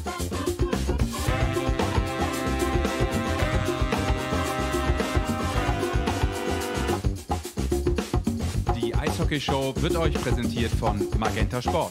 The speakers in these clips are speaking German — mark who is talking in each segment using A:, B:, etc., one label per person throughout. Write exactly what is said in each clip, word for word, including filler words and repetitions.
A: Die Eishockey-Show wird euch präsentiert von Magenta Sport.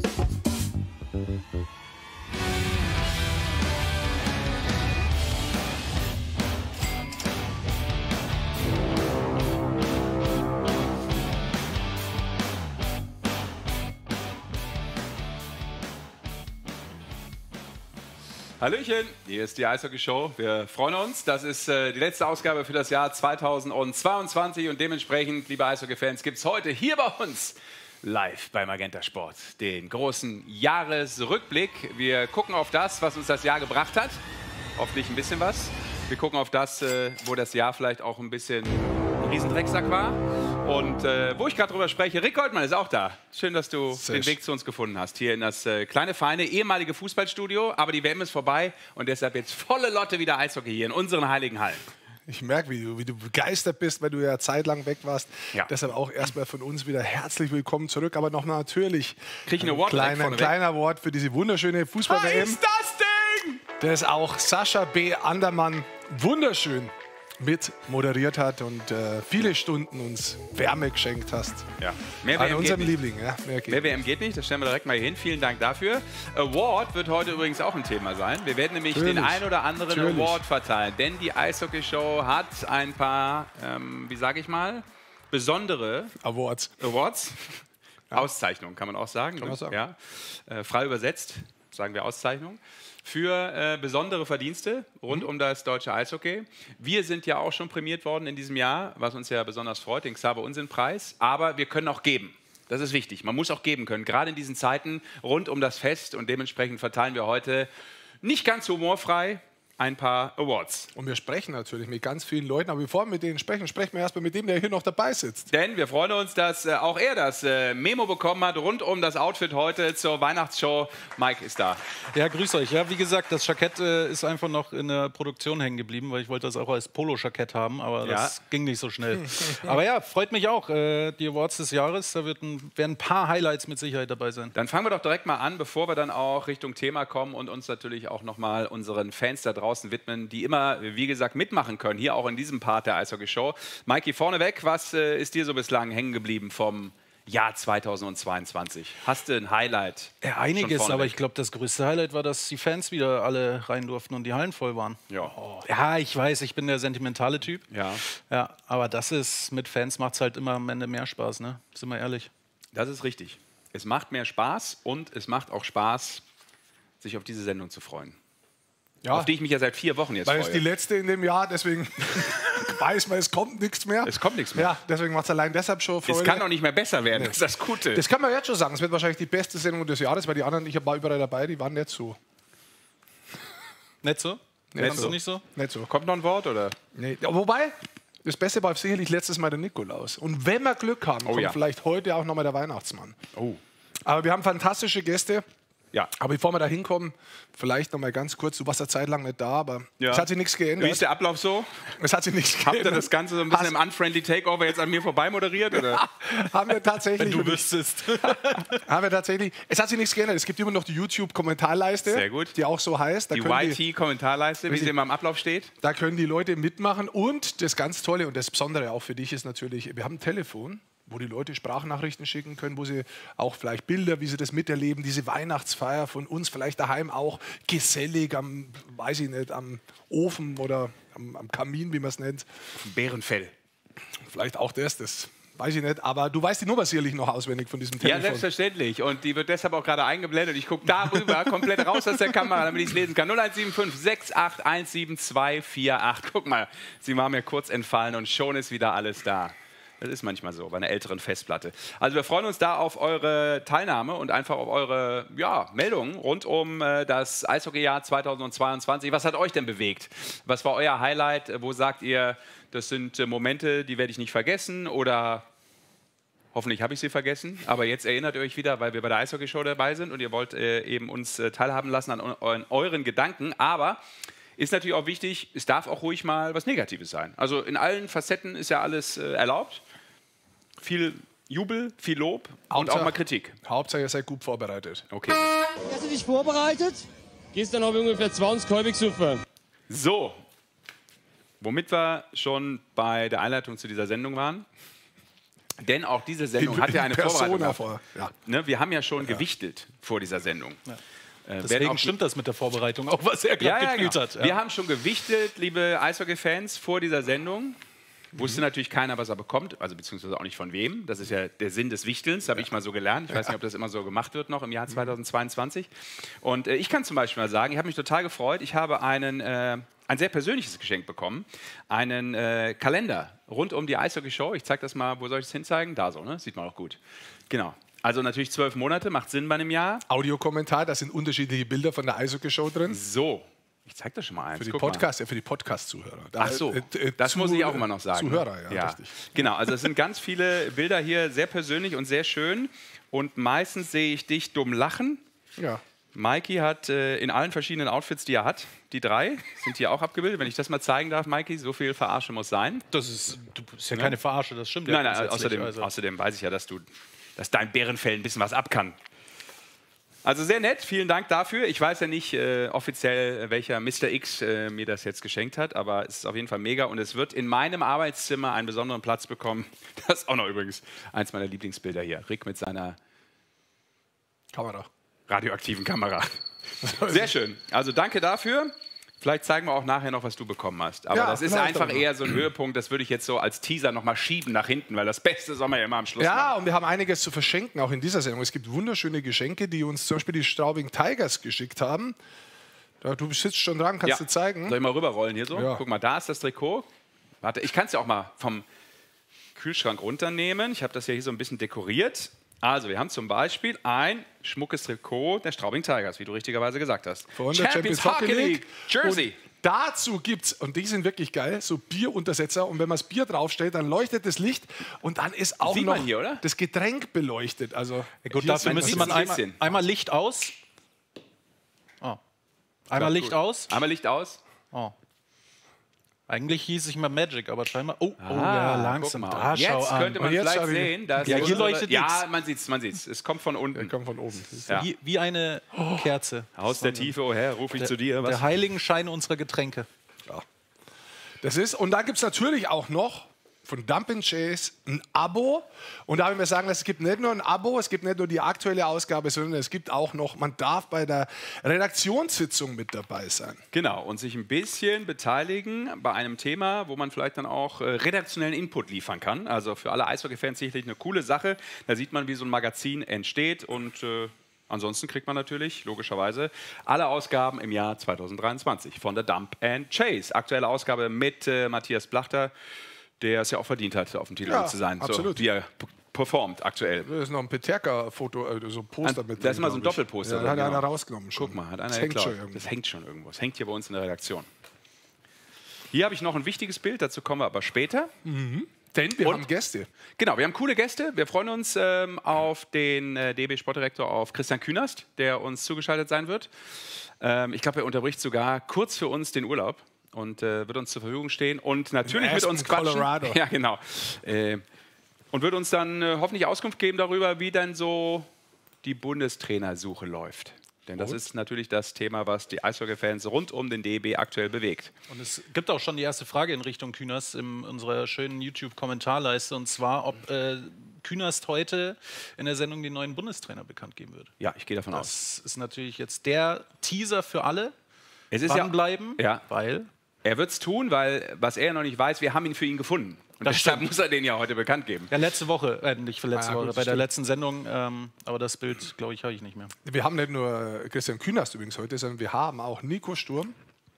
A: Hallöchen, hier ist die Eishockey-Show. Wir freuen uns. Das ist äh, die letzte Ausgabe für das Jahr zweitausendzweiundzwanzig und dementsprechend, liebe Eishockey-Fans, gibt es heute hier bei uns live bei Magenta Sport den großen Jahresrückblick. Wir gucken auf das, was uns das Jahr gebracht hat. Hoffentlich ein bisschen was. Wir gucken auf das, äh, wo das Jahr vielleicht auch ein bisschen ein Riesendrecksack war. Und äh, wo ich gerade drüber spreche, Rick Goldmann ist auch da. Schön, dass du Sehr den Weg zu uns gefunden hast. Hier in das äh, kleine, feine, ehemalige Fußballstudio. Aber die W M ist vorbei und deshalb jetzt volle Lotte wieder Eishockey hier in unseren heiligen Hallen.
B: Ich merke, wie du, wie du begeistert bist, weil du ja zeitlang weg warst. Ja. Deshalb auch erstmal von uns wieder herzlich willkommen zurück. Aber noch natürlich
A: Krieg ich ein, Award
B: kleiner, ein kleiner Award für diese wunderschöne Fußball-W M.
A: Was ist das Ding?
B: Das auch Sascha B. Andermann wunderschön mit moderiert hat und äh, viele Stunden uns Wärme geschenkt hast.
A: Ja. Mehr
B: An unserem Liebling. Ja,
A: mehr, mehr W M geht nicht, das stellen wir direkt mal hier hin. Vielen Dank dafür. Award wird heute übrigens auch ein Thema sein. Wir werden nämlich Natürlich. den ein oder anderen Natürlich. Award verteilen, denn die Eishockey-Show hat ein paar, ähm, wie sage ich mal, besondere
B: Awards.
A: Awards. Ja. Auszeichnungen, kann man auch sagen.
B: Kann man sagen.
A: Ja. Äh, frei übersetzt sagen wir Auszeichnung. Für äh, besondere Verdienste rund mhm. um das deutsche Eishockey. Wir sind ja auch schon prämiert worden in diesem Jahr, was uns ja besonders freut, den Xaver-Unsinn-Preis. Aber wir können auch geben. Das ist wichtig. Man muss auch geben können, gerade in diesen Zeiten rund um das Fest. Und dementsprechend verteilen wir heute nicht ganz humorfrei ein paar Awards.
B: Und wir sprechen natürlich mit ganz vielen Leuten, aber bevor wir mit denen sprechen, sprechen wir erstmal mit dem, der hier noch dabei sitzt.
A: Denn wir freuen uns, dass äh, auch er das äh, Memo bekommen hat rund um das Outfit heute zur Weihnachtsshow. Mike ist da.
C: Ja, grüß euch. Ja, wie gesagt, das Jackett äh, ist einfach noch in der Produktion hängen geblieben, weil ich wollte das auch als Polo-Jackett haben, aber
A: ja.
C: das ging nicht so schnell. Aber ja, freut mich auch. Äh, die Awards des Jahres, da wird ein, werden ein paar Highlights mit Sicherheit dabei sein.
A: Dann fangen wir doch direkt mal an, bevor wir dann auch Richtung Thema kommen und uns natürlich auch noch mal unseren Fans da draußen widmen, die immer, wie gesagt, mitmachen können, hier auch in diesem Part der Eishockey-Show. Mikey, vorneweg, was äh, ist dir so bislang hängen geblieben vom Jahr zweitausendzweiundzwanzig? Hast du ein Highlight?
C: Ja, einiges, aber ich glaube, das größte Highlight war, dass die Fans wieder alle rein durften und die Hallen voll waren.
A: Ja,
C: oh. ja ich weiß, ich bin der sentimentale Typ.
A: Ja.
C: Ja, aber das ist, mit Fans macht es halt immer am Ende mehr Spaß, ne? Sind wir ehrlich.
A: Das ist richtig. Es macht mehr Spaß und es macht auch Spaß, sich auf diese Sendung zu freuen. Ja. Auf die ich mich ja seit vier Wochen jetzt
B: Weil
A: freue.
B: es die letzte in dem Jahr, deswegen weiß man, es kommt nichts mehr.
A: Es kommt nichts mehr.
B: Ja, deswegen macht es allein deshalb schon Freude.
A: Es kann auch nicht mehr besser werden, nee. Das ist das Gute.
B: Das kann man jetzt schon sagen. Es wird wahrscheinlich die beste Sendung des Jahres, weil die anderen, ich war überall dabei, die waren nicht so.
C: Nicht so?
B: Nicht
C: so.
B: so.
C: Nicht so?
B: Nicht so.
A: Kommt noch ein Wort, oder?
B: Nee. Ja, wobei, das Beste war sicherlich letztes Mal der Nikolaus. Und wenn wir Glück haben,
A: oh,
B: kommt
A: ja.
B: vielleicht heute auch noch mal der Weihnachtsmann.
A: Oh.
B: Aber wir haben fantastische Gäste.
A: Ja.
B: Aber bevor wir da hinkommen, vielleicht noch mal ganz kurz, du warst ja Zeit lang nicht da, aber
A: ja.
B: es hat sich nichts geändert.
A: Wie ist der Ablauf so?
B: Es hat sich nichts
A: Habt
B: geändert.
A: ihr das Ganze so ein bisschen Hast im Unfriendly Takeover jetzt an mir vorbei moderiert? Oder?
B: Ja, haben wir tatsächlich.
C: Wenn du wüsstest.
B: haben wir tatsächlich. Es hat sich nichts geändert. Es gibt immer noch die YouTube-Kommentarleiste,
A: Sehr gut.
B: die auch so heißt. Da
A: die Y T-Kommentarleiste, wie sie immer im Ablauf steht.
B: Da können die Leute mitmachen. Und das ganz Tolle und das Besondere auch für dich ist natürlich, wir haben ein Telefon, wo die Leute Sprachnachrichten schicken können, wo sie auch vielleicht Bilder, wie sie das miterleben, diese Weihnachtsfeier von uns, vielleicht daheim auch gesellig am, weiß ich nicht, am Ofen oder am, am Kamin, wie man es nennt.
A: Auf dem Bärenfell.
B: Vielleicht auch das, das weiß ich nicht, aber du weißt die Nummer sicherlich noch auswendig von diesem Telefon.
A: Ja, selbstverständlich. Und die wird deshalb auch gerade eingeblendet. Ich gucke darüber komplett raus aus der Kamera, damit ich es lesen kann. null eins sieben fünf sechs acht eins sieben zwei vier acht. Guck mal, sie war mir kurz entfallen und schon ist wieder alles da. Das ist manchmal so bei einer älteren Festplatte. Also wir freuen uns da auf eure Teilnahme und einfach auf eure ja, Meldungen rund um äh, das Eishockeyjahr zweitausendzweiundzwanzig. Was hat euch denn bewegt? Was war euer Highlight? Wo sagt ihr, das sind äh, Momente, die werde ich nicht vergessen? Oder hoffentlich habe ich sie vergessen. Aber jetzt erinnert ihr euch wieder, weil wir bei der Eishockey-Show dabei sind und ihr wollt äh, eben uns äh, teilhaben lassen an eu euren Gedanken. Aber ist natürlich auch wichtig, es darf auch ruhig mal was Negatives sein. Also in allen Facetten ist ja alles äh, erlaubt. Viel Jubel, viel Lob und
B: Hauptsache,
A: auch mal Kritik.
B: Hauptsache, ihr seid gut vorbereitet.
A: Okay.
D: Hast du dich vorbereitet? Gestern habe ich ungefähr zwanzig halbe gesoffen.
A: So, womit wir schon bei der Einleitung zu dieser Sendung waren. Denn auch diese Sendung
B: In-
A: hat ja
B: in
A: eine
B: Persona
A: Vorbereitung.
B: vor, ja.
A: Ne, wir haben ja schon gewichtelt vor dieser Sendung. Äh, werden
C: Deswegen
A: auch-
C: stimmt das mit der Vorbereitung auch, was er
A: Ja,
C: gerade
A: ja,
C: gefühlt
A: genau.
C: hat. Ja.
A: Wir haben schon gewichtet, liebe Eishockey-Fans, vor dieser Sendung. Wusste natürlich keiner, was er bekommt, also beziehungsweise auch nicht von wem. Das ist ja der Sinn des Wichtelns, habe ich mal so gelernt. Ich weiß nicht, ob das immer so gemacht wird noch im Jahr zweitausendzweiundzwanzig. Und äh, ich kann zum Beispiel mal sagen, ich habe mich total gefreut. Ich habe einen, äh, ein sehr persönliches Geschenk bekommen. Einen äh, Kalender rund um die Eishockey-Show. Ich zeige das mal, wo soll ich das hinzeigen? Da so, ne? Sieht man auch gut. Genau. Also natürlich zwölf Monate, macht Sinn bei einem Jahr.
B: Audiokommentar, da sind unterschiedliche Bilder von der Eishockey-Show drin.
A: So, ich zeige das schon mal eins.
B: Für die
A: Guck mal.
B: Podcast, ja, für die Podcast-Zuhörer. Da-
A: Ach so,
B: äh, äh,
A: das
B: zu-
A: muss ich auch immer noch sagen.
B: Zuhörer, ja, richtig.
A: Genau, also es sind ganz viele Bilder hier, sehr persönlich und sehr schön. Und meistens sehe ich dich dumm lachen.
B: Ja.
A: Mikey hat äh, in allen verschiedenen Outfits, die er hat, die drei sind hier auch abgebildet. Wenn ich das mal zeigen darf, Mikey, so viel Verarsche muss sein.
C: Das ist, du, ist ja keine Verarsche, das stimmt. ja
A: Nein, nein,
C: grundsätzlich,
A: außerdem,
C: also.
A: außerdem weiß ich ja, dass, du, dass dein Bärenfell ein bisschen was ab kann. Also sehr nett, vielen Dank dafür. Ich weiß ja nicht äh, offiziell, welcher Mister X äh, mir das jetzt geschenkt hat, aber es ist auf jeden Fall mega und es wird in meinem Arbeitszimmer einen besonderen Platz bekommen. Das ist auch noch übrigens eins meiner Lieblingsbilder hier. Rick mit seiner
B: Kamera.
A: radioaktiven Kamera. Sehr schön. Also danke dafür. Vielleicht zeigen wir auch nachher noch, was du bekommen hast. Aber
B: Ja,
A: das ist
B: vielleicht
A: einfach
B: darüber.
A: eher so ein Höhepunkt, das würde ich jetzt so als Teaser nochmal schieben nach hinten, weil das Beste soll man ja immer am Schluss machen.
B: Ja, und wir haben einiges zu verschenken, auch in dieser Sendung. Es gibt wunderschöne Geschenke, die uns zum Beispiel die Straubing Tigers geschickt haben. Da, du sitzt schon dran, kannst du zeigen.
A: Soll ich mal rüberrollen hier so?
B: Ja.
A: Guck mal, da ist das Trikot. Warte, ich kann es ja auch mal vom Kühlschrank runternehmen. Ich habe das ja hier so ein bisschen dekoriert. Also, wir haben zum Beispiel ein schmuckes Trikot der Straubing Tigers, wie du richtigerweise gesagt hast.
B: Von der Champions Hockey League.
A: Jersey.
B: Und dazu gibt es, und die sind wirklich geil, so Bieruntersetzer. Und wenn man das Bier draufstellt, dann leuchtet das Licht und dann ist auch
A: Sieht
B: noch
A: man hier, oder?
B: das Getränk beleuchtet. Also,
C: Ja, gut,
B: hier
C: dafür
B: sieht
C: müsste
A: man
C: man
A: ein
C: einmal,
A: bisschen.
C: einmal Licht aus. Oh. Einmal Licht
A: Gut.
C: aus.
A: Einmal Licht aus.
C: Oh. Eigentlich hieß ich mal Magic, aber scheinbar. Oh, oh
A: Ah,
C: ja, langsam.
A: guck mal.
C: Da
A: Jetzt
C: schau an.
A: könnte man
B: Und jetzt
A: vielleicht
B: hab ich-
A: sehen, dass
C: Ja, hier
A: unsere-
C: leuchtet
A: Ja,
C: nichts.
A: man sieht es, man sieht's. Es kommt von unten.
B: kommt von oben.
A: Ja.
C: Wie, wie eine Kerze.
A: Aus der Tiefe, oh Herr, ruf ich
C: Der,
A: zu dir. Was?
C: der heiligen Schein unserer Getränke.
B: Das ist, und da gibt es natürlich auch noch von Dump and Chase ein Abo. Und da habe ich mir sagen lassen, es gibt nicht nur ein Abo, es gibt nicht nur die aktuelle Ausgabe, sondern es gibt auch noch, man darf bei der Redaktionssitzung mit dabei sein.
A: Genau, und sich ein bisschen beteiligen bei einem Thema, wo man vielleicht dann auch äh, redaktionellen Input liefern kann. Also für alle Eishockey-Fans sicherlich eine coole Sache. Da sieht man, wie so ein Magazin entsteht und äh, ansonsten kriegt man natürlich, logischerweise, alle Ausgaben im Jahr zweitausenddreiundzwanzig von der Dump and Chase. Aktuelle Ausgabe mit äh, Matthias Blachter, der es ja auch verdient hat, auf dem Titel
B: Ja,
A: zu sein,
B: absolut.
A: so wie er p- performt aktuell.
B: Da ist noch ein Peterka-Foto, äh, so ein Poster
A: An-
B: mit
A: da ist immer so ein
B: glaub ich.
A: Doppelposter
B: Ja,
A: drin,
B: da hat
A: genau.
B: einer rausgenommen schon.
A: Guck mal, hat einer
B: das hängt
A: geklaut.
B: schon irgendwo.
A: Das hängt schon irgendwo. Das hängt hier bei uns in der Redaktion. Hier habe ich noch ein wichtiges Bild, dazu kommen wir aber später.
B: Denn wir
A: Und-
B: haben Gäste.
A: Genau, wir haben coole Gäste. Wir freuen uns ähm, auf den äh, D B Sportdirektor, auf Christian Künast, der uns zugeschaltet sein wird. Ähm, ich glaube, er unterbricht sogar kurz für uns den Urlaub und äh, wird uns zur Verfügung stehen und natürlich mit
B: Aspen,
A: uns quatschen.
B: Colorado.
A: Ja, genau. Äh, und wird uns dann äh, hoffentlich Auskunft geben darüber, wie dann so die Bundestrainersuche läuft. Denn das ist natürlich das Thema, was die Eishockey-Fans rund um den D B aktuell bewegt.
C: Und es gibt auch schon die erste Frage in Richtung Künast in unserer schönen YouTube-Kommentarleiste. Und zwar, ob äh, Künast heute in der Sendung den neuen Bundestrainer bekannt geben wird.
A: Ja, ich gehe davon aus.
C: Das ist natürlich jetzt der Teaser für alle.
A: Es ist ja,
C: Dranbleiben,
A: ja,
C: weil
A: er wird es tun, weil was er noch nicht weiß, wir haben ihn für ihn gefunden. Und
C: Das
A: deshalb
C: stimmt.
A: muss er den ja heute bekannt geben.
C: ja, letzte Woche, äh, nicht für letzte
B: Ah,
C: Woche,
B: gut,
C: bei der
B: stimmt.
C: letzten Sendung, ähm, aber das Bild, glaube ich, habe ich nicht mehr.
B: Wir haben nicht nur Christian Künast übrigens heute, sondern wir haben auch Nico Sturm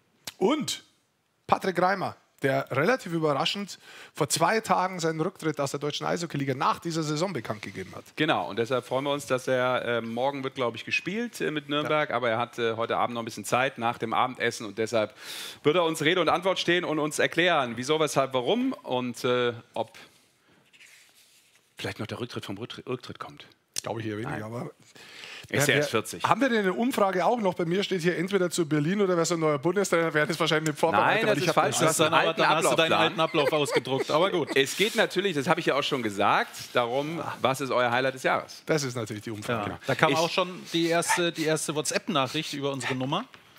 B: und Patrick Reimer, der relativ überraschend vor zwei Tagen seinen Rücktritt aus der deutschen Eishockey-Liga nach dieser Saison bekannt gegeben hat.
A: Genau, und deshalb freuen wir uns, dass er äh, morgen wird, glaube ich, gespielt äh, mit Nürnberg, aber er hat äh, heute Abend noch ein bisschen Zeit nach dem Abendessen und deshalb wird er uns Rede und Antwort stehen und uns erklären, wieso, weshalb, warum und äh, ob vielleicht noch der Rücktritt vom Rücktritt, Rücktritt kommt.
B: Glaube ich hier weniger, aber
A: Er ist ja
B: wer-
A: erst vierzig.
B: Haben wir denn eine Umfrage auch noch? Bei mir steht hier entweder zu Berlin oder wer so ein neuer Bundestrainer wäre, das wahrscheinlich nicht vorbereitet.
A: Nein,
B: weil
A: das
B: ich
A: ist
B: hab
A: falsch.
B: den
A: Du hast
B: alten-
A: einen
C: aber
A: alten
C: dann hast du deinen
A: Ablaufplan.
C: alten Ablauf ausgedruckt, aber gut.
A: Es geht natürlich, das habe ich ja auch schon gesagt, darum, was ist euer Highlight des Jahres?
B: Das ist natürlich die Umfrage.
C: Ja. Da kam
A: Ich-
C: auch schon die erste, die erste WhatsApp-Nachricht über unsere Nummer.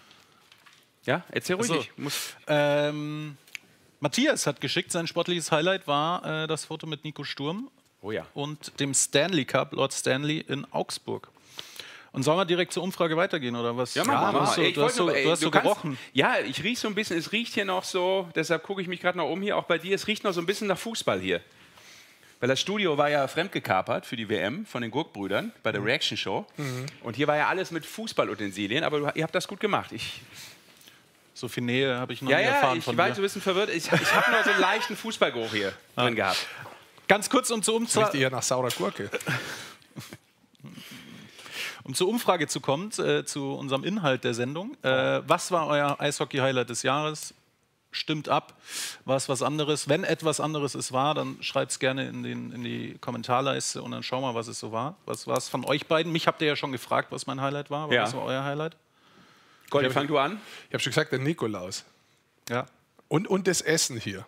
A: Ja, erzähl ruhig.
C: Ach so.
A: Ich muss
C: Ähm, Matthias hat geschickt, sein sportliches Highlight war äh, das Foto mit Nico Sturm
A: oh ja.
C: und dem Stanley Cup, Lord Stanley in Augsburg. Und sollen wir direkt zur Umfrage weitergehen, oder was?
A: Ja, mach mal,
C: du
A: mach
C: hast
A: mal.
C: so,
A: Ich
C: du hast
A: wollte
C: so,
A: nur- ey,
C: du hast
A: du
C: so
A: kannst-
C: gerochen.
A: Ja, ich rieche so ein bisschen, es riecht hier noch so, deshalb gucke ich mich gerade noch um hier, auch bei dir, es riecht noch so ein bisschen nach Fußball hier. Weil das Studio war ja fremdgekapert für die W M von den Gurkbrüdern bei der Reaction Show. Und hier war ja alles mit Fußballutensilien, aber du, ihr habt das gut gemacht. Ich,
C: So viel Nähe habe ich noch
A: ja,
C: nie
A: ja,
C: erfahren
A: ich
C: von
A: war
C: dir.
A: jetzt ein bisschen verwirrt. Ich, ich habe noch so einen leichten Fußballgeruch hier drin gehabt.
C: Ganz kurz, um zur,
B: Riecht
C: Umza
B: eher nach saurer Gurke.
C: um zur Umfrage zu kommen, äh, zu unserem Inhalt der Sendung. Äh, was war euer Eishockey-Highlight des Jahres? Stimmt ab. War es was anderes? Wenn etwas anderes es war, dann schreibt es gerne in, den, in die Kommentarleiste und dann schauen wir, was es so war. Was war es von euch beiden? Mich habt ihr ja schon gefragt, was mein Highlight war. Aber
A: Ja.
C: was war euer Highlight?
A: Goldi, fang du an.
B: Ich habe schon gesagt, der Nikolaus.
C: Ja.
B: Und, und das Essen hier.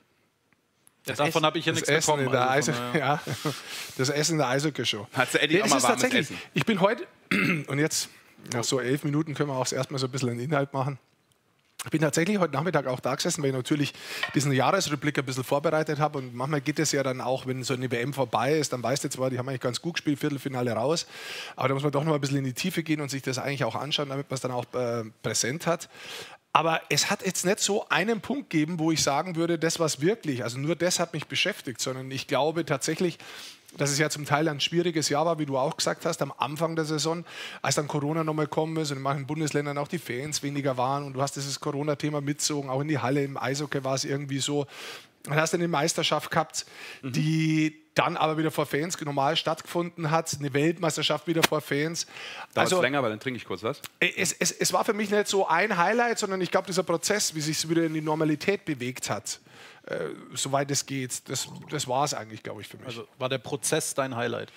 C: Davon habe ich ja
B: Das
C: nichts
B: Essen,
C: bekommen.
B: in der
C: also
B: Eis
C: von daher-
B: ja, das Essen in der Eishockey-Show.
A: Hat's endlich
B: Nee,
A: auch
B: es
A: mal
B: ist
A: warmes
B: tatsächlich,
A: Essen.
B: ich bin heute, und jetzt nach so elf Minuten können wir auch erstmal so ein bisschen einen Inhalt machen. Ich bin tatsächlich heute Nachmittag auch da gesessen, weil ich natürlich diesen Jahresrückblick ein bisschen vorbereitet habe. Und manchmal geht es ja dann auch, wenn so eine W M vorbei ist, dann weißt du zwar, die haben eigentlich ganz gut gespielt, Viertelfinale raus. Aber da muss man doch noch ein bisschen in die Tiefe gehen und sich das eigentlich auch anschauen, damit man es dann auch äh, präsent hat. Aber es hat jetzt nicht so einen Punkt gegeben, wo ich sagen würde, das war's wirklich. Also nur das hat mich beschäftigt, sondern ich glaube tatsächlich, dass es ja zum Teil ein schwieriges Jahr war, wie du auch gesagt hast, am Anfang der Saison, als dann Corona nochmal gekommen ist und in manchen Bundesländern auch die Fans weniger waren und du hast dieses Corona-Thema mitgezogen, auch in die Halle, im Eishockey war es irgendwie so. Dann hast du eine Meisterschaft gehabt, die dann aber wieder vor Fans normal stattgefunden hat, eine Weltmeisterschaft wieder vor Fans.
A: Dauert es länger, aber dann trinke ich kurz was.
B: Es, es, es war für mich nicht so ein Highlight, sondern ich glaube, dieser Prozess, wie sich es wieder in die Normalität bewegt hat, äh, soweit es geht, das, das war es eigentlich, glaube ich, für mich.
C: Also war der Prozess dein Highlight?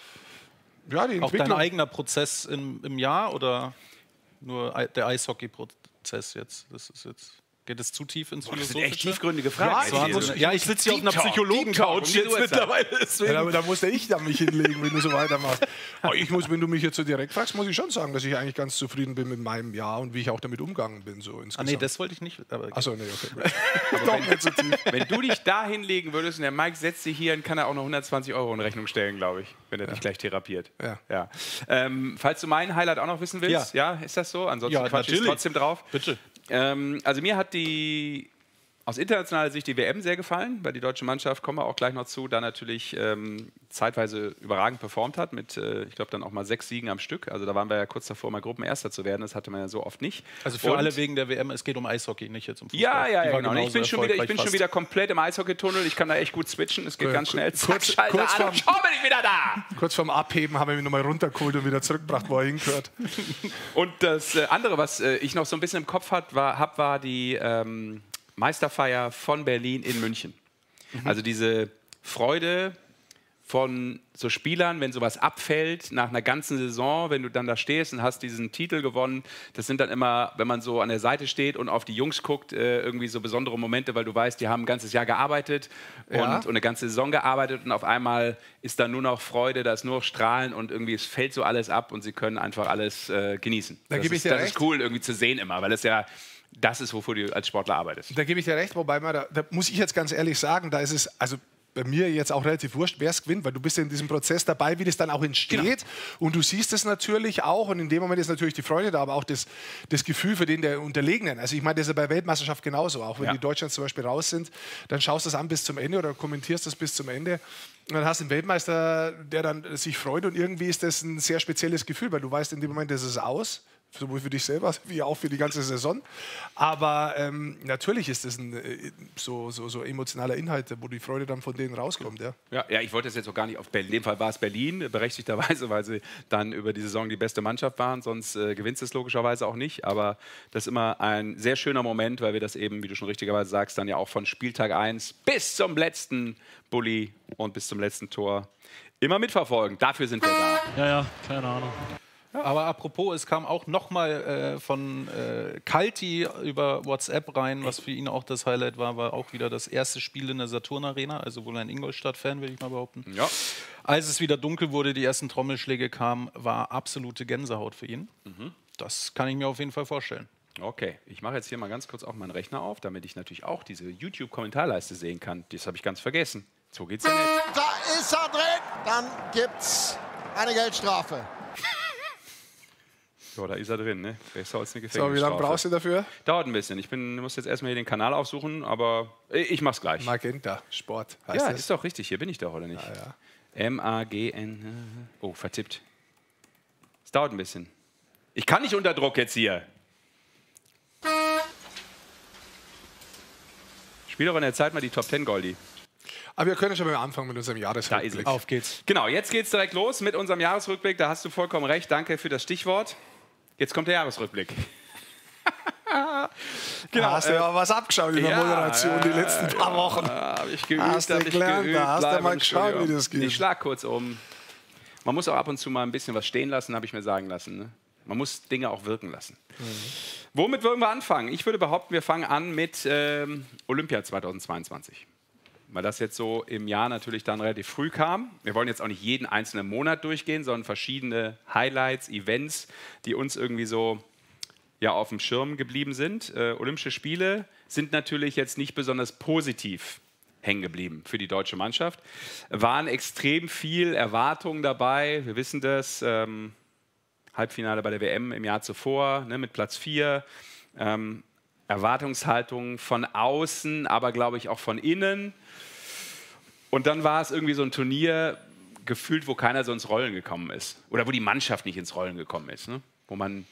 B: ja, die
C: Auch dein
B: Entwicklung.
C: eigener Prozess im, im Jahr oder nur ei- der Eishockey-Prozess jetzt? Das ist jetzt? Geht es zu tief ins
A: Das sind
C: Philosophische?
A: echt tiefgründige Fragen.
B: Ja,
A: ey,
B: ich
A: diese.
B: muss-
C: Ja, ich sitze hier auf einer
A: Deep Talk,
C: Psychologen-Couch
A: Deep Talk, um
C: jetzt
A: die Uhrzeit.
C: mittlerweile. Deswegen.
B: Ja, da, da musste ich da mich hinlegen, wenn du so weitermachst. Aber ich muss, wenn du mich jetzt so direkt fragst, muss ich schon sagen, dass ich eigentlich ganz zufrieden bin mit meinem Jahr und wie ich auch damit umgegangen bin. So
C: Ah,
B: insgesamt.
C: nee, das wollte ich nicht. Aber
B: Achso, nee, okay. Doch nicht so tief.
A: Wenn du dich da hinlegen würdest und der Mike setzt sich hier, dann kann er auch noch hundertzwanzig Euro in Rechnung stellen, glaube ich, wenn er dich gleich therapiert.
B: Ja.
A: Ja. Ähm, falls du mein Highlight auch noch wissen willst, ja, ist das so? Ansonsten
C: Ja,
A: quatsch ich
C: natürlich.
A: trotzdem drauf.
C: Bitte.
A: Ähm, also mir hat die aus internationaler Sicht die W M sehr gefallen, weil die deutsche Mannschaft, kommen wir auch gleich noch zu, da natürlich ähm, zeitweise überragend performt hat, mit, äh, ich glaube, dann auch mal sechs Siegen am Stück. Also da waren wir ja kurz davor, mal Gruppenerster zu werden. Das hatte man ja so oft nicht.
C: Also für
A: Und-
C: alle wegen der W M, es geht um Eishockey, nicht jetzt um Fußball.
A: Ja, ja,
C: Die
A: ja,
C: war
A: genau. Und Ich bin,
C: genauso
A: schon wieder, ich bin
C: erfolgreich
A: schon
C: fast.
A: wieder komplett im Eishockey-Tunnel. Ich kann da echt gut switchen. Es geht
B: Äh,
A: ganz schnell.
B: ku-
A: Zack,
B: kurz-
A: Schalter
B: kurz
A: an
B: vorm-
A: und schon bin ich wieder da.
B: Kurz vorm Abheben habe ich mich nochmal runtergeholt und wieder zurückgebracht, wo er hingehört.
A: Und das äh, andere, was äh, ich noch so ein bisschen im Kopf hat, war, hab, war die ähm, Meisterfeier von Berlin in München. Also diese Freude von so Spielern, wenn sowas abfällt nach einer ganzen Saison, wenn du dann da stehst und hast diesen Titel gewonnen, das sind dann immer, wenn man so an der Seite steht und auf die Jungs guckt, äh, irgendwie so besondere Momente, weil du weißt, die haben ein ganzes Jahr gearbeitet und,
B: Ja.
A: und eine ganze Saison gearbeitet und auf einmal ist da nur noch Freude, da ist nur noch Strahlen und irgendwie es fällt so alles ab und sie können einfach alles äh, genießen.
B: Da
A: das
B: gebe ich
A: ist,
B: dir
A: das
B: recht.
A: ist cool irgendwie zu sehen immer, weil es ja das ist, wofür du als Sportler arbeitest.
B: Da gebe ich dir recht, wobei man, da, da muss ich jetzt ganz ehrlich sagen, da ist es, also bei mir jetzt auch relativ wurscht, wer es gewinnt, weil du bist ja in diesem Prozess dabei, wie das dann auch entsteht.
A: Genau.
B: Und du siehst es natürlich auch und in dem Moment ist natürlich die Freude da, aber auch das, das Gefühl für den der Unterlegenen. Also ich meine, das ist ja bei Weltmeisterschaft genauso. Auch wenn
A: Ja.
B: die Deutschland zum Beispiel raus sind, dann schaust du es an bis zum Ende oder kommentierst das bis zum Ende. Und dann hast du einen Weltmeister, der dann sich freut und irgendwie ist das ein sehr spezielles Gefühl, weil du weißt, in dem Moment ist es aus. Sowohl für dich selber wie auch für die ganze Saison. Aber ähm, natürlich ist das ein äh, so, so, so emotionaler Inhalt, wo die Freude dann von denen rauskommt. Ja.
A: Ja, ja, ich wollte das jetzt auch gar nicht auf Berlin. In dem Fall war es Berlin, berechtigterweise, weil sie dann über die Saison die beste Mannschaft waren. Sonst äh, gewinnst du es logischerweise auch nicht. Aber das ist immer ein sehr schöner Moment, weil wir das eben, wie du schon richtigerweise sagst, dann ja auch von Spieltag eins bis zum letzten Bulli und bis zum letzten Tor immer mitverfolgen. Dafür sind wir da.
E: Ja, ja, keine Ahnung.
C: Aber apropos, es kam auch nochmal äh, von äh, Kalti über WhatsApp rein, was für ihn auch das Highlight war, war auch wieder das erste Spiel in der Saturn Arena, also wohl ein Ingolstadt-Fan, würde ich mal behaupten.
A: Ja.
C: Als es wieder dunkel wurde, die ersten Trommelschläge kamen, war absolute Gänsehaut für ihn. Das kann ich mir auf jeden Fall vorstellen.
A: Okay, ich mache jetzt hier mal ganz kurz auch meinen Rechner auf, damit ich natürlich auch diese YouTube-Kommentarleiste sehen kann. Das habe ich ganz vergessen. So geht's ja nicht.
E: Da ist er drin. Dann gibt's eine Geldstrafe.
A: So, da ist er drin, ne? Besser als eine
B: So,
A: Gefängnisstrafe.
B: wie lange brauchst du dafür?
A: Dauert ein bisschen. Ich bin, muss jetzt erstmal hier den Kanal aufsuchen, aber ich mach's gleich.
B: Magenta, Sport heißt
A: Ja,
B: das.
A: ist doch richtig. Hier bin ich doch, oder nicht?
B: Ja, ja.
A: M A G N. Oh, vertippt. Es dauert ein bisschen. Ich kann nicht unter Druck jetzt hier. Spiel doch in der Zeit mal die Top zehn, Goldi.
B: Aber wir können schon mal anfangen mit unserem
A: Da
B: Jahresrückblick.
A: ist es.
C: Auf geht's.
A: Genau, jetzt geht's direkt los mit unserem Jahresrückblick. Da hast du vollkommen recht. Danke für das Stichwort. Jetzt kommt der Jahresrückblick.
B: Genau, hast du ja was abgeschaut in der
A: ja,
B: Moderation die
A: ja,
B: letzten paar Wochen.
A: Ja, hab ich geübt,
B: Hast du
A: hab ich
B: gelernt,
A: geübt.
B: da hast du
A: Bleib
B: mal
A: im
B: geschaut,
A: Studio.
B: wie das geht.
A: Ich schlag kurz um. Man muss auch ab und zu mal ein bisschen was stehen lassen, habe ich mir sagen lassen. Ne? Man muss Dinge auch wirken lassen. Mhm. Womit wollen wir anfangen? Ich würde behaupten, wir fangen an mit ähm, Olympia zweitausendzweiundzwanzig. Weil das jetzt so im Jahr natürlich dann relativ früh kam. Wir wollen jetzt auch nicht jeden einzelnen Monat durchgehen, sondern verschiedene Highlights, Events, die uns irgendwie so ja, auf dem Schirm geblieben sind. Äh, Olympische Spiele sind natürlich jetzt nicht besonders positiv hängen geblieben für die deutsche Mannschaft. Waren extrem viel Erwartungen dabei, wir wissen das. Ähm, Halbfinale bei der W M im Jahr zuvor, ne, mit Platz vier. Ähm, Erwartungshaltung von außen, aber glaube ich auch von innen. Und dann war es irgendwie so ein Turnier gefühlt, wo keiner so ins Rollen gekommen ist. Oder wo die Mannschaft nicht ins Rollen gekommen ist. Ne? Wo man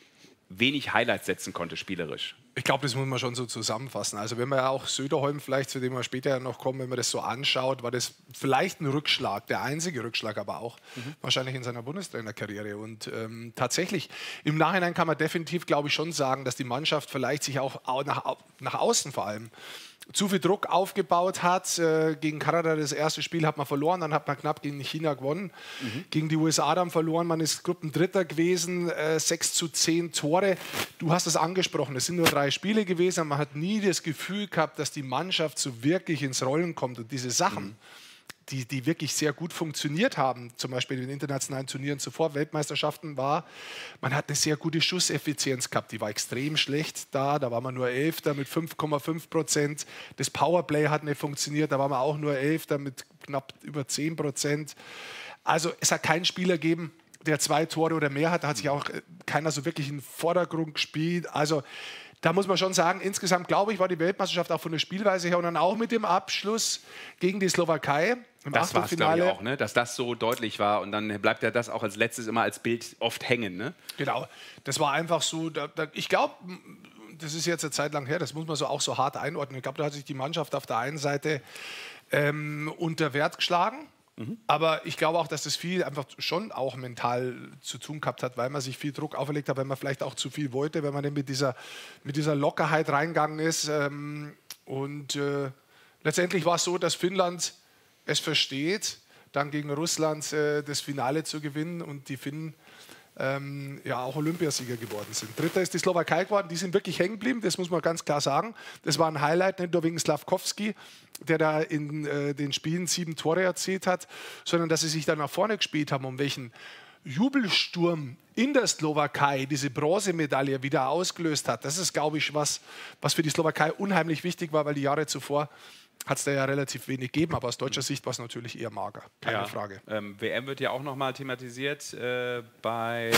A: wenig Highlights setzen konnte, spielerisch.
B: Ich glaube, das muss man schon so zusammenfassen. Also wenn man ja auch Söderholm vielleicht, zu dem wir später noch kommen, wenn man das so anschaut, war das vielleicht ein Rückschlag, der einzige Rückschlag aber auch, mhm. wahrscheinlich in seiner Bundestrainerkarriere. Und ähm, tatsächlich, im Nachhinein kann man definitiv, glaube ich, schon sagen, dass die Mannschaft vielleicht sich auch nach, nach außen vor allem zu viel Druck aufgebaut hat. Äh, gegen Kanada das erste Spiel hat man verloren, dann hat man knapp gegen China gewonnen. Mhm. Gegen die U S A dann verloren, man ist Gruppendritter gewesen, äh, sechs zu zehn Tore. Du hast es angesprochen, es sind nur drei Spiele gewesen, aber man hat nie das Gefühl gehabt, dass die Mannschaft so wirklich ins Rollen kommt. Und diese Sachen, mhm. die, die wirklich sehr gut funktioniert haben, zum Beispiel in den internationalen Turnieren zuvor, Weltmeisterschaften, war, man hat eine sehr gute Schusseffizienz gehabt, die war extrem schlecht da, da war man nur Elfter mit fünf Komma fünf Prozent, das Powerplay hat nicht funktioniert, da war man auch nur Elfter mit knapp über zehn Prozent. Also es hat keinen Spieler gegeben, der zwei Tore oder mehr hat, da hat sich auch keiner so wirklich in den Vordergrund gespielt, also da muss man schon sagen, insgesamt glaube ich, war die Weltmeisterschaft auch von der Spielweise her und dann auch mit dem Abschluss gegen die Slowakei im
A: das war es, glaube ich, auch, ne? Dass das so deutlich war und dann bleibt ja das auch als letztes immer als Bild oft hängen. Ne?
B: Genau, das war einfach so, da, da, ich glaube, das ist jetzt eine Zeit lang her, das muss man so auch so hart einordnen. Ich glaube, da hat sich die Mannschaft auf der einen Seite ähm, unter Wert geschlagen. Mhm. Aber ich glaube auch, dass das viel einfach schon auch mental zu tun gehabt hat, weil man sich viel Druck auferlegt hat, weil man vielleicht auch zu viel wollte, wenn man dann mit dieser, mit dieser Lockerheit reingegangen ist. Ähm, und äh, letztendlich war es so, dass Finnland es versteht, dann gegen Russland äh, das Finale zu gewinnen und die Finnen ähm, ja auch Olympiasieger geworden sind. Dritter ist die Slowakei geworden, die sind wirklich hängen geblieben, das muss man ganz klar sagen. Das war ein Highlight, nicht nur wegen Slavkovski, der da in äh, den Spielen sieben Tore erzielt hat, sondern dass sie sich dann nach vorne gespielt haben, um welchen Jubelsturm in der Slowakei diese Bronzemedaille wieder ausgelöst hat. Das ist, glaube ich, was, was für die Slowakei unheimlich wichtig war, weil die Jahre zuvor hat es da ja relativ wenig gegeben, aber aus deutscher Sicht war es natürlich eher mager, keine
A: ja.
B: Frage.
A: Ähm, W M wird ja auch nochmal thematisiert äh, bei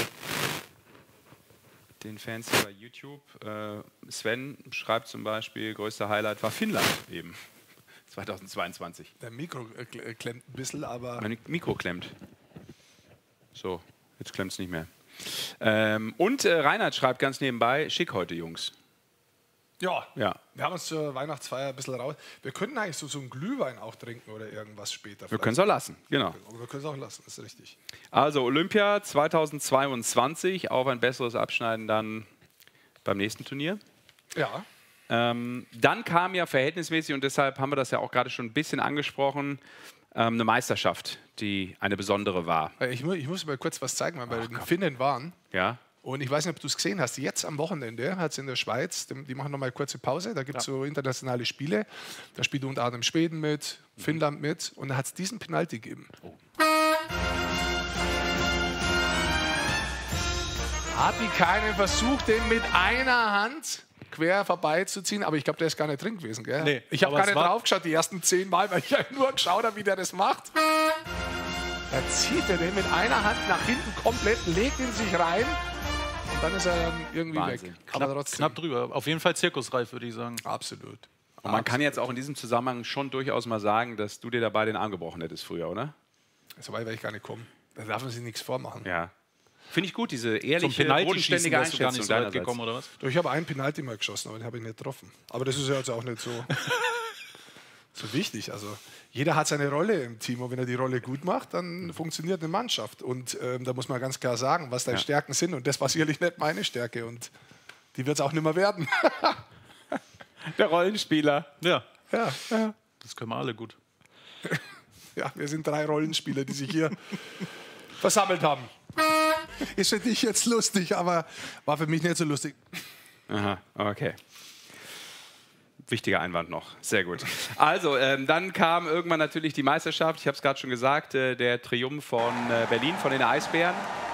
A: den Fans hier bei YouTube. Äh, Sven schreibt zum Beispiel, größter Highlight war Finnland eben, zweitausendzweiundzwanzig.
B: Der Mikro äh, klemmt ein bisschen, aber...
A: Mein Mikro klemmt. So, jetzt klemmt es nicht mehr. Ähm, und äh, Reinhard schreibt ganz nebenbei, schick heute, Jungs.
B: Ja,
A: ja,
B: wir haben uns zur Weihnachtsfeier ein bisschen raus. Wir könnten eigentlich so, so einen Glühwein auch trinken oder irgendwas später.
A: Wir können es auch lassen, genau.
B: Wir können es auch lassen, das ist richtig.
A: Also Olympia zweitausendzweiundzwanzig, auf ein besseres Abschneiden dann beim nächsten Turnier.
B: Ja.
A: Ähm, dann kam ja verhältnismäßig, und deshalb haben wir das ja auch gerade schon ein bisschen angesprochen, ähm, eine Meisterschaft, die eine besondere war.
B: Ich, ich muss mal kurz was zeigen, weil wir bei den Finnen waren.
A: Ja.
B: Und ich weiß nicht, ob du es gesehen hast, jetzt am Wochenende hat es in der Schweiz, die machen nochmal eine kurze Pause, da gibt es ja. so internationale Spiele, da spielt unter anderem Schweden mit, mhm. Finnland mit und da hat es diesen Penalty gegeben. Oh. Hartl keinen Versuch, den mit einer Hand quer vorbeizuziehen, aber ich glaube, der ist gar nicht drin gewesen, gell?
C: Nee,
B: ich habe
C: aber
B: gar
C: es
B: nicht
C: war-
B: drauf geschaut, die ersten zehn Mal, weil ich ja nur geschaut habe, wie der das macht. Da zieht er den mit einer Hand nach hinten komplett, legt ihn sich rein und dann ist er dann irgendwie
A: Wahnsinn.
B: weg. Aber
C: Knapp,
B: trotzdem.
C: knapp drüber. Auf jeden Fall zirkusreif, würde ich sagen.
B: Absolut.
A: Und man kann jetzt auch in diesem Zusammenhang schon durchaus mal sagen, dass du dir dabei den Arm gebrochen hättest früher, oder?
B: So weit werde ich gar nicht kommen. Da darf man sich nichts vormachen.
A: Ja. Finde ich gut, diese
C: Zum
A: ehrliche,
C: Penalty-Schießen
A: bodenständige
C: wärst du gar nicht
A: Einschätzung
C: so weit
A: deinerseits.
C: gekommen, oder was?
B: Ich habe einen Penalty mal geschossen, aber den habe ich nicht getroffen. Aber das ist ja jetzt auch nicht so, so wichtig. Also jeder hat seine Rolle im Team und wenn er die Rolle gut macht, dann funktioniert eine Mannschaft. Und ähm, da muss man ganz klar sagen, was deine
A: Ja.
B: Stärken sind. Und das war sicherlich nicht meine Stärke und die wird es auch nicht mehr werden.
A: Der Rollenspieler.
C: Ja,
B: ja, ja.
C: das können wir alle gut.
B: ja, wir sind drei Rollenspieler, die sich hier versammelt haben. Ist für dich jetzt lustig, aber war für mich nicht so lustig.
A: Aha, okay. Wichtiger Einwand noch. Sehr gut. Also, ähm, dann kam irgendwann natürlich die Meisterschaft. Ich habe es gerade schon gesagt, äh, der Triumph von äh, Berlin, von den Eisbären.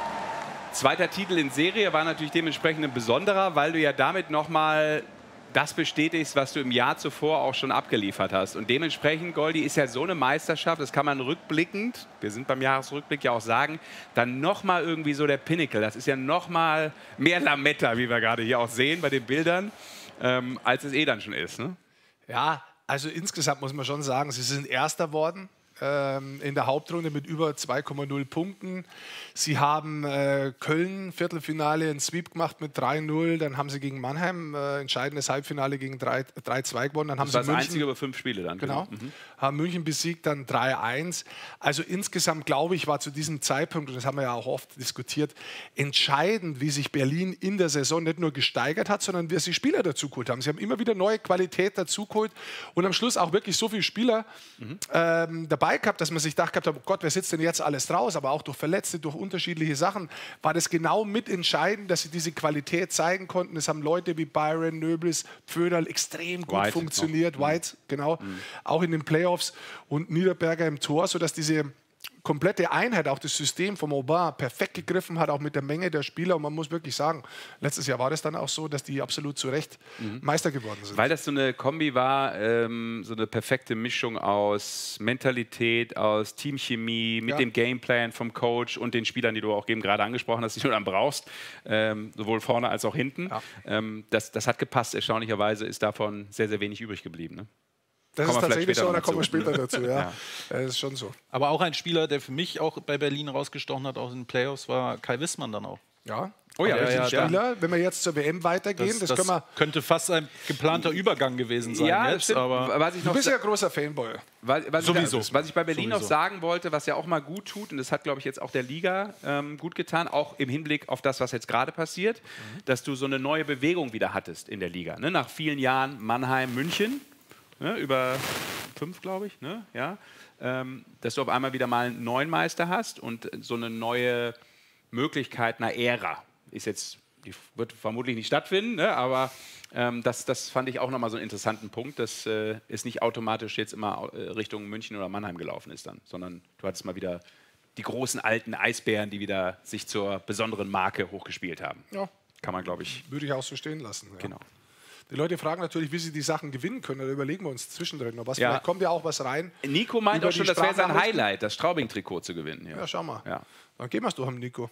A: Zweiter Titel in Serie war natürlich dementsprechend ein besonderer, weil du ja damit nochmal das bestätigst, was du im Jahr zuvor auch schon abgeliefert hast. Und dementsprechend, Goldi, ist ja so eine Meisterschaft, das kann man rückblickend, wir sind beim Jahresrückblick ja auch sagen, dann nochmal irgendwie so der Pinnacle. Das ist ja nochmal mehr Lametta, wie wir gerade hier auch sehen bei den Bildern, ähm, als es eh dann schon ist. Ne?
B: Ja, also insgesamt muss man schon sagen, sie sind Erster worden ähm, in der Hauptrunde mit über zwei Komma null Punkten. Sie haben äh, Köln Viertelfinale einen Sweep gemacht mit drei null. Dann haben sie gegen Mannheim äh, entscheidendes Halbfinale gegen drei zwei gewonnen. Dann haben
A: Das war
B: sie
A: das
B: München,
A: einzige über fünf Spiele dann.
B: Genau.
A: Mhm.
B: Haben München besiegt, dann drei eins. Also insgesamt, glaube ich, war zu diesem Zeitpunkt, und das haben wir ja auch oft diskutiert, entscheidend, wie sich Berlin in der Saison nicht nur gesteigert hat, sondern wie sie Spieler dazu geholt haben. Sie haben immer wieder neue Qualität dazu geholt und am Schluss auch wirklich so viele Spieler mhm. ähm, dabei gehabt, dass man sich gedacht hat, oh Gott, wer sitzt denn jetzt alles draus? Aber auch durch Verletzte, durch unterschiedliche Sachen war das genau mitentscheidend, dass sie diese Qualität zeigen konnten. Es haben Leute wie Byron, Nöblis, Pföderl extrem gut
A: White
B: funktioniert.
A: noch.
B: White, genau. Mhm. Auch in den Playoffs und Niederberger im Tor, sodass diese komplette Einheit, auch das System vom Aubin perfekt gegriffen hat, auch mit der Menge der Spieler. Und man muss wirklich sagen, letztes Jahr war das dann auch so, dass die absolut zu Recht mhm. Meister geworden sind.
A: Weil das so eine Kombi war, ähm, so eine perfekte Mischung aus Mentalität, aus Teamchemie, mit
B: Ja.
A: dem Gameplan vom Coach und den Spielern, die du auch eben gerade angesprochen hast, die du dann brauchst, ähm, sowohl vorne als auch hinten.
B: Ja.
A: Ähm, das, das hat gepasst. Erstaunlicherweise ist davon sehr, sehr wenig übrig geblieben. Ne?
B: Das
A: Kommen
B: ist
A: wir
B: tatsächlich
A: vielleicht
B: so,
A: später
B: da
A: noch
B: kommen wir
A: dazu.
B: später dazu. Ja.
A: Ja.
B: Das ist schon so.
C: Aber auch ein Spieler, der für mich auch bei Berlin rausgestochen hat, auch in den Playoffs, war Kai Wissmann dann auch.
B: Ja.
A: Oh ja,
B: Aber
A: richtig,
B: die
A: ja.
B: Spieler, wenn wir jetzt zur W M weitergehen, das,
C: Das,
B: das können wir.
C: könnte fast ein geplanter Übergang gewesen sein
A: Ja, das
C: jetzt,
A: stimmt.
C: aber
A: Was ich
B: Du
A: noch
B: bist
A: sa-
B: ja ein großer Fanboy.
A: Was, was,
C: Sowieso.
A: Ich, was ich bei Berlin noch
C: Sowieso.
A: sagen wollte, was ja auch mal gut tut, und das hat, glaube ich, jetzt auch der Liga ähm, gut getan, auch im Hinblick auf das, was jetzt gerade passiert, mhm. dass du so eine neue Bewegung wieder hattest in der Liga. Ne? Nach vielen Jahren Mannheim, München, ne? über fünf, glaube ich, ne? ja? ähm, dass du auf einmal wieder mal einen neuen Meister hast und so eine neue Möglichkeit einer Ära. Ist jetzt, die wird vermutlich nicht stattfinden, ne? aber ähm, das, das fand ich auch nochmal so einen interessanten Punkt, dass äh, es nicht automatisch jetzt immer äh, Richtung München oder Mannheim gelaufen ist dann, sondern du hattest mal wieder die großen alten Eisbären, die wieder sich zur besonderen Marke hochgespielt haben.
B: Ja.
A: Kann man, glaube ich,
B: Würde ich auch so stehen lassen. Ja.
A: genau.
B: Die Leute fragen natürlich, wie sie die Sachen gewinnen können. Da überlegen wir uns zwischendrin noch was.
A: Ja.
B: Vielleicht kommt ja auch was rein.
A: Nico meint
B: Über
A: auch schon,
B: die
A: das wäre sein
B: Sprachnachrichten?
A: Highlight, das Straubing-Trikot zu gewinnen. Ja,
B: Ja, schau mal.
A: Ja.
B: Dann gehen wir es doch am Nico.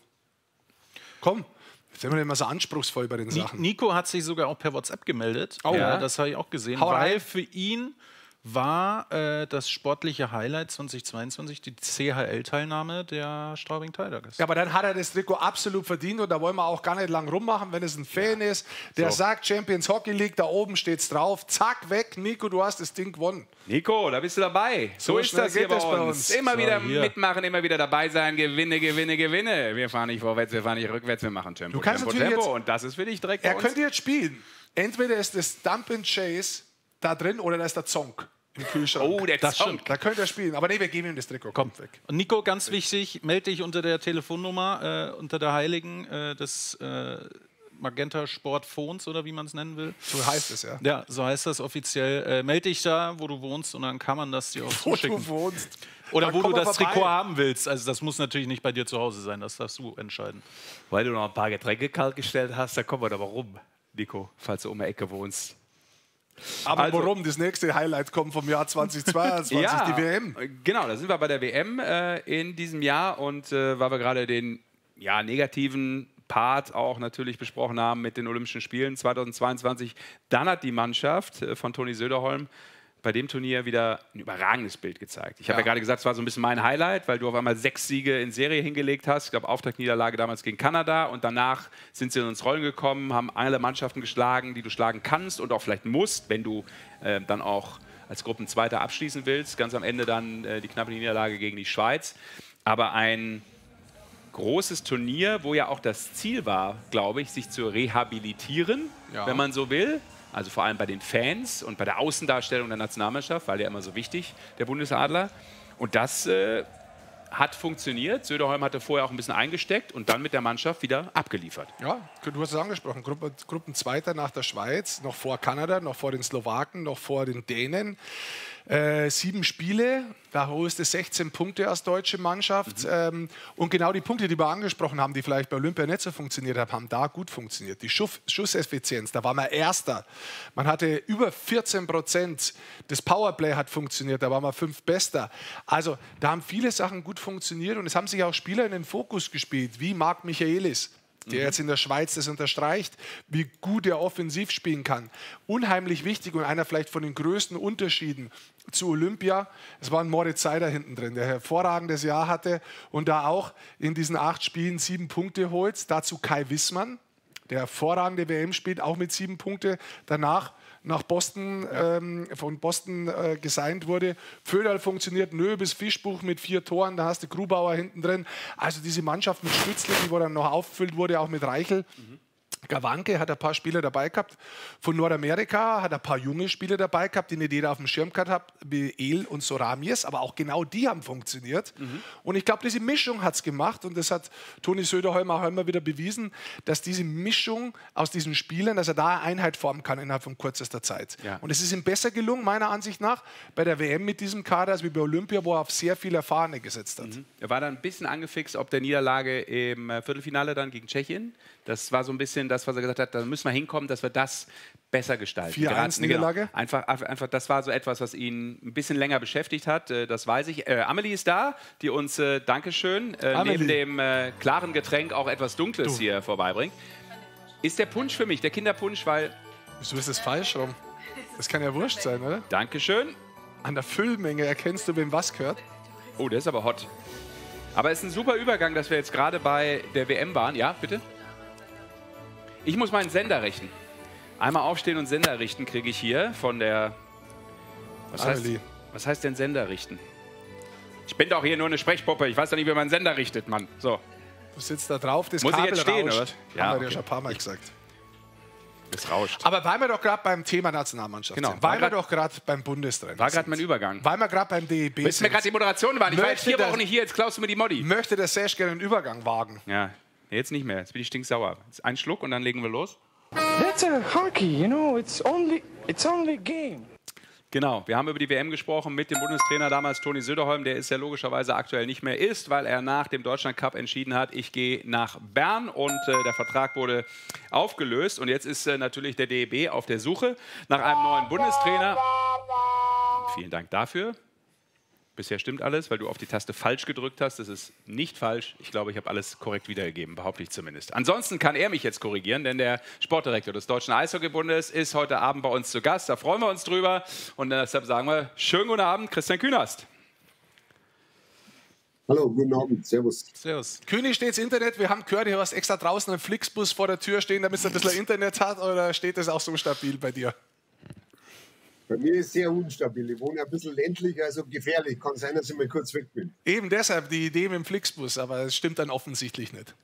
B: Komm, jetzt sind wir immer so anspruchsvoll bei den
C: Ni-
B: Sachen.
C: Nico hat sich sogar auch per WhatsApp gemeldet.
B: Oh.
C: ja,
A: Ja.
C: das habe ich auch gesehen,
B: Hau
C: weil
B: rein.
C: für ihn war äh, das sportliche Highlight zweitausendzweiundzwanzig die C H L-Teilnahme der Straubing Tigers.
B: Ja, aber dann hat er das Trikot absolut verdient und da wollen wir auch gar nicht lang rummachen, wenn es ein Fan ist, der
A: So.
B: sagt Champions Hockey League, da oben steht's drauf, zack, weg, Nico, du hast das Ding gewonnen.
A: Nico, da bist du dabei. So,
B: So
A: ist
B: schnell
A: das hier
B: geht
A: bei
B: das bei
A: uns.
B: uns.
A: Immer
C: So,
A: wieder
C: hier.
A: mitmachen, immer wieder dabei sein. Gewinne, gewinne, gewinne. Wir fahren nicht vorwärts, wir fahren nicht rückwärts, wir machen Tempo,
B: Du kannst
A: Tempo,
B: natürlich
A: Tempo.
B: jetzt-
A: Und das ist für dich direkt
B: Er
A: bei uns.
B: könnte jetzt spielen. Entweder ist das Dump and Chase da drin oder da ist der Zonk im Kühlschrank.
A: Oh, der
C: Das
A: Zonk.
B: Da könnte er spielen. Aber nee, wir geben ihm das Trikot. Kommt weg.
C: Und Nico, ganz wichtig, melde dich unter der Telefonnummer, äh, unter der Heiligen. Äh, das äh, Magenta Sport Phones oder wie man es nennen will.
B: So heißt es, ja.
C: Ja, so heißt das offiziell. Äh, melde dich da, wo du wohnst und dann kann man das dir auch
B: Wo
C: zuschicken.
B: du wohnst.
C: Oder
B: Dann
C: wo
B: komm
C: du
B: mal
C: das
B: vorbei.
C: Trikot haben willst. Also das muss natürlich nicht bei dir zu Hause sein, das darfst du entscheiden.
A: Weil du noch ein paar Getränke kalt gestellt hast, da kommen wir aber rum, Nico, falls du um die Ecke wohnst.
B: Aber
A: Also-
B: warum? Das nächste Highlight kommt vom Jahr zweitausendzweiundzwanzig, die W M.
A: Genau, da sind wir bei der W M äh, in diesem Jahr und äh, weil wir gerade den ja, negativen Part auch natürlich besprochen haben mit den Olympischen Spielen zweitausendzweiundzwanzig, dann hat die Mannschaft äh, von Toni Söderholm bei dem Turnier wieder ein überragendes Bild gezeigt. Ich habe
B: Ja.
A: ja gerade gesagt, es war so ein bisschen mein Highlight, weil du auf einmal sechs Siege in Serie hingelegt hast. Ich glaube, Auftaktniederlage damals gegen Kanada und danach sind sie ins Rollen gekommen, haben alle Mannschaften geschlagen, die du schlagen kannst und auch vielleicht musst, wenn du äh, dann auch als Gruppenzweiter abschließen willst. Ganz am Ende dann äh, die knappe Niederlage gegen die Schweiz. Aber ein großes Turnier, wo ja auch das Ziel war, glaube ich, sich zu rehabilitieren,
B: Ja.
A: wenn man so will. Also vor allem bei den Fans und bei der Außendarstellung der Nationalmannschaft, weil ja immer so wichtig, der Bundesadler. Und das äh, hat funktioniert. Söderholm hatte vorher auch ein bisschen eingesteckt und dann mit der Mannschaft wieder abgeliefert.
B: Ja, du hast es angesprochen. Gruppe, Gruppenzweiter nach der Schweiz, noch vor Kanada, noch vor den Slowaken, noch vor den Dänen. Äh, sieben Spiele, da holst du sechzehn Punkte als deutsche Mannschaft. Mhm. Ähm, und genau die Punkte, die wir angesprochen haben, die vielleicht bei Olympia nicht so funktioniert haben, haben da gut funktioniert. Die Schuss, Schusseffizienz, da war man Erster. Man hatte über vierzehn Prozent. Das Powerplay hat funktioniert, da waren wir fünf Bester. Also da haben viele Sachen gut funktioniert und es haben sich auch Spieler in den Fokus gespielt, wie Marc Michaelis, der jetzt in der Schweiz das unterstreicht, wie gut er offensiv spielen kann. Unheimlich wichtig und einer vielleicht von den größten Unterschieden zu Olympia. Es war ein Moritz Seider hinten drin, der hervorragendes Jahr hatte und da auch in diesen acht Spielen sieben Punkte holt. Dazu Kai Wissmann, der hervorragende W M spielt, auch mit sieben Punkte. Danach nach Boston, ja. ähm, von Boston äh, gesigned wurde. Föderl funktioniert, Nöbis, Fischbuch mit vier Toren, da hast du Grubauer hinten drin. Also diese Mannschaft mit Stützle, die wo dann noch aufgefüllt wurde, auch mit Reichel. Mhm. Gawanke hat ein paar Spieler dabei gehabt. Von Nordamerika hat ein paar junge Spieler dabei gehabt, die nicht jeder auf dem Schirm gehabt hat, wie El und Soramies, aber auch genau die haben funktioniert. Mhm. Und ich glaube, diese Mischung hat es gemacht und das hat Toni Söderholm auch immer wieder bewiesen, dass diese Mischung aus diesen Spielern, dass er da eine Einheit formen kann innerhalb von kürzester Zeit. Ja. Und es ist ihm besser gelungen, meiner Ansicht nach, bei der W M mit diesem Kader, als wie bei Olympia, wo er auf sehr viel Erfahrene gesetzt hat. Mhm.
A: Er war dann ein bisschen angefixt, ob der Niederlage im Viertelfinale dann gegen Tschechien. Das war so ein bisschen das, was er gesagt hat, da müssen wir hinkommen, dass wir das besser gestalten.
B: vier eins Niederlage?
A: Genau. Einfach, einfach, das war so etwas, was ihn ein bisschen länger beschäftigt hat, das weiß ich. Äh, Amelie ist da, die uns, äh, Dankeschön, äh, neben dem äh, klaren Getränk auch etwas Dunkles du. hier vorbeibringt. Ist der Punsch für mich, der Kinderpunsch, weil...
B: Wieso ist das falsch rum? Das kann ja wurscht sein, oder?
A: Dankeschön.
B: An der Füllmenge erkennst du, wem was gehört.
A: Oh, der ist aber hot. Aber es ist ein super Übergang, dass wir jetzt gerade bei der W M waren. Ja, bitte? Ich muss meinen Sender richten. Einmal aufstehen und Sender richten kriege ich hier von der... Was heißt, was heißt denn Sender richten? Ich bin doch hier nur eine Sprechpuppe. Ich weiß doch nicht, wie man einen Sender richtet, Mann. So.
B: Du sitzt da drauf, das
A: muss
B: Kabel
A: ich jetzt stehen,
B: rauscht.
A: oder?
B: Ja, haben wir
A: okay.
B: ja schon ein paar Mal gesagt.
A: Es rauscht.
B: Aber weil wir doch gerade beim Thema Nationalmannschaft
A: genau.
B: sind, weil wir doch gerade beim Bundestrainer
A: War gerade mein Übergang.
B: Weil wir gerade beim D E B
A: Willst du mir gerade die Moderation waren? Ich war jetzt vier
B: das,
A: Wochen nicht hier, jetzt klaust du mir die Modi.
B: Möchte der Sesh gerne einen Übergang wagen?
A: Ja, jetzt nicht mehr. Jetzt bin ich stinksauer. Jetzt ein Schluck und dann legen wir los.
F: That's a hockey, you know, it's only, it's only game.
A: Genau, wir haben über die W M gesprochen mit dem Bundestrainer damals Toni Söderholm, der es ja logischerweise aktuell nicht mehr ist, weil er nach dem Deutschlandcup entschieden hat, ich gehe nach Bern und äh, der Vertrag wurde aufgelöst und jetzt ist äh, natürlich der D E B auf der Suche nach einem neuen Bundestrainer. Vielen Dank dafür. Bisher stimmt alles, weil du auf die Taste falsch gedrückt hast. Das ist nicht falsch. Ich glaube, ich habe alles korrekt wiedergegeben, behaupte ich zumindest. Ansonsten kann er mich jetzt korrigieren, denn der Sportdirektor des Deutschen Eishockeybundes ist heute Abend bei uns zu Gast. Da freuen wir uns drüber. Und deshalb sagen wir, schönen guten Abend, Christian Künast.
G: Hallo, guten Abend, servus.
B: Servus. König steht's Internet. Wir haben gehört, du hast extra draußen einen Flixbus vor der Tür stehen, damit es ein bisschen Internet hat. Oder steht das auch so stabil bei dir?
G: Bei mir ist es sehr unstabil. Ich wohne ein bisschen ländlich, also gefährlich. Kann sein, dass ich mal kurz weg bin.
B: Eben deshalb die Idee mit dem Flixbus, aber es stimmt dann offensichtlich nicht.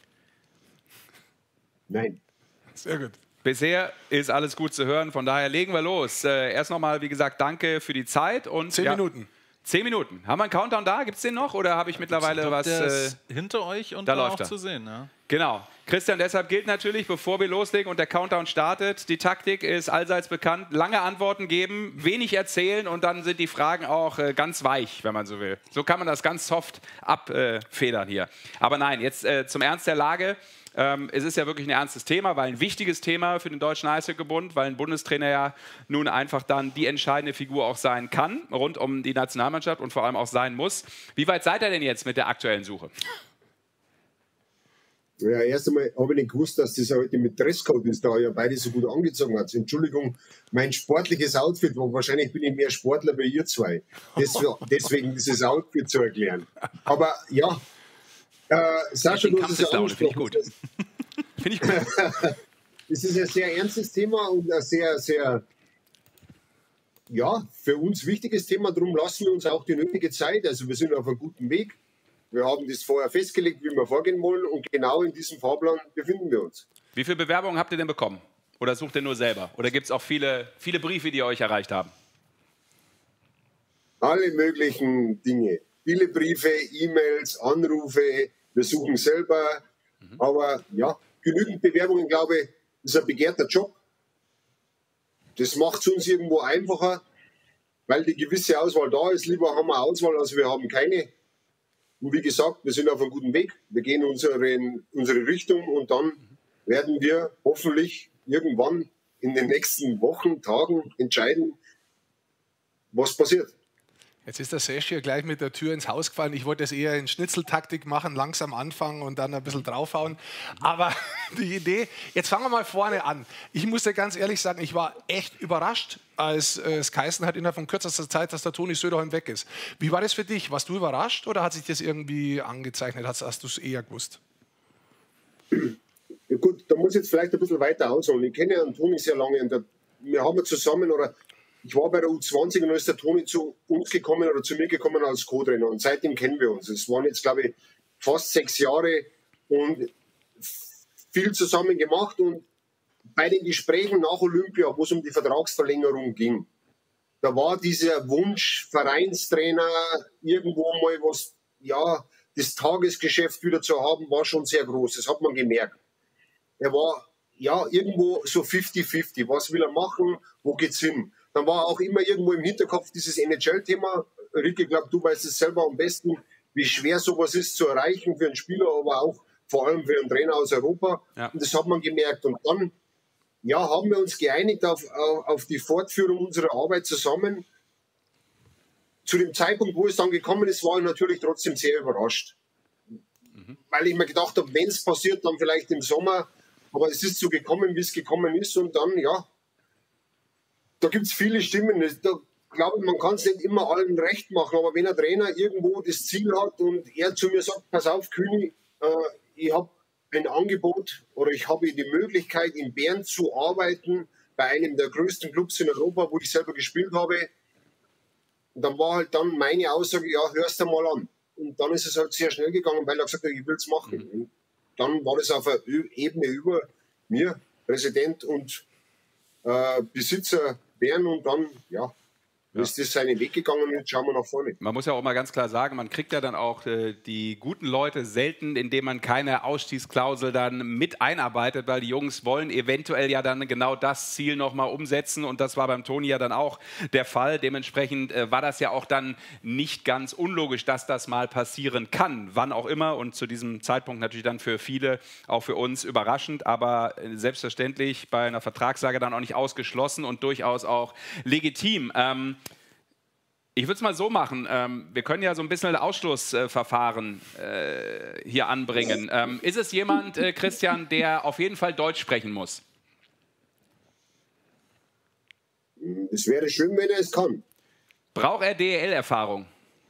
G: Nein.
B: Sehr gut.
A: Bisher ist alles gut zu hören, von daher legen wir los. Äh, erst nochmal, wie gesagt, danke für die Zeit. Und,
B: Zehn
A: ja,
B: Minuten.
A: Zehn Minuten. Haben wir einen Countdown da? Gibt es den noch? Oder habe ich mittlerweile
C: glaub,
A: was...
C: Der
A: äh,
C: ist hinter euch und
A: da
C: da
A: läuft
C: auch
A: er.
C: zu sehen. Ja.
A: Genau. Christian, deshalb gilt natürlich, bevor wir loslegen und der Countdown startet, die Taktik ist allseits bekannt, lange Antworten geben, wenig erzählen und dann sind die Fragen auch äh, ganz weich, wenn man so will. So kann man das ganz soft abfedern äh, hier. Aber nein, jetzt äh, zum Ernst der Lage. Ähm, es ist ja wirklich ein ernstes Thema, weil ein wichtiges Thema für den Deutschen Eishockeybund, weil ein Bundestrainer ja nun einfach dann die entscheidende Figur auch sein kann, rund um die Nationalmannschaft und vor allem auch sein muss. Wie weit seid ihr denn jetzt mit der aktuellen Suche?
G: Ja, erst einmal habe ich nicht gewusst, dass das heute mit Dresscode ist, da ja beide so gut angezogen hat. Entschuldigung, mein sportliches Outfit, wo wahrscheinlich bin ich mehr Sportler bei ihr zwei. Deswegen, deswegen dieses Outfit zu erklären. Aber ja, äh, Sascha, du hast es ja angesprochen.
A: Finde ich gut.
G: Es ist ein sehr ernstes Thema und ein sehr, sehr, ja, für uns wichtiges Thema. Darum lassen wir uns auch die nötige Zeit. Also wir sind auf einem guten Weg. Wir haben das vorher festgelegt, wie wir vorgehen wollen und genau in diesem Fahrplan befinden wir uns.
A: Wie viele Bewerbungen habt ihr denn bekommen? Oder sucht ihr nur selber? Oder gibt es auch viele, viele Briefe, die euch erreicht haben?
G: Alle möglichen Dinge. Viele Briefe, E-Mails, Anrufe. Wir suchen selber. Mhm. Aber ja, genügend Bewerbungen, glaube ich, ist ein begehrter Job. Das macht es uns irgendwo einfacher, weil die gewisse Auswahl da ist. Lieber haben wir Auswahl, als wir haben keine. Und wie gesagt, wir sind auf einem guten Weg. Wir gehen unseren, unsere Richtung und dann werden wir hoffentlich irgendwann in den nächsten Wochen, Tagen entscheiden, was passiert.
B: Jetzt ist der Sesh hier gleich mit der Tür ins Haus gefallen. Ich wollte es eher in Schnitzeltaktik machen, langsam anfangen und dann ein bisschen draufhauen. Aber die Idee, jetzt fangen wir mal vorne an. Ich muss dir ganz ehrlich sagen, ich war echt überrascht, als äh, es geheißen hat innerhalb von kürzester Zeit, dass der Toni Söderholm weg ist. Wie war das für dich? Warst du überrascht oder hat sich das irgendwie angezeichnet? Hast, hast du es eher gewusst?
G: Ja gut, da muss ich jetzt vielleicht ein bisschen weiter ausholen. Ich kenne ja den Toni sehr lange. Und der, wir haben ja zusammen, oder ich war bei der U zwanzig und dann ist der Toni zu uns gekommen oder zu mir gekommen als Co-Trainer. Und seitdem kennen wir uns. Es waren jetzt, glaube ich, fast sechs Jahre und viel zusammen gemacht. Und bei den Gesprächen nach Olympia, wo es um die Vertragsverlängerung ging, da war dieser Wunsch, Vereinstrainer, irgendwo mal was, ja, das Tagesgeschäft wieder zu haben, war schon sehr groß. Das hat man gemerkt. Er war ja irgendwo so fifty fifty. Was will er machen? Wo geht's hin? Dann war auch immer irgendwo im Hinterkopf dieses N H L-Thema. Ricky, ich glaube, du weißt es selber am besten, wie schwer sowas ist zu erreichen für einen Spieler, aber auch vor allem für einen Trainer aus Europa. Ja. Und das hat man gemerkt. Und dann ja, haben wir uns geeinigt auf, auf, auf die Fortführung unserer Arbeit zusammen. Zu dem Zeitpunkt, wo es dann gekommen ist, war ich natürlich trotzdem sehr überrascht. Mhm. Weil ich mir gedacht habe, wenn es passiert, dann vielleicht im Sommer. Aber es ist so gekommen, wie es gekommen ist. Und dann, ja, da gibt es viele Stimmen. Da glaube ich, man kann es nicht immer allen recht machen. Aber wenn ein Trainer irgendwo das Ziel hat und er zu mir sagt, pass auf, Kühni, äh, ich habe ein Angebot oder ich habe die Möglichkeit, in Bern zu arbeiten, bei einem der größten Clubs in Europa, wo ich selber gespielt habe. Und dann war halt dann meine Aussage, ja, hörst du mal an. Und dann ist es halt sehr schnell gegangen, weil er gesagt hat, ich will es machen. Mhm. Und dann war das auf einer Ebene über mir, Präsident und äh, Besitzer Bern. Und dann, ja, ja. ist das seinen Weg gegangen und jetzt schauen wir nach vorne.
A: Man muss ja auch mal ganz klar sagen, man kriegt ja dann auch äh, die guten Leute selten, indem man keine Ausstiegsklausel dann mit einarbeitet, weil die Jungs wollen eventuell ja dann genau das Ziel nochmal umsetzen und das war beim Toni ja dann auch der Fall. Dementsprechend äh, war das ja auch dann nicht ganz unlogisch, dass das mal passieren kann, wann auch immer und zu diesem Zeitpunkt natürlich dann für viele, auch für uns überraschend, aber äh, selbstverständlich bei einer Vertragslage dann auch nicht ausgeschlossen und durchaus auch legitim. Ähm, Ich würde es mal so machen, ähm, wir können ja so ein bisschen Ausschlussverfahren äh, hier anbringen. Ähm, ist es jemand, äh, Christian, der auf jeden Fall Deutsch sprechen muss?
G: Es wäre schön, wenn er es kann.
A: Braucht er D E L-Erfahrung?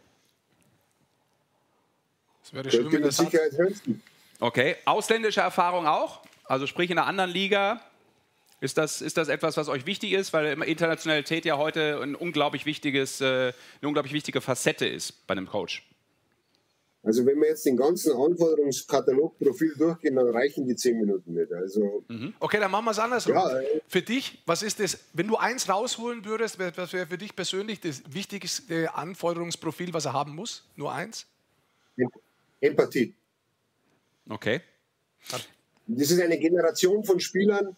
B: Es wäre schön, wenn er es hat.
A: Okay, ausländische Erfahrung auch? Also sprich in einer anderen Liga? Ist das, ist das etwas, was euch wichtig ist? Weil Internationalität ja heute ein unglaublich wichtiges, äh, eine unglaublich wichtige Facette ist bei einem Coach.
G: Also wenn wir jetzt den ganzen Anforderungskatalog-Profil durchgehen, dann reichen die zehn Minuten nicht. Also
B: mhm. Okay, dann machen wir es andersrum.
G: Ja, äh,
B: für dich, was ist das, wenn du eins rausholen würdest, was wäre für dich persönlich das wichtigste Anforderungsprofil, was er haben muss? Nur eins?
G: Empathie.
A: Okay.
G: Das ist eine Generation von Spielern.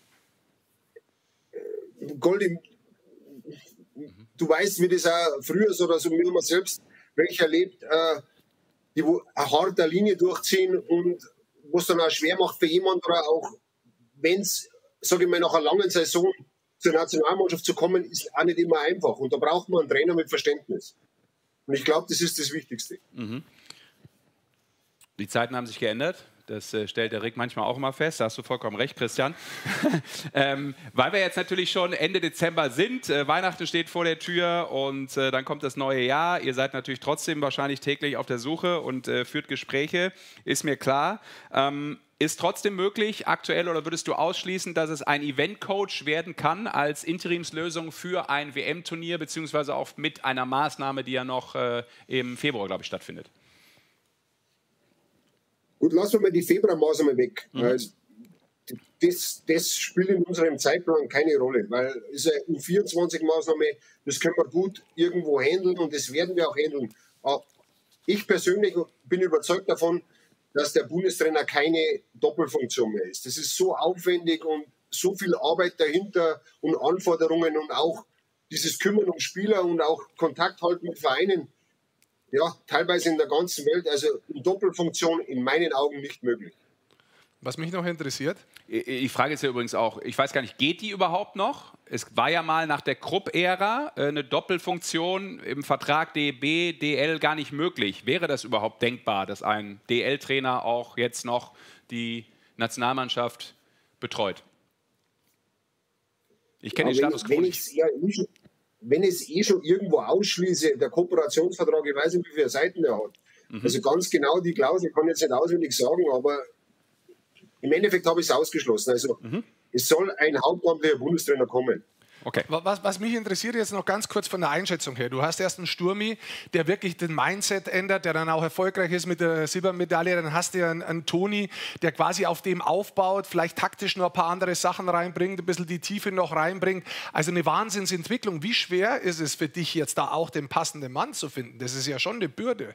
G: Goldi, du weißt, wie das auch früher so, oder so wie man selbst welche erlebt, äh, die wo eine harte Linie durchziehen und was dann auch schwer macht für jemanden, oder auch wenn es, sage ich mal, nach einer langen Saison zur Nationalmannschaft zu kommen, ist auch nicht immer einfach. Und da braucht man einen Trainer mit Verständnis. Und ich glaube, das ist das Wichtigste.
A: Mhm. Die Zeiten haben sich geändert. Das äh, stellt der Rick manchmal auch immer fest. Da hast du vollkommen recht, Christian. ähm, weil wir jetzt natürlich schon Ende Dezember sind. Äh, Weihnachten steht vor der Tür und äh, dann kommt das neue Jahr. Ihr seid natürlich trotzdem wahrscheinlich täglich auf der Suche und äh, führt Gespräche, ist mir klar. Ähm, ist trotzdem möglich, aktuell, oder würdest du ausschließen, dass es ein Eventcoach werden kann als Interimslösung für ein W M-Turnier, beziehungsweise auch mit einer Maßnahme, die ja noch äh, im Februar, glaube ich, stattfindet?
G: Gut, lassen wir mal die Februarmaßnahme weg.
A: Mhm.
G: Also, das, das spielt in unserem Zeitplan keine Rolle, weil es ist eine U vierundzwanzig-Maßnahme, das können wir gut irgendwo handeln und das werden wir auch handeln. Aber ich persönlich bin überzeugt davon, dass der Bundestrainer keine Doppelfunktion mehr ist. Das ist so aufwendig und so viel Arbeit dahinter und Anforderungen und auch dieses Kümmern um Spieler und auch Kontakt halten mit Vereinen. Ja, teilweise in der ganzen Welt, also in Doppelfunktion in meinen Augen nicht möglich.
B: Was mich noch interessiert?
A: Ich frage jetzt ja übrigens auch, ich weiß gar nicht, geht die überhaupt noch? Es war ja mal nach der Krupp-Ära eine Doppelfunktion im Vertrag D E B, D L gar nicht möglich. Wäre das überhaupt denkbar, dass ein D L-Trainer auch jetzt noch die Nationalmannschaft betreut? Ich kenne den Status quo nicht.
G: Wenn ich es eh schon irgendwo ausschließe, der Kooperationsvertrag, ich weiß nicht, wie viele Seiten der hat. Mhm. Also ganz genau die Klausel kann ich jetzt nicht auswendig sagen, aber im Endeffekt habe ich es ausgeschlossen. Also mhm. es soll ein hauptamtlicher Bundestrainer kommen.
B: Okay. Was, was mich interessiert jetzt noch ganz kurz von der Einschätzung her. Du hast erst einen Sturmi, der wirklich den Mindset ändert, der dann auch erfolgreich ist mit der Silbermedaille. Dann hast du einen, einen Toni, der quasi auf dem aufbaut, vielleicht taktisch noch ein paar andere Sachen reinbringt, ein bisschen die Tiefe noch reinbringt. Also eine Wahnsinnsentwicklung. Wie schwer ist es für dich jetzt da auch den passenden Mann zu finden? Das ist ja schon eine Bürde.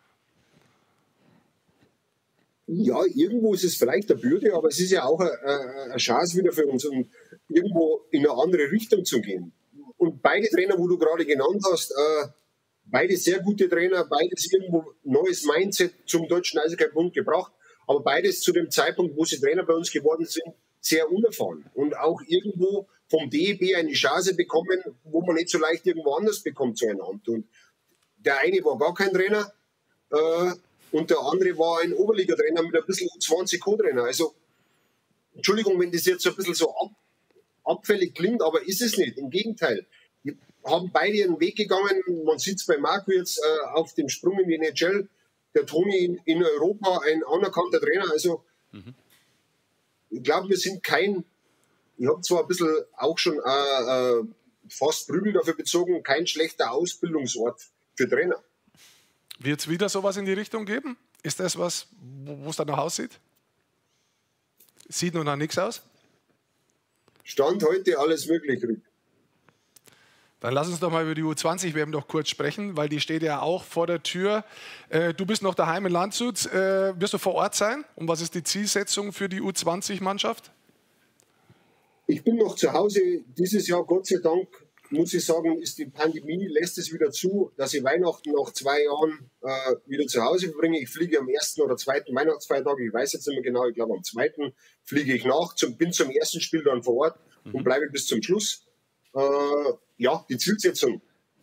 G: Ja, irgendwo ist es vielleicht eine Bürde, aber es ist ja auch eine, eine Chance wieder für uns, um irgendwo in eine andere Richtung zu gehen. Und beide Trainer, wo du gerade genannt hast, äh, beide sehr gute Trainer, beides irgendwo neues Mindset zum Deutschen Eishockey-Bund gebracht, aber beides zu dem Zeitpunkt, wo sie Trainer bei uns geworden sind, sehr unerfahren. Und auch irgendwo vom D E B eine Chance bekommen, wo man nicht so leicht irgendwo anders bekommt zueinander. Und der eine war gar kein Trainer, äh, und der andere war ein Oberliga-Trainer mit ein bisschen U zwanzig Co-Trainer. Also, Entschuldigung, wenn das jetzt so ein bisschen so ab, abfällig klingt, aber ist es nicht. Im Gegenteil. Wir haben beide ihren Weg gegangen. Man sieht es bei Marco jetzt äh, auf dem Sprung in die N H L. Der Toni in, in Europa, ein anerkannter Trainer. Also, mhm. ich glaube, wir sind kein, ich habe zwar ein bisschen auch schon äh, äh, fast Prügel dafür bezogen, kein schlechter Ausbildungsort für Trainer.
B: Wird es wieder sowas in die Richtung geben? Ist das was, wo es danach aussieht? Sieht noch nach nichts aus?
G: Stand heute alles möglich, Rick.
B: Dann lass uns doch mal über die U zwanzig W M noch kurz sprechen, weil die steht ja auch vor der Tür. Äh, du bist noch daheim in Landshut. Äh, wirst du vor Ort sein? Und was ist die Zielsetzung für die U zwanzig-Mannschaft?
G: Ich bin noch zu Hause. Dieses Jahr, Gott sei Dank, muss ich sagen, ist die Pandemie, lässt es wieder zu, dass ich Weihnachten nach zwei Jahren äh, wieder zu Hause verbringe. Ich fliege am ersten oder zweiten Weihnachtsfeiertag, ich weiß jetzt nicht mehr genau, ich glaube am zweiten fliege ich nach, zum, bin zum ersten Spiel dann vor Ort mhm. und bleibe bis zum Schluss. Äh, ja, die Zielsetzung.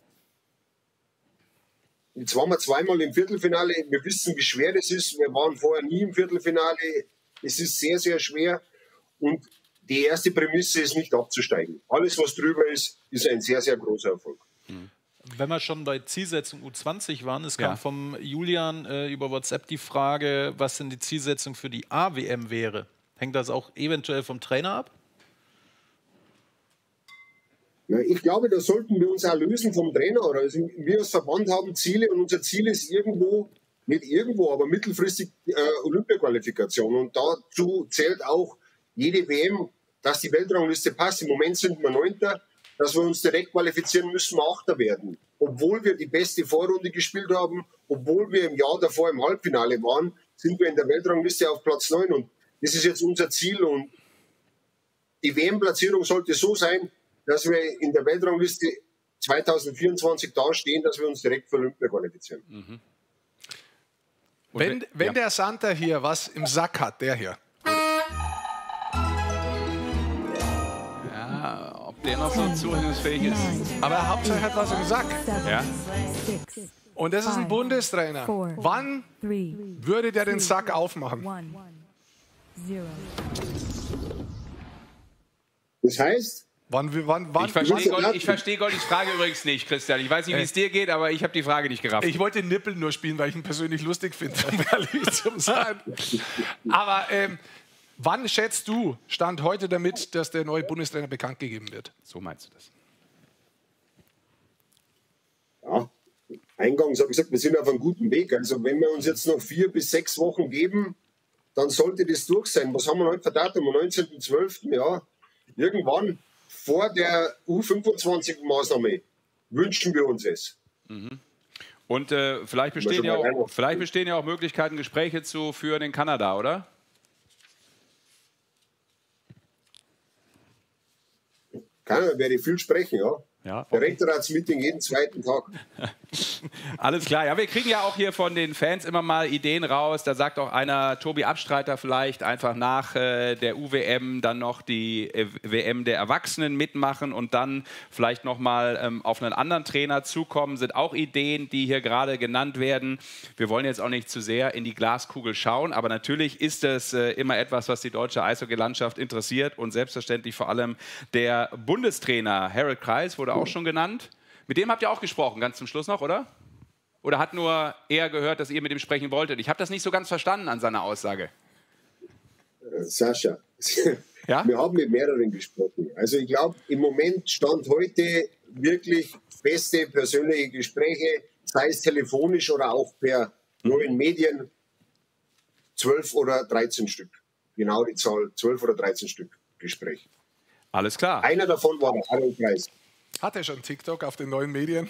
G: Jetzt waren wir zweimal im Viertelfinale, wir wissen, wie schwer das ist, wir waren vorher nie im Viertelfinale, es ist sehr, sehr schwer und die erste Prämisse ist nicht abzusteigen. Alles, was drüber ist, ist ein sehr, sehr großer Erfolg.
C: Wenn wir schon bei Zielsetzung U zwanzig waren, es kam
A: ja.
C: vom Julian äh, über WhatsApp die Frage, was denn die Zielsetzung für die A W M wäre. Hängt das auch eventuell vom Trainer ab?
G: Ja, ich glaube, da sollten wir uns auch lösen vom Trainer. Also wir als Verband haben Ziele und unser Ziel ist irgendwo, nicht irgendwo, aber mittelfristig äh, Olympia-Qualifikation. Und dazu zählt auch jede W M, dass die Weltrangliste passt. Im Moment sind wir Neunter. Dass wir uns direkt qualifizieren, müssen wir Achter werden. Obwohl wir die beste Vorrunde gespielt haben, obwohl wir im Jahr davor im Halbfinale waren, sind wir in der Weltrangliste auf Platz neun. Und das ist jetzt unser Ziel. Und die W M-Platzierung sollte so sein, dass wir in der Weltrangliste zwanzig vierundzwanzig dastehen, dass wir uns direkt für Olympia qualifizieren.
A: Mhm.
B: Wenn, wenn
A: ja.
B: der Santa hier was im Sack hat, der hier.
A: Ja, ob der noch so zuhörungsfähig ist.
B: Aber Hauptsache hat was im Sack.
A: Ja.
B: Und das ist ein Bundestrainer. Wann würde der den Sack aufmachen?
G: Das heißt,
B: Wann, wann, wann,
A: Ich verstehe
G: wann-
A: Gold, ich verstehe Goldis Frage übrigens nicht, Christian. Ich weiß nicht, wie es dir geht, aber ich habe die Frage nicht gerafft.
B: Ich wollte Nippel nur spielen, weil ich ihn persönlich lustig finde, um ehrlich zu sein. Aber ähm, wann schätzt du, Stand heute damit, dass der neue Bundestrainer bekannt gegeben wird?
A: So meinst du das?
G: ja, eingangs habe ich gesagt, wir sind auf einem guten Weg. Also wenn wir uns jetzt noch vier bis sechs Wochen geben, dann sollte das durch sein. Was haben wir heute für Datum? Am neunzehnten zwölften Ja, irgendwann vor der U fünfundzwanzig-Maßnahme wünschen wir uns es.
A: Und äh, vielleicht, bestehen ja
G: schon mal
A: auch,
G: rein.
A: vielleicht bestehen ja auch Möglichkeiten, Gespräche zu führen in Kanada, oder?
G: Keiner werde viel sprechen, ja.
A: Ja,
G: Der Rektoratsmeeting jeden zweiten Tag.
A: Alles klar. Ja, wir kriegen ja auch hier von den Fans immer mal Ideen raus. Da sagt auch einer, Tobi Abstreiter vielleicht einfach nach äh, der U W M dann noch die äh, W M der Erwachsenen mitmachen und dann vielleicht noch mal ähm, auf einen anderen Trainer zukommen. Sind auch Ideen, die hier gerade genannt werden. Wir wollen jetzt auch nicht zu sehr in die Glaskugel schauen, aber natürlich ist es äh, immer etwas, was die deutsche Eishockey-Landschaft interessiert und selbstverständlich vor allem der Bundestrainer Harold Kreis wurde auch schon genannt. Mit dem habt ihr auch gesprochen, ganz zum Schluss noch, oder? Oder hat nur er gehört, dass ihr mit ihm sprechen wolltet? Ich habe das nicht so ganz verstanden an seiner Aussage.
G: Äh, Sascha,
A: Ja?
G: wir haben mit mehreren gesprochen. Also ich glaube, im Moment stand heute wirklich feste persönliche Gespräche, sei es telefonisch oder auch per neuen Medien, zwölf oder dreizehn Stück. Genau die Zahl, zwölf oder dreizehn Stück Gespräch.
A: Alles klar.
G: Einer davon war der Harold Kreis.
B: Hat er schon TikTok auf den neuen Medien?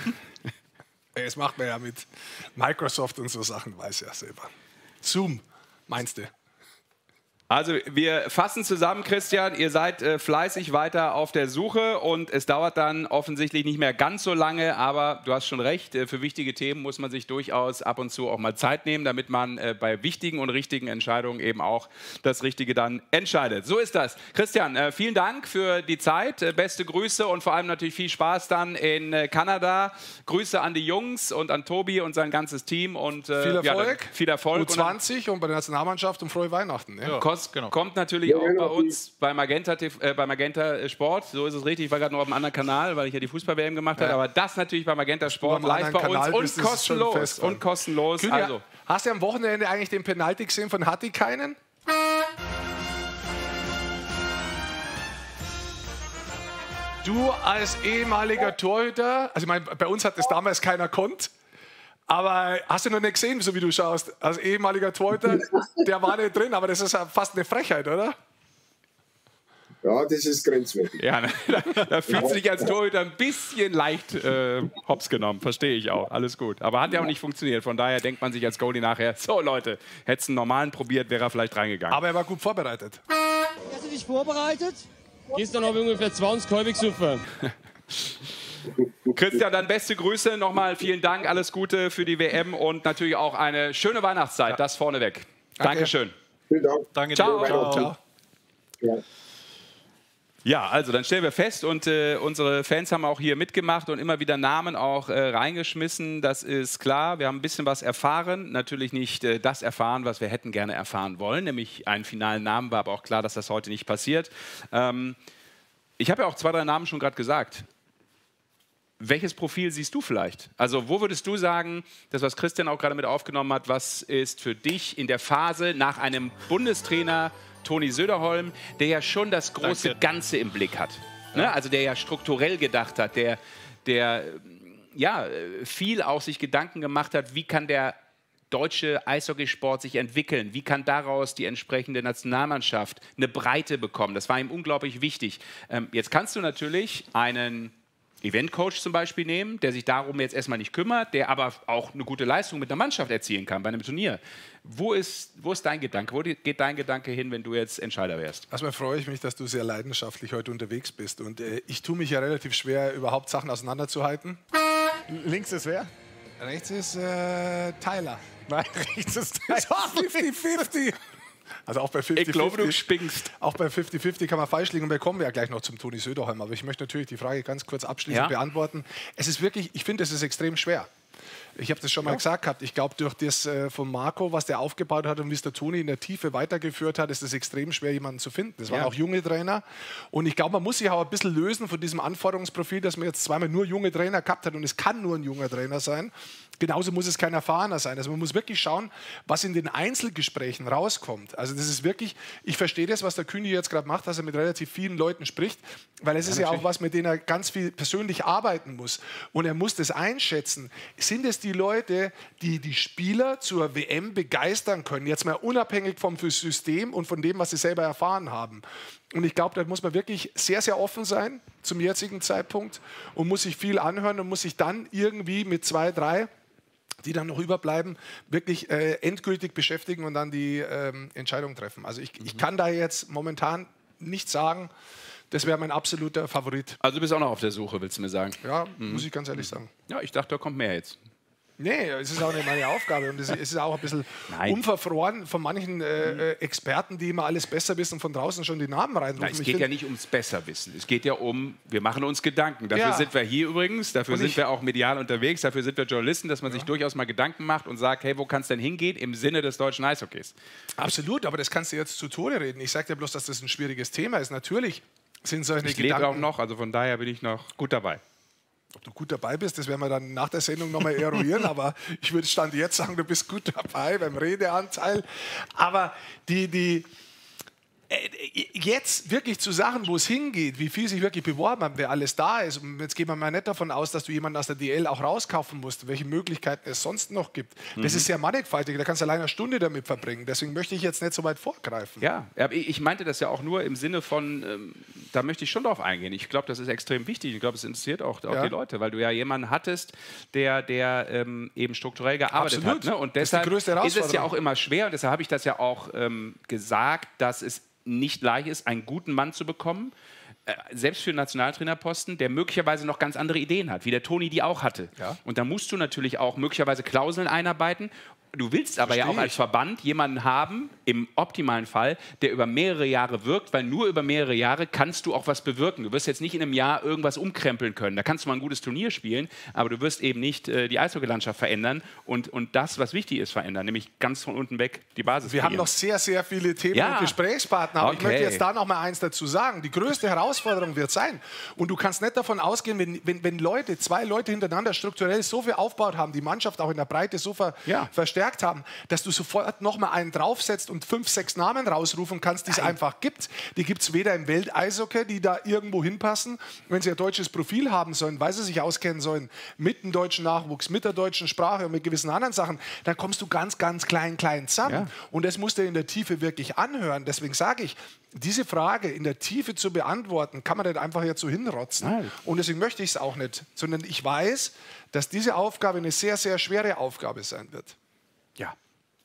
B: Das macht man ja mit Microsoft und so Sachen, weiß er selber. Zoom, meinst du?
A: Also wir fassen zusammen, Christian, ihr seid äh, fleißig weiter auf der Suche und es dauert dann offensichtlich nicht mehr ganz so lange, aber du hast schon recht, äh, für wichtige Themen muss man sich durchaus ab und zu auch mal Zeit nehmen, damit man äh, bei wichtigen und richtigen Entscheidungen eben auch das Richtige dann entscheidet. So ist das. Christian, äh, vielen Dank für die Zeit, äh, beste Grüße und vor allem natürlich viel Spaß dann in äh, Kanada. Grüße an die Jungs und an Tobi und sein ganzes Team und äh,
B: Viel
A: ja,
B: Erfolg.
A: dann viel Erfolg.
B: U
A: Und dann
B: zwanzig und bei der Nationalmannschaft und frohe Weihnachten. Ne?
A: Kost,
C: genau.
A: Kommt natürlich
G: Ja,
A: auch
G: genau.
A: bei uns bei Magenta, T V, äh, bei Magenta Sport. So ist es richtig. Ich war gerade noch auf einem anderen Kanal, weil ich ja die Fußball-W M gemacht habe.
B: Ja.
A: Aber das natürlich bei Magenta Sport
B: du am
A: live bei
B: anderen
A: uns
B: Kanal
A: und
B: bist, ist es schon
A: kostenlos.
B: fest, Mann.
A: Und kostenlos.
B: Kühn,
A: Also,
B: hast du am Wochenende eigentlich den Penalty gesehen von Hatti keinen? Du als ehemaliger Torhüter, also ich meine, bei uns hat das damals keiner konnt, aber hast du noch nicht gesehen, so wie du schaust, als ehemaliger Torhüter, der war nicht drin, aber das ist ja fast eine Frechheit, oder?
G: Ja, das ist grenzwertig.
A: ja, da, da fühlt sich als Torhüter ein bisschen leicht äh, hops genommen. Verstehe ich auch. Alles gut. Aber hat ja auch nicht funktioniert. Von daher denkt man sich als Goalie nachher, so Leute, hättest einen normalen probiert, wäre er vielleicht reingegangen.
B: Aber er war gut vorbereitet.
D: Hast du dich vorbereitet? Gestern habe ich ungefähr zwanzig Kolbig gesoffen.
A: Christian, dann beste Grüße. Nochmal vielen Dank. Alles Gute für die W M und natürlich auch eine schöne Weihnachtszeit. Das vorneweg. Dankeschön.
G: Vielen Dank.
C: Danke
A: Ciao.
C: dir.
B: Ciao.
G: Ja.
A: Ja, also dann stellen wir fest und äh, unsere Fans haben auch hier mitgemacht und immer wieder Namen auch äh, reingeschmissen. Das ist klar, wir haben ein bisschen was erfahren. Natürlich nicht äh, das erfahren, was wir hätten gerne erfahren wollen, nämlich einen finalen Namen, war aber auch klar, dass das heute nicht passiert. Ähm, ich habe ja auch zwei, drei Namen schon gerade gesagt. Welches Profil siehst du vielleicht? Also wo würdest du sagen, das, was Christian auch gerade mit aufgenommen hat, was ist für dich in der Phase nach einem Bundestrainer Toni Söderholm, der ja schon das große
C: Danke.
A: Ganze im Blick hat. Ne? Also der ja strukturell gedacht hat, der, der ja, viel auch sich Gedanken gemacht hat, wie kann der deutsche Eishockeysport sich entwickeln, wie kann daraus die entsprechende Nationalmannschaft eine Breite bekommen. Das war ihm unglaublich wichtig. Ähm, jetzt kannst du natürlich einen Eventcoach zum Beispiel nehmen, der sich darum jetzt erstmal nicht kümmert, der aber auch eine gute Leistung mit einer Mannschaft erzielen kann bei einem Turnier. Wo ist, wo ist dein Gedanke? Wo geht dein Gedanke hin, wenn du jetzt Entscheider wärst?
B: Erstmal freue ich mich, dass du sehr leidenschaftlich heute unterwegs bist. Und äh, ich tue mich ja relativ schwer, überhaupt Sachen auseinanderzuhalten.
H: Links ist wer?
B: Rechts ist äh, Tyler.
H: Nein, rechts ist Tyler.
B: fünfzig fünfzig. Also auch bei fünfzig
A: Ich glaube, du spinkst.
B: Auch bei fünfzig fünfzig kann man falsch liegen und wir kommen ja gleich noch zum Toni Söderholm. Aber ich möchte natürlich die Frage ganz kurz abschließend
A: Ja?
B: beantworten. Es ist wirklich, ich finde, es ist extrem schwer. Ich habe das schon mal gesagt gehabt. Ich glaube, durch das äh, von Marco, was der aufgebaut hat und wie es der Toni in der Tiefe weitergeführt hat, ist es extrem schwer, jemanden zu finden. Das waren
A: Ja.
B: auch junge Trainer. Und ich glaube, man muss sich auch ein bisschen lösen von diesem Anforderungsprofil, dass man jetzt zweimal nur junge Trainer gehabt hat und es kann nur ein junger Trainer sein. Genauso muss es kein Erfahrener sein. Also man muss wirklich schauen, was in den Einzelgesprächen rauskommt. Also das ist wirklich, ich verstehe das, was der Kühni jetzt gerade macht, dass er mit relativ vielen Leuten spricht, weil es ist ja auch was, mit denen er ganz viel persönlich arbeiten muss. Und er muss das einschätzen. Sind es die Leute, die die Spieler zur W M begeistern können, jetzt mal unabhängig vom System und von dem, was sie selber erfahren haben? Und ich glaube, da muss man wirklich sehr, sehr offen sein zum jetzigen Zeitpunkt und muss sich viel anhören und muss sich dann irgendwie mit zwei, drei, die dann noch überbleiben, wirklich äh, endgültig beschäftigen und dann die ähm, Entscheidung treffen. Also ich, ich kann da jetzt momentan nicht sagen, das wäre mein absoluter Favorit.
A: Also du bist auch noch auf der Suche, willst du mir sagen?
B: Ja, muss ich ganz ehrlich sagen.
A: Ja, ich dachte, da kommt mehr jetzt.
B: Nee, es ist auch nicht meine Aufgabe und es ist auch ein bisschen
A: Nein.
B: unverfroren von manchen äh, Experten, die immer alles besser wissen, von draußen schon die Namen reinrufen.
A: Nein, es
B: Ich
A: geht ja
B: find-
A: nicht ums Besserwissen. Es geht ja um, wir machen uns Gedanken. Dafür
B: Ja.
A: sind wir hier übrigens, dafür
B: Und
A: sind
B: ich-
A: wir auch medial unterwegs, dafür sind wir Journalisten, dass man sich durchaus mal Gedanken macht und sagt, hey, wo kann es denn hingehen im Sinne des deutschen Eishockeys?
B: Absolut, aber das kannst du jetzt zu Tode reden. Ich sage dir bloß, dass das ein schwieriges Thema ist. Natürlich sind solche
A: Ich lebe auch
B: Gedanken...
A: noch, also von daher bin ich noch gut dabei.
B: Ob du gut dabei bist, das werden wir dann nach der Sendung nochmal eruieren, aber ich würde Stand jetzt sagen, du bist gut dabei beim Redeanteil. Aber die, die, äh, jetzt wirklich zu Sachen, wo es hingeht, wie viel sich wirklich beworben haben, wer alles da ist, und jetzt gehen wir mal nicht davon aus, dass du jemanden aus der D L auch rauskaufen musst, welche Möglichkeiten es sonst noch gibt. Das ist sehr mannigfaltig, da kannst du allein eine Stunde damit verbringen. Deswegen möchte ich jetzt nicht so weit vorgreifen.
A: Ja, aber ich meinte das ja auch nur im Sinne von, ähm, da möchte ich schon drauf eingehen. Ich glaube, das ist extrem wichtig. Ich glaube, es interessiert auch, auch
B: Ja.
A: die Leute, weil du ja jemanden hattest, der, der ähm, eben strukturell gearbeitet
B: Absolut.
A: hat. Ne? Und
B: Das ist die
A: deshalb
B: größte
A: ist es ja
B: Herausforderung.
A: auch immer schwer, und deshalb habe ich das ja auch ähm, gesagt, dass es nicht leicht ist, einen guten Mann zu bekommen, äh, selbst für einen Nationaltrainerposten, der möglicherweise noch ganz andere Ideen hat, wie der Toni die auch hatte.
B: Ja.
A: Und da musst du natürlich auch möglicherweise Klauseln einarbeiten. Du willst aber ja
B: Verstehe
A: auch als
B: ich.
A: Verband jemanden haben, im optimalen Fall, der über mehrere Jahre wirkt, weil nur über mehrere Jahre kannst du auch was bewirken. Du wirst jetzt nicht in einem Jahr irgendwas umkrempeln können. Da kannst du mal ein gutes Turnier spielen, aber du wirst eben nicht äh, die Eishockeylandschaft verändern und, und das, was wichtig ist, verändern, nämlich ganz von unten weg die Basis
B: Wir haben
A: kreieren.
B: noch sehr, sehr viele Themen
A: Ja.
B: und Gesprächspartner. Aber ich
A: Okay.
B: möchte jetzt da noch mal eins dazu sagen. Die größte Herausforderung wird sein, und du kannst nicht davon ausgehen, wenn, wenn, wenn Leute, zwei Leute hintereinander strukturell so viel aufgebaut haben, die Mannschaft auch in der Breite so ver,
A: Ja.
B: verstärkt haben, dass du sofort noch mal einen draufsetzt und fünf, sechs Namen rausrufen kannst, die es einfach gibt. Die gibt es weder im Welteishockey, die da irgendwo hinpassen, wenn sie ein deutsches Profil haben sollen, weil sie sich auskennen sollen mit dem deutschen Nachwuchs, mit der deutschen Sprache und mit gewissen anderen Sachen, dann kommst du ganz, ganz klein, klein zusammen.
A: Ja.
B: Und das musst du in der Tiefe wirklich anhören. Deswegen sage ich, diese Frage in der Tiefe zu beantworten, kann man nicht einfach jetzt so hinrotzen.
A: Nein.
B: Und deswegen möchte ich es auch nicht, sondern ich weiß, dass diese Aufgabe eine sehr, sehr schwere Aufgabe sein wird.
A: Ja.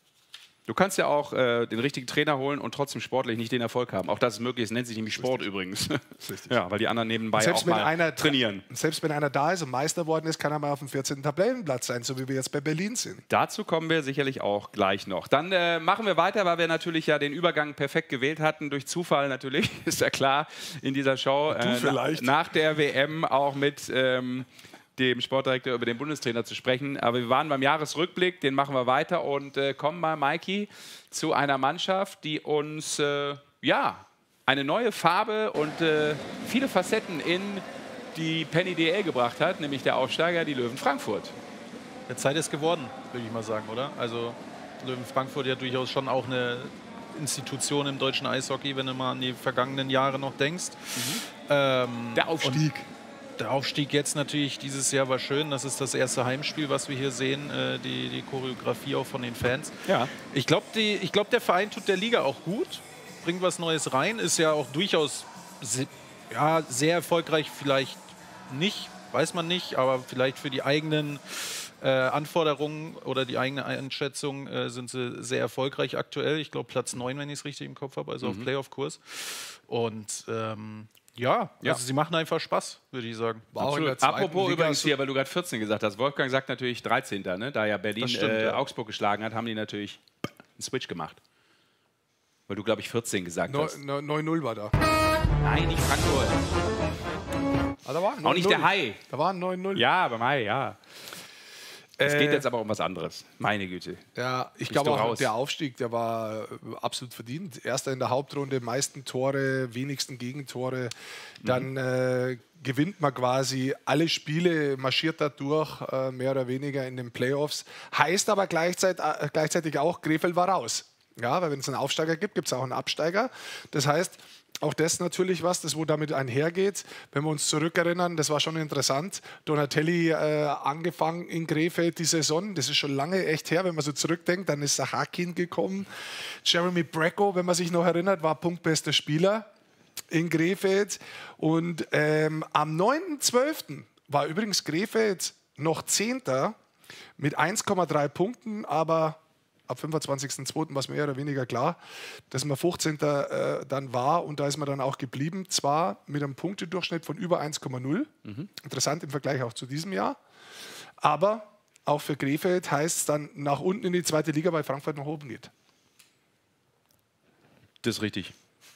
A: Du kannst ja auch äh, den richtigen Trainer holen und trotzdem sportlich nicht den Erfolg haben. Auch das ist möglich. Es nennt sich nämlich Sport übrigens. Ja, weil die anderen nebenbei
B: Selbst
A: auch
B: wenn,
A: mal
B: einer,
A: trainieren.
B: selbst wenn einer da ist und Meister worden ist, kann er mal auf dem vierzehnten Tabellenplatz sein, so wie wir jetzt bei Berlin sind.
A: Dazu kommen wir sicherlich auch gleich noch. Dann äh, machen wir weiter, weil wir natürlich ja den Übergang perfekt gewählt hatten, durch Zufall natürlich, ist ja klar, in dieser Show.
B: Du vielleicht.
A: Na, nach der W M auch mit ähm, dem Sportdirektor über den Bundestrainer zu sprechen. Aber wir waren beim Jahresrückblick, den machen wir weiter und äh, kommen mal, Maiki, zu einer Mannschaft, die uns, äh, ja, eine neue Farbe und äh, viele Facetten in die Penny D L gebracht hat, nämlich der Aufsteiger, die Löwen Frankfurt.
C: Der Zeit ist geworden, würde ich mal sagen, oder? Also Löwen Frankfurt ja durchaus schon auch eine Institution im deutschen Eishockey, wenn du mal an die vergangenen Jahre noch denkst. Ähm,
A: Der Aufstieg.
C: der Aufstieg jetzt natürlich dieses Jahr war schön. Das ist das erste Heimspiel, was wir hier sehen, äh, die, die Choreografie auch von den Fans.
A: Ja.
C: Ich glaube, glaub, der Verein tut der Liga auch gut, bringt was Neues rein, ist ja auch durchaus se ja, sehr erfolgreich, vielleicht nicht weiß man nicht, aber vielleicht für die eigenen äh, Anforderungen oder die eigene Einschätzung äh, sind sie sehr erfolgreich aktuell. Ich glaube Platz neun, wenn ich es richtig im Kopf habe, also mhm. auf Playoff-Kurs. Und ähm, ja,
A: ja,
C: also sie machen einfach Spaß, würde ich sagen.
A: Apropos Liga übrigens hier, weil du gerade vierzehn gesagt hast, Wolfgang sagt natürlich dreizehnter Ne? Da ja Berlin
C: stimmt,
A: äh,
C: ja.
A: Augsburg geschlagen hat, haben die natürlich einen Switch gemacht. Weil du, glaube ich, vierzehn gesagt
B: No,
A: hast.
B: no, neun null war da.
A: Nein, nicht Frankfurt.
B: Ah, da war
A: Auch nicht der Hai.
B: Da waren neun null.
A: Ja, beim Hai, ja. Es
B: Äh,
A: geht jetzt aber um was anderes. Meine Güte.
B: Ja, ich
A: Bist
B: glaube
A: du
B: auch,
A: raus?
B: der Aufstieg, der war äh, absolut verdient. Erster in der Hauptrunde, meisten Tore, wenigsten Gegentore. Dann äh, gewinnt man quasi alle Spiele, marschiert da durch, äh, mehr oder weniger in den Playoffs. Heißt aber gleichzeitig, äh, gleichzeitig auch, Krefeld war raus. Ja, weil wenn es einen Aufsteiger gibt, gibt es auch einen Absteiger. Das heißt, auch das natürlich was, das wo damit einhergeht. Wenn wir uns zurückerinnern, das war schon interessant. Donatelli äh, angefangen in Krefeld die Saison, das ist schon lange echt her, wenn man so zurückdenkt. Dann ist Sahakin gekommen. Jeremy Bracco, wenn man sich noch erinnert, war punktbester Spieler in Krefeld. Und ähm, am neunten zwölften war übrigens Krefeld noch Zehnter mit eins Komma drei Punkten, aber ab fünfundzwanzigsten zweiten war es mehr oder weniger klar, dass man fünfzehnter Äh, dann war und da ist man dann auch geblieben. Zwar mit einem Punktedurchschnitt von über eins Komma null, mhm. interessant im Vergleich auch zu diesem Jahr, aber auch für Krefeld heißt es dann nach unten in die zweite Liga, weil Frankfurt nach oben geht.
A: Das ist richtig.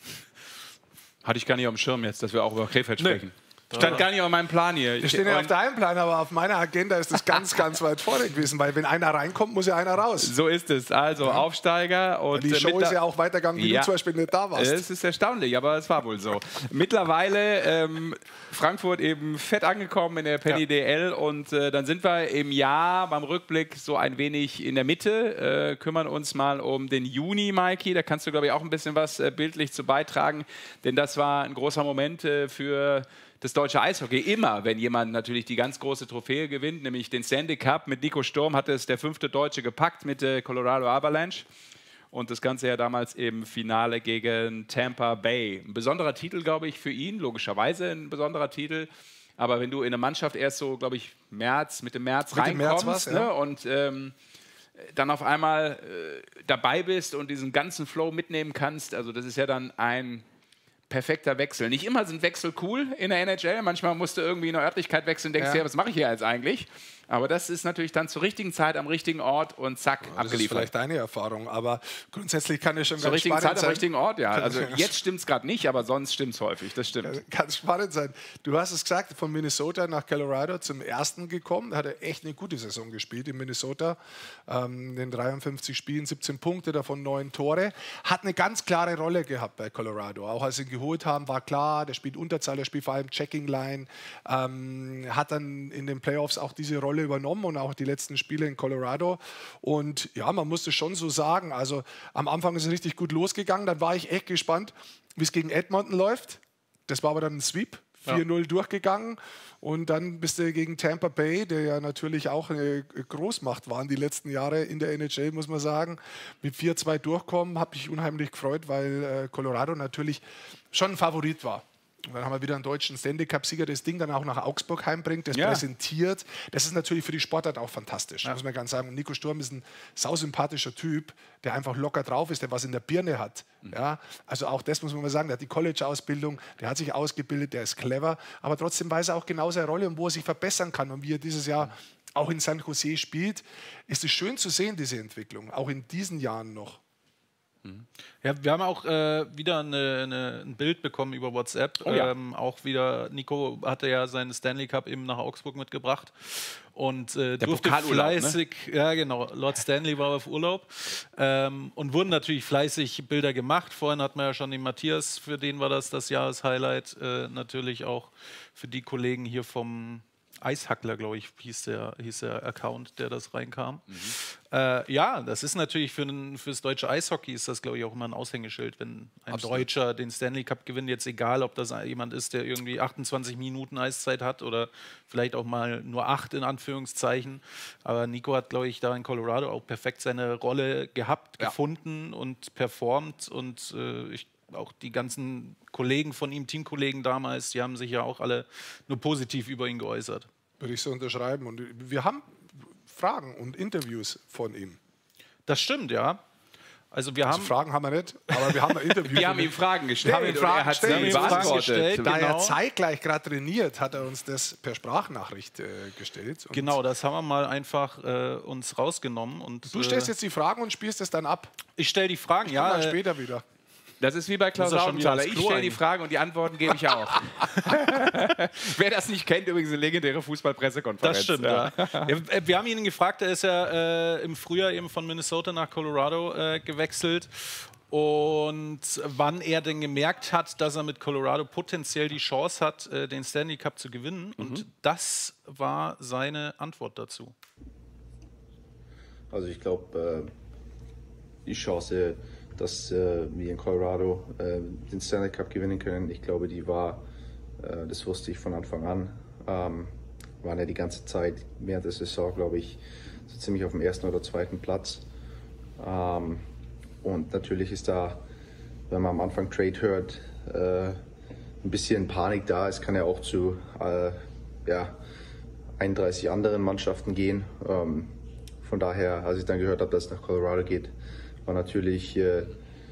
A: Hatte ich gar nicht auf dem Schirm jetzt, dass wir auch über Krefeld sprechen. Stand gar nicht auf meinem Plan hier.
B: Wir stehen ja auf deinem Plan, aber auf meiner Agenda ist das ganz, ganz weit vorne gewesen, weil wenn einer reinkommt, muss ja einer raus.
A: So ist es. Also ja. Aufsteiger. Und
B: die Show ist ja auch weitergegangen, wie ja. du zum Beispiel nicht da warst.
A: Es ist erstaunlich, aber es war wohl so. Mittlerweile ähm, Frankfurt eben fett angekommen in der Penny D L und äh, dann sind wir im Jahr beim Rückblick so ein wenig in der Mitte, äh, kümmern uns mal um den Juni, Maiki. Da kannst du, glaube ich, auch ein bisschen was äh, bildlich zu beitragen, denn das war ein großer Moment äh, für das deutsche Eishockey. Immer, wenn jemand natürlich die ganz große Trophäe gewinnt, nämlich den Stanley Cup mit Nico Sturm, hat es der fünfte Deutsche gepackt mit der Colorado Avalanche. Und das Ganze ja damals im Finale gegen Tampa Bay. Ein besonderer Titel, glaube ich, für ihn, logischerweise ein besonderer Titel. Aber wenn du in eine Mannschaft erst so, glaube ich, März, Mitte März
B: Mitte
A: reinkommst
B: März
A: ne,
B: ja.
A: und ähm, dann auf einmal äh, dabei bist und diesen ganzen Flow mitnehmen kannst, also das ist ja dann ein perfekter Wechsel. Nicht immer sind Wechsel cool in der N H L. Manchmal musst du irgendwie in der Örtlichkeit wechseln, denkst dir, ja. was mache ich hier jetzt eigentlich? Aber das ist natürlich dann zur richtigen Zeit am richtigen Ort und zack,
B: das
A: abgeliefert.
B: Das ist vielleicht deine Erfahrung, aber grundsätzlich kann es schon
A: zur
B: ganz
A: richtigen
B: spannend
A: Zeit
B: sein.
A: am richtigen Ort, ja. Also jetzt stimmt es gerade nicht, aber sonst stimmt es häufig. Das stimmt.
B: Kann spannend sein. Du hast es gesagt, von Minnesota nach Colorado zum ersten gekommen. Da hat er echt eine gute Saison gespielt in Minnesota. Ähm, in dreiundfünfzig Spielen, siebzehn Punkte, davon neun Tore. Hat eine ganz klare Rolle gehabt bei Colorado. Auch als sie ihn geholt haben, war klar, der spielt Unterzahl, der spielt vor allem Checking Line. Ähm, hat dann in den Playoffs auch diese Rolle übernommen und auch die letzten Spiele in Colorado. Und ja, man musste schon so sagen, also am Anfang ist es richtig gut losgegangen. Dann war ich echt gespannt, wie es gegen Edmonton läuft. Das war aber dann ein Sweep, vier null ja. durchgegangen. Und dann bist du gegen Tampa Bay, der ja natürlich auch eine Großmacht waren die letzten Jahre in der N H L, muss man sagen, mit vier zwei durchkommen. Habe mich unheimlich gefreut, weil äh, Colorado natürlich schon ein Favorit war. Und dann haben wir wieder einen deutschen Stanley Cup-Sieger, der das Ding dann auch nach Augsburg heimbringt, das ja. präsentiert. Das ist natürlich für die Sportart auch fantastisch, ja. muss man ganz sagen. Nico Sturm ist ein sausympathischer Typ, der einfach locker drauf ist, der was in der Birne hat. Mhm. Ja, also auch das muss man mal sagen, der hat die College-Ausbildung, der hat sich ausgebildet, der ist clever, aber trotzdem weiß er auch genau seine Rolle und wo er sich verbessern kann. Und wie er dieses Jahr mhm. auch in San Jose spielt, ist es schön zu sehen, diese Entwicklung, auch in diesen Jahren noch.
C: Ja, wir haben auch äh, wieder eine, eine, ein Bild bekommen über WhatsApp.
A: Oh ja.
C: ähm, auch wieder, Nico hatte ja seinen Stanley Cup eben nach Augsburg mitgebracht und äh, durfte fleißig, ne? ja genau, Lord Stanley war auf Urlaub ähm, und wurden natürlich fleißig Bilder gemacht. Vorhin hatten wir ja schon den Matthias, für den war das das Jahreshighlight, äh, natürlich auch für die Kollegen hier vom Eishackler, glaube ich, hieß der, hieß der Account, der das reinkam. Mhm. Äh, ja, das ist natürlich für das deutsche Eishockey ist das, glaube ich, auch immer ein Aushängeschild, wenn ein Absolut. Deutscher den Stanley Cup gewinnt, jetzt egal, ob das jemand ist, der irgendwie achtundzwanzig Minuten Eiszeit hat oder vielleicht auch mal nur acht in Anführungszeichen. Aber Nico hat, glaube ich, da in Colorado auch perfekt seine Rolle gehabt, ja. gefunden und performt und äh, ich auch die ganzen Kollegen von ihm, Teamkollegen damals, die haben sich ja auch alle nur positiv über ihn geäußert.
B: Würde ich so unterschreiben. Und wir haben Fragen und Interviews von ihm.
C: Das stimmt, ja. Also wir
B: Also
C: haben
B: Fragen haben wir nicht, aber wir haben ein Interview.
A: Wir haben ihm Fragen gestellt.
B: Wir haben ihm
A: und
B: Fragen
A: er hat sie
B: gestellt.
A: beantwortet.
C: gestellt.
B: Da er
C: Genau.
B: zeitgleich gerade trainiert, hat er uns das per Sprachnachricht äh, gestellt. Und
C: Genau, das haben wir mal einfach äh, uns rausgenommen. Und,
B: du stellst
C: äh,
B: jetzt die Fragen und spielst es dann ab.
C: ich stelle die Fragen,
B: Ja,
C: ja.
B: dann
C: äh,
B: später wieder.
A: Das ist wie bei Klaus
C: Muss er schon wieder
A: Augenthaler.
C: ans
A: Ich
C: Klo
A: stelle die
C: eigentlich.
A: Fragen und die Antworten gebe ich auch. Wer das nicht kennt, übrigens eine legendäre Fußballpressekonferenz.
C: Das stimmt, ja. ja. äh, Wir haben ihn gefragt, er ist ja äh, im Frühjahr eben von Minnesota nach Colorado äh, gewechselt. Und wann er denn gemerkt hat, dass er mit Colorado potenziell die Chance hat, äh, den Stanley Cup zu gewinnen.
A: Mhm.
C: Und das war seine Antwort dazu.
I: Also ich glaube, äh, die Chance, dass äh, wir in Colorado äh, den Stanley Cup gewinnen können, ich glaube, die war, äh, das wusste ich von Anfang an, ähm, waren ja die ganze Zeit während der Saison, glaube ich, so ziemlich auf dem ersten oder zweiten Platz. Ähm, und natürlich ist da, wenn man am Anfang Trade hört, äh, ein bisschen Panik da. Es kann ja auch zu äh, ja, einunddreißig anderen Mannschaften gehen. Ähm, von daher, als ich dann gehört habe, dass es nach Colorado geht, war natürlich äh,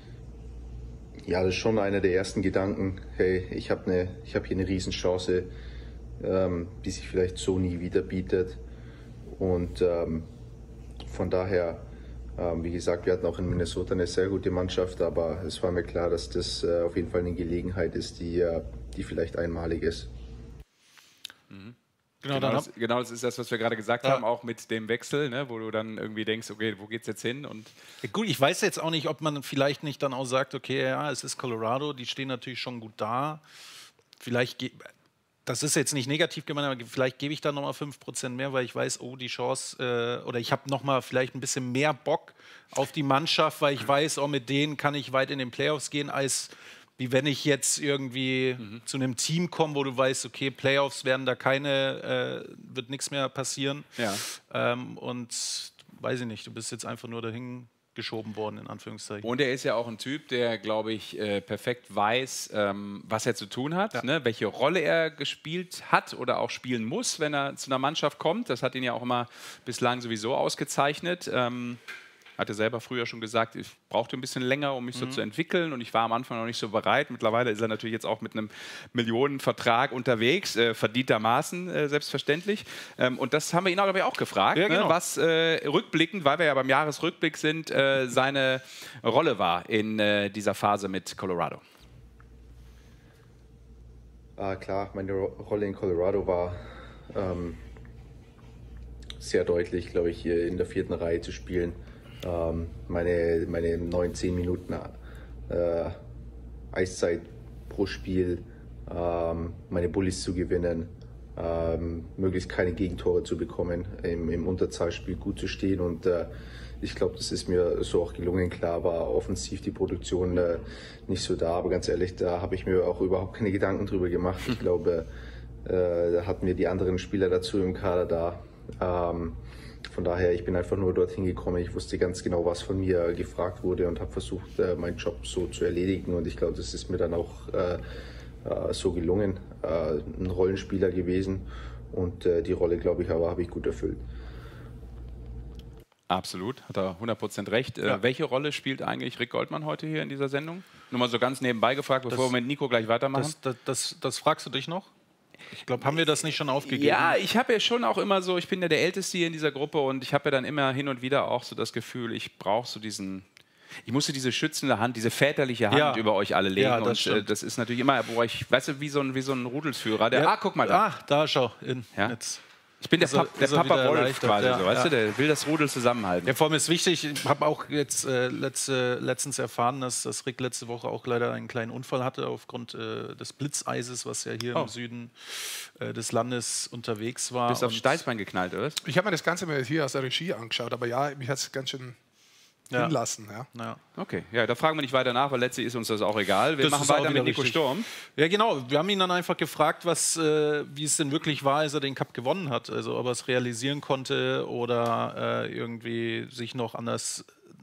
I: ja, das ist schon einer der ersten Gedanken, hey, ich habe ne, ich hab hier eine Riesenchance, ähm, die sich vielleicht so nie wieder bietet. Und ähm, von daher, ähm, wie gesagt, wir hatten auch in Minnesota eine sehr gute Mannschaft, aber es war mir klar, dass das äh, auf jeden Fall eine Gelegenheit ist, die, äh, die vielleicht einmalig ist.
A: Mhm.
C: Genau,
A: Genau,
C: dann
A: das, genau, das ist das, was wir gerade gesagt
C: Ja.
A: haben, auch mit dem Wechsel, ne, wo du dann irgendwie denkst, okay, wo geht's jetzt hin? Und
C: Ja, gut, ich weiß jetzt auch nicht, ob man vielleicht nicht dann auch sagt, okay, ja, es ist Colorado, die stehen natürlich schon gut da. Vielleicht, ge- das ist jetzt nicht negativ gemeint, aber vielleicht gebe ich da nochmal fünf Prozent mehr, weil ich weiß, oh, die Chance, äh, oder ich habe nochmal vielleicht ein bisschen mehr Bock auf die Mannschaft, weil ich weiß, oh, mit denen kann ich weit in den Playoffs gehen, als wie wenn ich jetzt irgendwie
A: Mhm.
C: zu einem Team komme, wo du weißt, okay, Playoffs werden da keine, äh, wird nichts mehr passieren.
A: Ja.
C: Ähm, und weiß ich nicht, du bist jetzt einfach nur dahin geschoben worden, in Anführungszeichen.
A: Und er ist ja auch ein Typ, der, glaube ich, äh, perfekt weiß, ähm, was er zu tun hat,
C: Ja.
A: ne? Welche Rolle er gespielt hat oder auch spielen muss, wenn er zu einer Mannschaft kommt. Das hat ihn ja auch immer bislang sowieso ausgezeichnet. Ähm, hatte selber früher schon gesagt, ich brauchte ein bisschen länger, um mich so zu entwickeln, und ich war am Anfang noch nicht so bereit. Mittlerweile ist er natürlich jetzt auch mit einem Millionenvertrag unterwegs, äh, verdientermaßen, äh, selbstverständlich. Ähm, und das haben wir ihn aber auch gefragt,
C: Ja, genau.
A: ne, was äh, rückblickend, weil wir ja beim Jahresrückblick sind, äh, seine Rolle war in äh, dieser Phase mit Colorado.
I: Ah, klar, meine Ro Rolle in Colorado war ähm, sehr deutlich, glaube ich, hier in der vierten Reihe zu spielen. Ähm, meine, meine neun, zehn Minuten äh, Eiszeit pro Spiel, ähm, meine Bullies zu gewinnen, ähm, möglichst keine Gegentore zu bekommen, im, im Unterzahlspiel gut zu stehen, und äh, ich glaube, das ist mir so auch gelungen. Klar war offensiv die Produktion äh, nicht so da, aber ganz ehrlich, da habe ich mir auch überhaupt keine Gedanken drüber gemacht. Ich glaube, äh, da hatten wir die anderen Spieler dazu im Kader da. Ähm, von daher, ich bin einfach nur dorthin gekommen. Ich wusste ganz genau, was von mir gefragt wurde, und habe versucht, äh, meinen Job so zu erledigen, und ich glaube, das ist mir dann auch äh, äh, so gelungen. Äh, ein Rollenspieler gewesen, und äh, die Rolle, glaube ich, aber habe ich gut erfüllt.
A: Absolut, hat er hundert Prozent recht. Äh,
C: Ja.
A: welche Rolle spielt eigentlich Rick Goldmann heute hier in dieser Sendung? Nur mal so ganz nebenbei gefragt, bevor
C: Das-
A: wir mit Nico gleich weitermachen.
C: Das, das, das, das fragst du dich noch? Ich glaube, haben wir das nicht schon aufgegeben?
A: Ja, ich habe ja schon auch immer so, ich bin ja der Älteste hier in dieser Gruppe, und ich habe ja dann immer hin und wieder auch so das Gefühl, ich brauche so diesen, ich musste diese schützende Hand, diese väterliche Hand
C: Ja.
A: über euch alle legen.
C: Ja, das
A: und äh,
C: stimmt.
A: das ist natürlich immer, wo ich, weißt du, wie so ein, wie so ein Rudelsführer. Der,
C: Ja.
A: Ah, guck mal da.
C: Ah, da schau. In,
A: Ja.
C: jetzt.
A: Ich bin der,
C: Ist er-
A: Pap, der
C: ist er
A: Papa
C: wieder
A: Wolf
C: erleichtert,
A: quasi,
C: ja,
A: so, weißt
C: ja.
A: du, der will das Rudel zusammenhalten.
C: Ja, vor allem ist wichtig, ich habe auch jetzt äh, letzte, letztens erfahren, dass, dass Rick letzte Woche auch leider einen kleinen Unfall hatte aufgrund äh, des Blitzeises, was ja hier
A: Oh.
C: im Süden äh, des Landes unterwegs war.
A: Bist aufs
C: Und-
A: Steißbein geknallt, oder?
B: Ich habe mir das Ganze mal hier aus der Regie angeschaut, aber ja, mich hat es ganz schön
C: Ja.
B: hinlassen. Ja.
C: Ja.
A: Okay, ja, da fragen wir nicht weiter nach, weil letztlich ist uns das auch egal. Wir
C: Das
A: machen
C: ist auch
A: weiter mit
C: wieder
A: Nico
C: richtig.
A: Sturm.
C: Ja, genau. Wir haben ihn dann einfach gefragt, was, äh, wie es denn wirklich war, als er den Cup gewonnen hat. Also ob er es realisieren konnte oder äh, irgendwie sich noch an das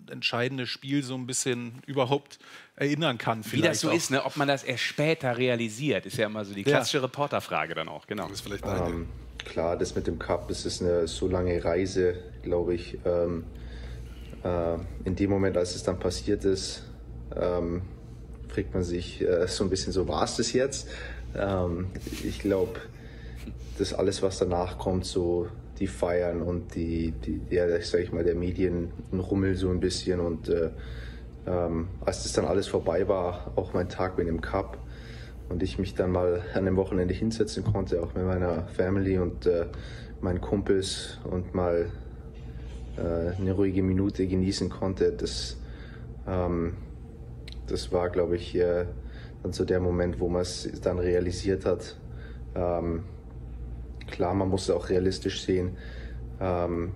C: entscheidende Spiel so ein bisschen überhaupt erinnern kann.
A: Wie das so
C: auch.
A: ist, ne? Ob man das erst später realisiert, ist ja immer so die klassische ja. Reporterfrage dann auch. Genau.
B: Das ist vielleicht
I: ähm, klar, das mit dem Cup, das ist eine so lange Reise, glaube ich. Ähm, äh, in dem Moment, als es dann passiert ist, ähm, fragt man sich äh, so ein bisschen so, war es das jetzt? Ähm, ich glaube, das alles, was danach kommt, so die Feiern und die, die ja, sag ich mal, der Medienrummel so ein bisschen und äh, ähm, als das dann alles vorbei war, auch mein Tag mit dem Cup und ich mich dann mal an dem Wochenende hinsetzen konnte, auch mit meiner Family und äh, meinen Kumpels und mal äh, eine ruhige Minute genießen konnte, das, ähm, das war, glaube ich, äh, dann so der Moment, wo man es dann realisiert hat. Ähm, Klar, man muss es auch realistisch sehen. Ähm,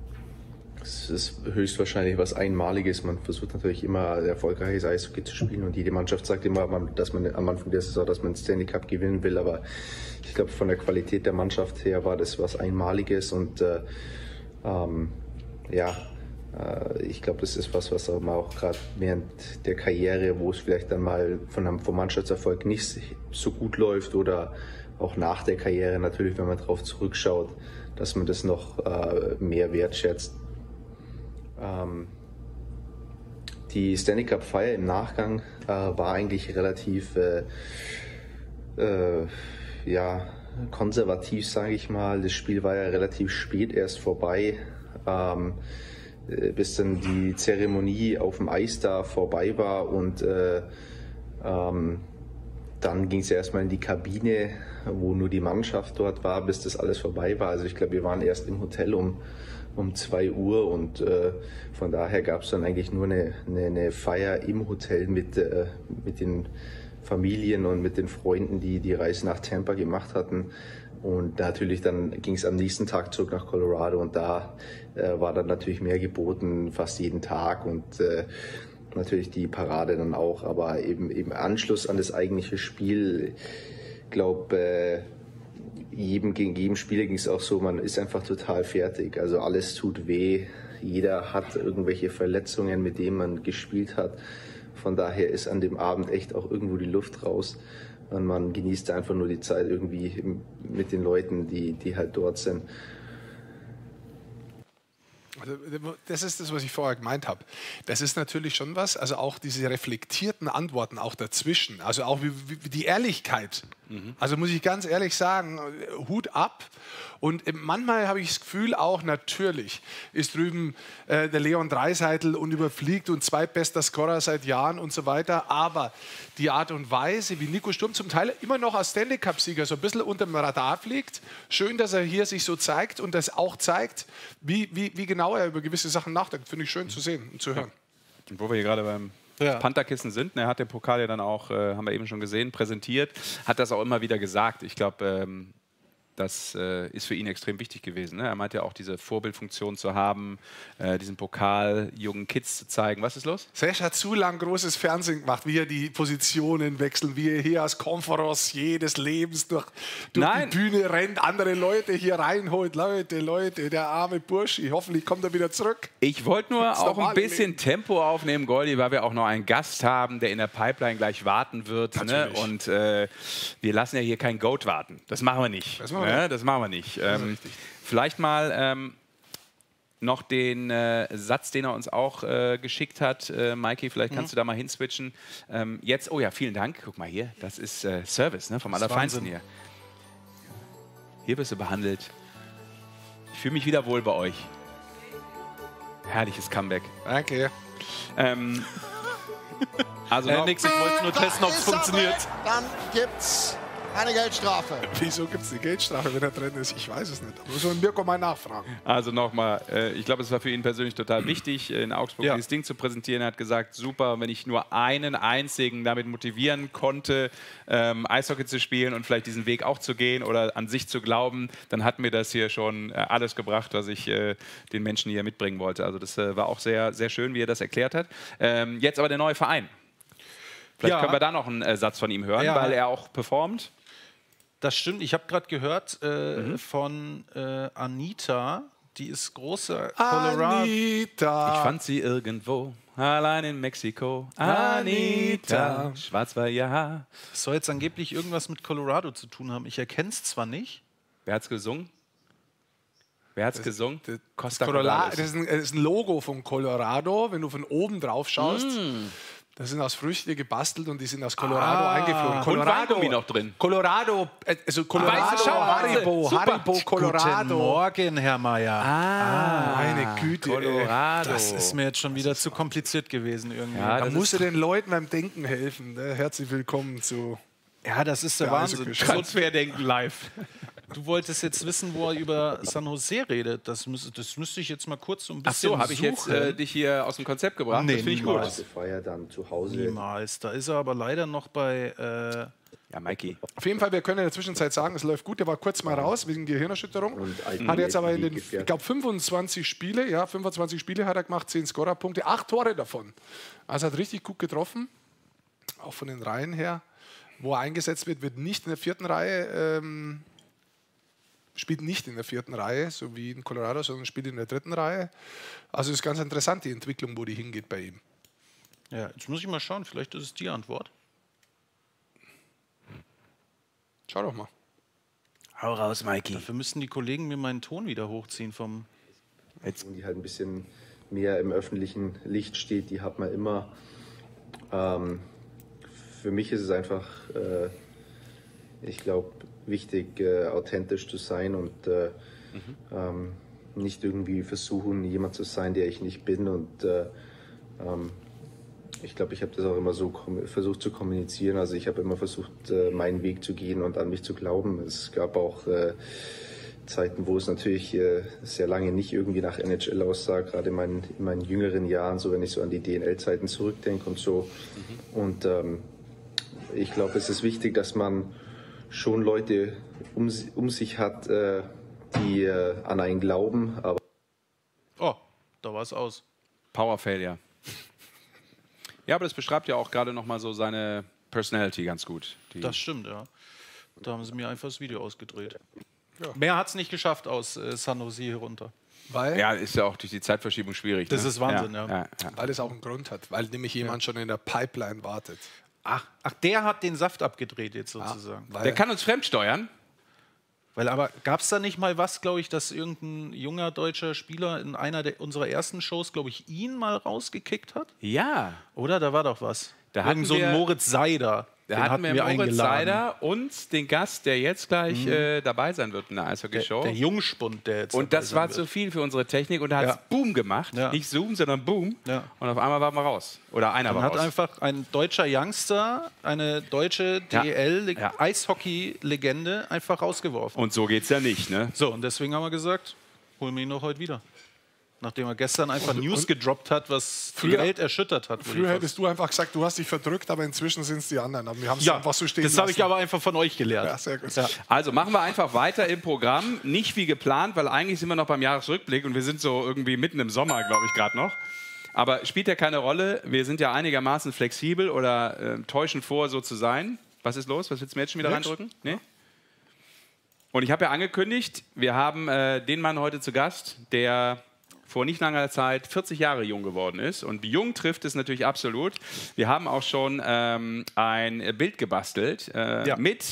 I: es ist höchstwahrscheinlich was Einmaliges. Man versucht natürlich immer erfolgreiches Eishockey zu spielen und jede Mannschaft sagt immer, dass man am Anfang der Saison, dass man den Stanley Cup gewinnen will. Aber ich glaube, von der Qualität der Mannschaft her war das was Einmaliges und äh, ähm, ja, äh, ich glaube, das ist was, was man auch gerade während der Karriere, wo es vielleicht dann mal von einem, vom Mannschaftserfolg nicht so gut läuft oder auch nach der Karriere natürlich, wenn man darauf zurückschaut, dass man das noch äh, mehr wertschätzt. Ähm, die Stanley Cup Feier im Nachgang äh, war eigentlich relativ äh, äh, ja, konservativ, sage ich mal. Das Spiel war ja relativ spät erst vorbei, ähm, bis dann die Zeremonie auf dem Eis da vorbei war und äh, ähm, dann ging es ja erstmal in die Kabine, wo nur die Mannschaft dort war, bis das alles vorbei war. Also ich glaube, wir waren erst im Hotel um, um zwei Uhr und äh, von daher gab es dann eigentlich nur eine, eine, eine Feier im Hotel mit, äh, mit den Familien und mit den Freunden, die die Reise nach Tampa gemacht hatten. Und natürlich dann ging es am nächsten Tag zurück nach Colorado und da äh, war dann natürlich mehr geboten, fast jeden Tag und äh, natürlich die Parade dann auch, aber eben im Anschluss an das eigentliche Spiel, ich glaube, äh, jedem, gegen jedem Spieler ging es auch so, man ist einfach total fertig, also alles tut weh, jeder hat irgendwelche Verletzungen, mit denen man gespielt hat, von daher ist an dem Abend echt auch irgendwo die Luft raus und man genießt einfach nur die Zeit irgendwie mit den Leuten, die, die halt dort sind.
B: Also das ist das, was ich vorher gemeint habe. Das ist natürlich schon was, also auch diese reflektierten Antworten auch dazwischen, also auch wie, wie die Ehrlichkeit. Mhm. Also muss ich ganz ehrlich sagen, Hut ab. Und manchmal habe ich das Gefühl auch, natürlich ist drüben äh, der Leon Draisaitl und überfliegt und zweitbester Scorer seit Jahren und so weiter. Aber die Art und Weise, wie Nico Sturm zum Teil immer noch als Stanley Cup-Sieger so ein bisschen unter dem Radar fliegt. Schön, dass er hier sich so zeigt und das auch zeigt, wie, wie, wie genau er über gewisse Sachen nachdenkt. Finde ich schön zu sehen und zu hören.
A: Und wo wir hier gerade beim ja. Pantherkissen sind, er hat den Pokal ja dann auch, äh, haben wir eben schon gesehen, präsentiert, hat das auch immer wieder gesagt. Ich glaube, ähm, das äh, ist für ihn extrem wichtig gewesen. Ne? Er meint ja auch, diese Vorbildfunktion zu haben, äh, diesen Pokal jungen Kids zu zeigen. Was ist los?
B: Sesh hat zu lang großes Fernsehen gemacht, wie er die Positionen wechselt, wie er hier als Konferencier des Lebens durch, durch die Bühne rennt, andere Leute hier reinholt. Leute, Leute, der arme Burschi, hoffentlich kommt er wieder zurück.
A: Ich wollte nur auch ein bisschen Leben. Tempo aufnehmen, Goldi, weil wir auch noch einen Gast haben, der in der Pipeline gleich warten wird. Ne? Und äh, wir lassen ja hier kein Goat warten. Das machen wir nicht. Das machen wir Ja, das machen wir nicht. Ähm, vielleicht mal ähm, noch den äh, Satz, den er uns auch äh, geschickt hat. Äh, Mikey, vielleicht kannst mhm. du da mal hinswitchen. Ähm, jetzt, oh ja, vielen Dank. Guck mal hier, das ist äh, Service, ne, vom Allerfeinsten hier. Hier wirst du behandelt. Ich fühle mich wieder wohl bei euch. Herrliches Comeback.
B: Danke.
A: Ähm, also
C: äh, nix, ich wollte nur testen, ob es funktioniert.
E: Dann gibt's eine Geldstrafe.
B: Wieso gibt es eine Geldstrafe, wenn er drin ist? Ich weiß es nicht. Da muss man Mirko mal nachfragen.
A: Also nochmal, äh, ich glaube, es war für ihn persönlich total wichtig, in Augsburg ja. dieses Ding zu präsentieren. Er hat gesagt, super, wenn ich nur einen einzigen damit motivieren konnte, ähm, Eishockey zu spielen und vielleicht diesen Weg auch zu gehen oder an sich zu glauben, dann hat mir das hier schon äh, alles gebracht, was ich äh, den Menschen hier mitbringen wollte. Also das äh, war auch sehr, sehr schön, wie er das erklärt hat. Ähm, jetzt aber der neue Verein. Vielleicht ja. können wir da noch einen äh, Satz von ihm hören, ja. weil er auch performt.
C: Das stimmt. Ich habe gerade gehört äh, mhm. von äh, Anita, die ist große Colorado.
B: Anita.
A: Ich fand sie irgendwo, allein in Mexiko. Anita, schwarz war ihr Haar.
C: Das soll jetzt angeblich irgendwas mit Colorado zu tun haben. Ich erkenne es zwar nicht.
A: Wer hat's gesungen? Wer hat's gesungen?
B: Das,
A: Costa
B: Colorado,
A: Cordalis.
B: das, ist ein, das ist ein Logo von Colorado, wenn du von oben drauf schaust.
A: Mm.
B: Das sind aus Früchten gebastelt und die sind aus Colorado
A: Ah.
B: eingeflogen.
A: Und
B: Colorado
A: Weingummi noch drin.
B: Colorado, äh, also Colorado,
A: weiße Schaukel.
B: Haribo,
A: Super.
B: Haribo,
C: Guten
B: Colorado.
C: Morgen, Herr Mayer.
A: Ah,
B: Meine Güte, ey.
A: Colorado.
C: Das ist mir jetzt schon wieder zu kompliziert gewesen irgendwie.
A: Ja,
B: Da
A: das
B: musst du
A: ist
B: den Leuten beim Denken helfen. Ne? Herzlich willkommen zu...
C: Ja, das ist der
B: Ja,
C: Wahnsinn.
B: also
C: So,
A: Transferdenken live.
C: du wolltest jetzt wissen, wo er über San Jose redet. Das, müß, das müsste ich jetzt mal kurz so ein
A: Ach
C: bisschen
A: so, habe ich jetzt
C: suchen.
A: äh, dich hier aus dem Konzept gebracht?
C: Nee,
A: das finde ich
C: niemals.
A: gut.
I: Feier dann zu Hause.
C: Niemals. Da ist er aber leider noch bei... Äh,
A: Ja, Mikey.
B: Auf jeden Fall, wir können in der Zwischenzeit sagen, es läuft gut. Der war kurz mal raus wegen Gehirnerschütterung.
I: Und alten
B: Hat jetzt aber in den,
I: Weggefährten.
B: ich glaube, fünfundzwanzig Spiele, ja, fünfundzwanzig Spiele hat er gemacht, zehn Scorerpunkte, acht Tore davon. Also hat richtig gut getroffen, auch von den Reihen her. Wo er eingesetzt wird, wird nicht in der vierten Reihe, ähm, spielt nicht in der vierten Reihe, so wie in Colorado, sondern spielt in der dritten Reihe. Also ist ganz interessant, die Entwicklung, wo die hingeht bei ihm.
C: ja, jetzt muss ich mal schauen. Vielleicht ist es die Antwort.
B: Schau doch mal.
A: Hau raus, Mikey.
C: Dafür müssten die Kollegen mir meinen Ton wieder hochziehen vom...
I: Die halt ein bisschen mehr im öffentlichen Licht steht, die hat man immer. Ähm, für mich ist es einfach, äh, ich glaube, wichtig, äh, authentisch zu sein und äh, mhm. ähm, nicht irgendwie versuchen, jemand zu sein, der ich nicht bin. Und äh, ähm, ich glaube, ich habe das auch immer so versucht zu kommunizieren. Also ich habe immer versucht, äh, meinen Weg zu gehen und an mich zu glauben. Es gab auch äh, Zeiten, wo es natürlich äh, sehr lange nicht irgendwie nach N H L aussah, gerade in meinen, in meinen jüngeren Jahren, so wenn ich so an die D N L-Zeiten zurückdenke und so. Mhm. Und ähm, ich glaube, es ist wichtig, dass man schon Leute um, um sich hat, äh, die äh, an einen glauben. Aber
C: Oh, da war es aus.
A: Power Failure. Ja, aber das beschreibt ja auch gerade noch mal so seine Personality ganz gut. Die
C: Das stimmt, ja. Da haben sie mir einfach das Video ausgedreht. Ja. Mehr hat es nicht geschafft aus äh, San Jose hier runter.
B: Weil,
A: ja, ist ja auch durch die Zeitverschiebung schwierig.
C: Das
A: ne?
C: ist Wahnsinn, ja.
A: ja, ja.
B: weil es auch einen Grund hat, weil nämlich jemand schon in der Pipeline wartet.
C: Ach, ach, der hat den Saft abgedreht jetzt sozusagen.
B: Weil,
A: Der kann uns fremdsteuern.
C: Weil aber gab es da nicht mal was, glaube ich, dass irgendein junger deutscher Spieler in einer der, unserer ersten Shows, glaube ich, ihn mal rausgekickt hat?
A: Ja.
C: Oder? Da war doch was.
A: Da
C: Irgend
A: hatten
C: so ein
A: wir-
C: Moritz Seider.
A: Da
C: Den
A: hatten wir Moritz
C: eingeladen.
A: Seider und den Gast, der jetzt gleich äh, dabei sein wird in der
C: Der,
A: Eishockey-Show.
C: der Jungspund, der jetzt
A: Und
C: dabei
A: das
C: sein
A: war
C: wird.
A: zu viel für unsere Technik und da hat es
C: Ja.
A: Boom gemacht.
C: Ja.
A: Nicht Zoom, sondern Boom.
C: Ja.
A: Und auf einmal waren wir raus. Oder einer
C: Dann
A: war
C: hat
A: raus.
C: einfach ein deutscher Youngster, eine deutsche
A: Ja.
C: D E L
A: Ja.
C: Eishockey-Legende einfach rausgeworfen.
A: Und so geht's ja nicht, ne?
C: So, und deswegen haben wir gesagt, holen wir ihn noch heute wieder. Nachdem er gestern einfach News
B: und-
C: gedroppt hat, was die
B: Früher-
C: Welt erschüttert hat. würde
B: früher
C: ich fast-
B: hättest du einfach gesagt, du hast dich verdrückt, aber inzwischen sind es die anderen. Aber wir haben es
C: ja,
B: einfach so stehen
C: das habe ich
B: lassen.
C: aber einfach von euch gelernt.
B: Ja, sehr gut.
C: Ja.
A: Also machen wir einfach weiter im Programm. Nicht wie geplant, weil eigentlich sind wir noch beim Jahresrückblick und wir sind so irgendwie mitten im Sommer, glaube ich, gerade noch. Aber spielt ja keine Rolle. Wir sind ja einigermaßen flexibel oder äh, täuschen vor, so zu sein. Was ist los? Was willst du mir jetzt schon wieder
B: Nix.
A: reindrücken? Nee? Und ich habe ja angekündigt, wir haben äh, den Mann heute zu Gast, der vor nicht langer Zeit vierzig Jahre jung geworden ist. Und jung trifft es natürlich absolut. Wir haben auch schon ähm, ein Bild gebastelt äh,
C: Ja.
A: mit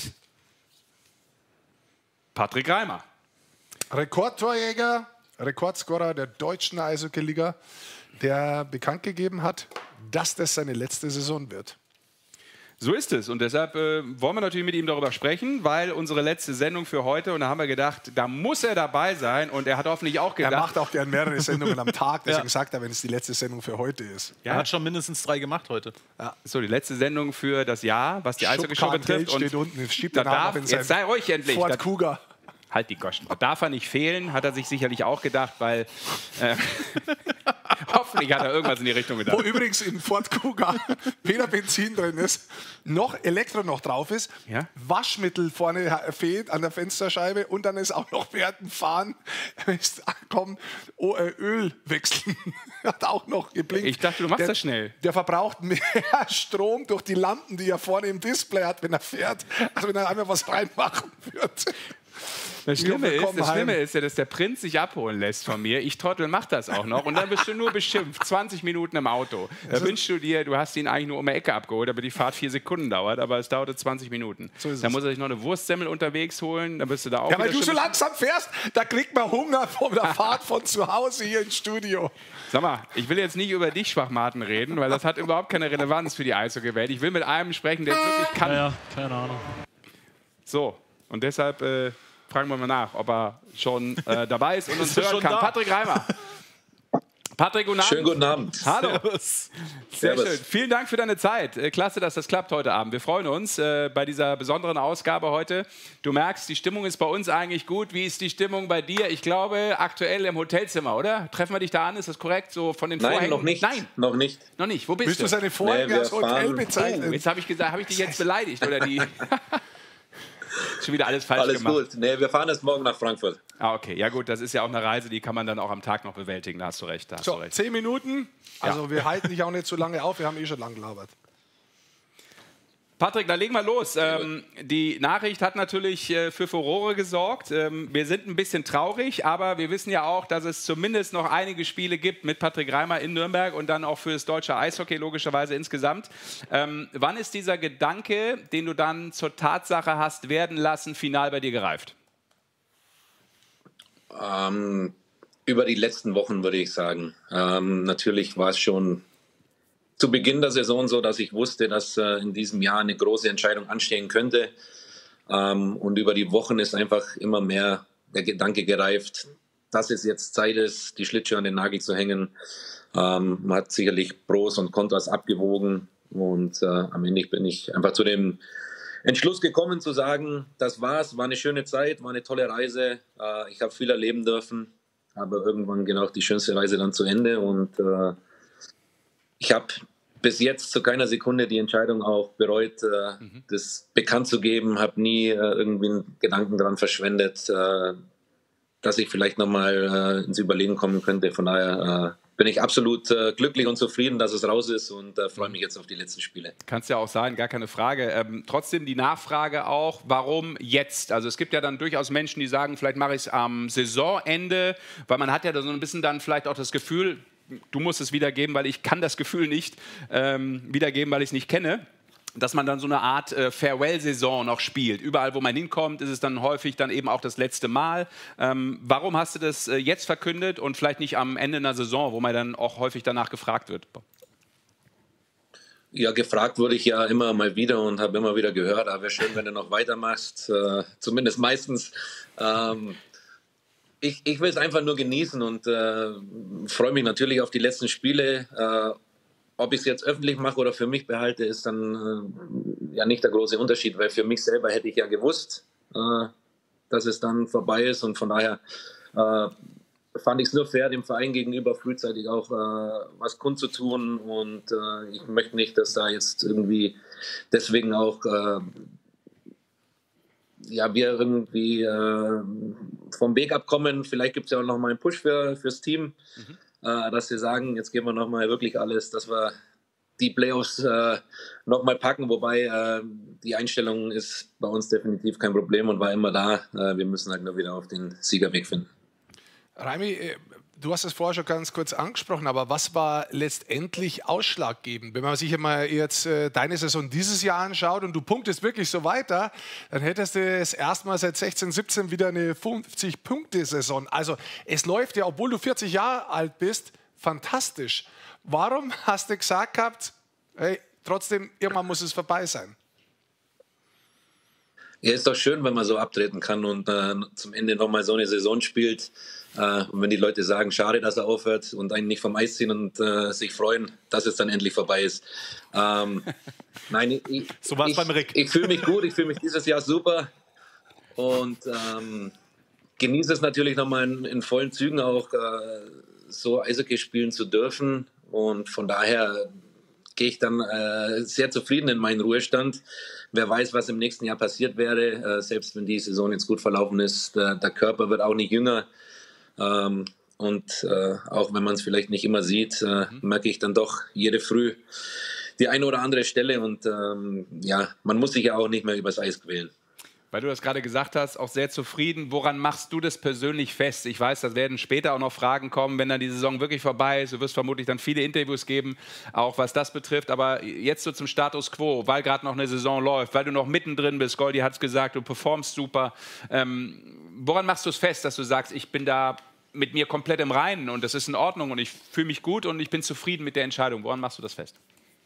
A: Patrick Reimer.
B: Rekordtorjäger, Rekordscorer der deutschen Eishockey-Liga, der bekannt gegeben hat, dass das seine letzte Saison wird.
A: So ist es. Und deshalb äh, wollen wir natürlich mit ihm darüber sprechen, weil unsere letzte Sendung für heute, und da haben wir gedacht, da muss er dabei sein. Und er hat hoffentlich auch
B: Er
A: gedacht,
B: macht auch gern mehrere Sendungen am Tag, deswegen
C: Ja.
B: sagt er, wenn es die letzte Sendung für heute ist.
C: Er hat schon mindestens drei gemacht heute.
A: so die letzte Sendung für das Jahr, was die Eishockey-Show
B: Schubkarren
A: betrifft.
B: Geld steht unten, jetzt schiebt
A: da
B: den Arm
A: darf,
B: auf in sein
A: jetzt sei ruhig endlich.
B: Ford
A: Da,
B: Cougar.
A: halt die Goschen. Da darf er nicht fehlen, hat er sich sicherlich auch gedacht, weil äh, hoffentlich hat er irgendwas in die Richtung gedacht.
B: Wo übrigens im Ford Cougar weder Benzin drin ist, noch Elektro noch drauf ist,
A: Ja?
B: Waschmittel vorne fehlt an der Fensterscheibe und dann ist auch noch während dem Fahren ist ankommen, oh, äh, Öl wechseln. Hat auch noch geblinkt.
A: Ich dachte, du machst
B: der,
A: das schnell.
B: Der verbraucht mehr Strom durch die Lampen, die er vorne im Display hat, wenn er fährt, als wenn er einmal was reinmachen würde.
A: Das Schlimme,
B: Wir
A: ist,
B: kommen
A: das
B: heim.
A: Schlimme ist ja, dass der Prinz sich abholen lässt von mir. Ich Trottel mach das auch noch. Und dann bist du nur beschimpft. zwanzig Minuten im Auto. Da wünschst du dir, du hast ihn eigentlich nur um die Ecke abgeholt, aber die Fahrt vier Sekunden dauert. Aber es dauerte zwanzig Minuten.
B: So ist
A: Dann
B: es.
A: muss er sich noch eine Wurstsemmel unterwegs holen. Dann bist du da auch
B: Ja, weil
A: wieder
B: du so
A: schimpfen.
B: langsam fährst, da kriegt man Hunger von der Fahrt von zu Hause hier ins Studio.
A: Sag mal, ich will jetzt nicht über dich, Schwachmaten, reden, weil das hat überhaupt keine Relevanz für die Eishockey-Welt. Ich will mit einem sprechen, der es wirklich kann.
C: Ja, ja, keine Ahnung.
A: So, und deshalb äh, fragen wir mal nach, ob er schon äh, dabei ist und uns
C: Ist er
A: hören
C: schon
A: kann.
C: da?
A: Patrick Reimer. Patrick, guten Abend.
J: Schönen guten Abend.
A: Hallo.
C: Servus.
A: Sehr
J: Servus.
A: schön. Vielen Dank für deine Zeit. Äh, Klasse, dass das klappt heute Abend. Wir freuen uns äh, bei dieser besonderen Ausgabe heute. Du merkst, die Stimmung ist bei uns eigentlich gut. Wie ist die Stimmung bei dir? Ich glaube, aktuell im Hotelzimmer, oder? Treffen wir dich da an? Ist das korrekt? So von den
J: Nein,
A: Vorhängen?
J: noch nicht.
A: Nein,
J: Noch nicht.
A: noch nicht. Wo bist
B: Willst
A: du?
B: du seine Vorhänge
J: Nee, wir
B: als Hotel
J: fahren-
A: Oh,
B: bezeichnen?
A: jetzt habe ich gesagt, habe ich dich jetzt beleidigt oder die? Schon wieder alles falsch
J: Alles
A: gemacht.
J: gut. Nee, wir fahren jetzt morgen nach Frankfurt.
A: Ah, okay. Ja gut, das ist ja auch eine Reise, die kann man dann auch am Tag noch bewältigen. Da hast du recht. Da hast du
B: So,
A: recht.
B: zehn Minuten. Also wir halten dich auch nicht so lange auf. Wir haben eh schon lang gelabert.
A: Patrick, dann legen wir los. Ähm, die Nachricht hat natürlich äh, für Furore gesorgt. Ähm, wir sind ein bisschen traurig, aber wir wissen ja auch, dass es zumindest noch einige Spiele gibt mit Patrick Reimer in Nürnberg und dann auch für das deutsche Eishockey logischerweise insgesamt. Ähm, wann ist dieser Gedanke, den du dann zur Tatsache hast werden lassen, final bei dir gereift?
J: Ähm, über die letzten Wochen würde ich sagen. Ähm, natürlich war es schon zu Beginn der Saison so, dass ich wusste, dass äh, in diesem Jahr eine große Entscheidung anstehen könnte. Ähm, und über die Wochen ist einfach immer mehr der Gedanke gereift, dass es jetzt Zeit ist, die Schlittschuhe an den Nagel zu hängen. Ähm, man hat sicherlich Pros und Kontras abgewogen und äh, am Ende bin ich einfach zu dem Entschluss gekommen zu sagen, das war's, war eine schöne Zeit, war eine tolle Reise. Äh, ich habe viel erleben dürfen, aber irgendwann genau die schönste Reise dann zu Ende und äh, ich habe bis jetzt zu keiner Sekunde die Entscheidung auch bereut, äh, mhm. das bekannt zu geben, habe nie äh, irgendwie einen Gedanken daran verschwendet, äh, dass ich vielleicht nochmal äh, ins Überlegen kommen könnte. Von daher äh, bin ich absolut äh, glücklich und zufrieden, dass es raus ist und äh, freue mich jetzt auf die letzten Spiele.
A: Kannst ja auch sein, gar keine Frage. Ähm, trotzdem die Nachfrage auch, warum jetzt? Also es gibt ja dann durchaus Menschen, die sagen, vielleicht mache ich es am Saisonende, weil man hat ja so ein bisschen dann vielleicht auch das Gefühl, du musst es wiedergeben, weil ich kann das Gefühl nicht ähm, wiedergeben, weil ich es nicht kenne, dass man dann so eine Art äh, Farewell-Saison noch spielt. Überall, wo man hinkommt, ist es dann häufig dann eben auch das letzte Mal. Ähm, warum hast du das äh, jetzt verkündet und vielleicht nicht am Ende einer Saison, wo man dann auch häufig danach gefragt wird?
J: Ja, gefragt wurde ich ja immer mal wieder und habe immer wieder gehört, aber wäre schön, wenn du noch weitermachst, äh, zumindest meistens. Ähm, Ich, ich will es einfach nur genießen und äh, freue mich natürlich auf die letzten Spiele. Äh, ob ich es jetzt öffentlich mache oder für mich behalte, ist dann äh, ja nicht der große Unterschied, weil für mich selber hätte ich ja gewusst, äh, dass es dann vorbei ist und von daher äh, fand ich es nur fair, dem Verein gegenüber frühzeitig auch äh, was kundzutun und äh, ich möchte nicht, dass da jetzt irgendwie deswegen auch äh, ja, wir irgendwie äh, vom Weg abkommen. Vielleicht gibt es ja auch noch mal einen Push für, fürs Team, mhm. äh, dass sie sagen, jetzt geben wir noch mal wirklich alles, dass wir die Playoffs äh, noch mal packen. Wobei äh, die Einstellung ist bei uns definitiv kein Problem und war immer da. Äh, wir müssen halt nur wieder auf den Siegerweg finden.
B: Raimi, du hast es vorher schon ganz kurz angesprochen, aber was war letztendlich ausschlaggebend? Wenn man sich mal jetzt äh, deine Saison dieses Jahr anschaut und du punktest wirklich so weiter, dann hättest du das erstmal seit sechzehn, siebzehn wieder eine fünfzig-Punkte-Saison. Also es läuft ja, obwohl du vierzig Jahre alt bist, fantastisch. Warum hast du gesagt gehabt, hey, trotzdem, irgendwann muss es vorbei sein?
J: Ja, ist doch schön, wenn man so abtreten kann und äh, zum Ende nochmal so eine Saison spielt. Äh, und wenn die Leute sagen, schade, dass er aufhört und einen nicht vom Eis ziehen und äh, sich freuen, dass es dann endlich vorbei ist. Ähm, nein, ich,
C: so war's
J: ich,
C: beim Rick.
J: Ich fühle mich gut, ich fühle mich dieses Jahr super und ähm, genieße es natürlich nochmal in, in vollen Zügen auch äh, so Eishockey spielen zu dürfen und von daher gehe ich dann äh, sehr zufrieden in meinen Ruhestand. Wer weiß, was im nächsten Jahr passiert wäre, äh, selbst wenn die Saison jetzt gut verlaufen ist. Der, der Körper wird auch nicht jünger. Ähm, und äh, auch wenn man es vielleicht nicht immer sieht, äh, mhm. merke ich dann doch jede Früh die eine oder andere Stelle. Und ähm, ja, man muss sich ja auch nicht mehr übers Eis quälen.
A: Weil du das gerade gesagt hast, auch sehr zufrieden. Woran machst du das persönlich fest? Ich weiß, da werden später auch noch Fragen kommen, wenn dann die Saison wirklich vorbei ist. Du wirst vermutlich dann viele Interviews geben, auch was das betrifft. Aber jetzt so zum Status Quo, weil gerade noch eine Saison läuft, weil du noch mittendrin bist. Goldi hat es gesagt, du performst super. Ähm, woran machst du es fest, dass du sagst, ich bin da mit mir komplett im Reinen und das ist in Ordnung und ich fühle mich gut und ich bin zufrieden mit der Entscheidung? Woran machst du das fest?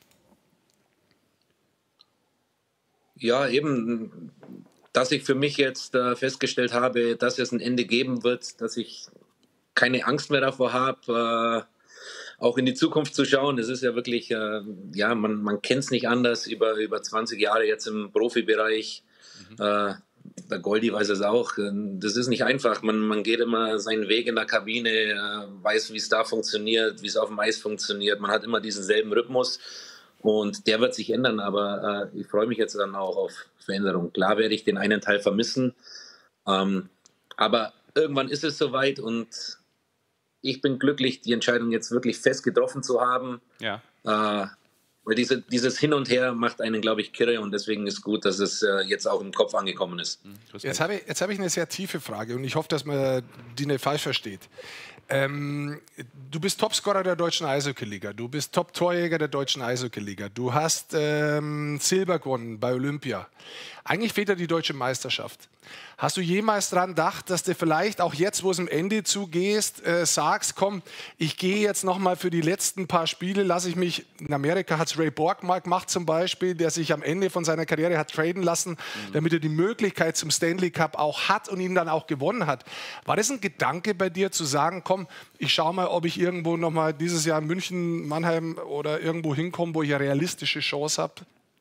J: Ja, eben, dass ich für mich jetzt äh, festgestellt habe, dass es ein Ende geben wird, dass ich keine Angst mehr davor habe, äh, auch in die Zukunft zu schauen. Das ist ja wirklich, äh, ja, man, man kennt es nicht anders, über, über zwanzig Jahre jetzt im Profibereich. Mhm. Äh, der Goldi weiß es auch. Das ist nicht einfach. Man, man geht immer seinen Weg in der Kabine, äh, weiß, wie es da funktioniert, wie es auf dem Eis funktioniert. Man hat immer diesen selben Rhythmus. Und der wird sich ändern, aber äh, ich freue mich jetzt dann auch auf Veränderung. Klar werde ich den einen Teil vermissen, ähm, aber irgendwann ist es soweit und ich bin glücklich, die Entscheidung jetzt wirklich fest getroffen zu haben.
A: Ja.
J: Äh, weil diese, dieses Hin und Her macht einen, glaube ich, kirre und deswegen ist gut, dass es äh, jetzt auch im Kopf angekommen ist.
B: Jetzt habe ich, jetzt habe ich eine sehr tiefe Frage und ich hoffe, dass man die nicht falsch versteht. Ähm, du bist Topscorer der deutschen Eishockey-Liga, du bist Top-Torjäger der deutschen Eishockey-Liga, du hast ähm, Silber gewonnen bei Olympia. Eigentlich fehlt ja die deutsche Meisterschaft. Hast du jemals daran gedacht, dass du vielleicht auch jetzt, wo es am Ende zugehst, äh, sagst, komm, ich gehe jetzt noch mal für die letzten paar Spiele, lasse ich mich, in Amerika hat es Ray Borg mal gemacht zum Beispiel, der sich am Ende von seiner Karriere hat traden lassen, mhm. damit er die Möglichkeit zum Stanley Cup auch hat und ihn dann auch gewonnen hat. War das ein Gedanke bei dir zu sagen, komm, ich schaue mal, ob ich irgendwo noch mal dieses Jahr in München, Mannheim oder irgendwo hinkomme, wo ich eine realistische Chance habe?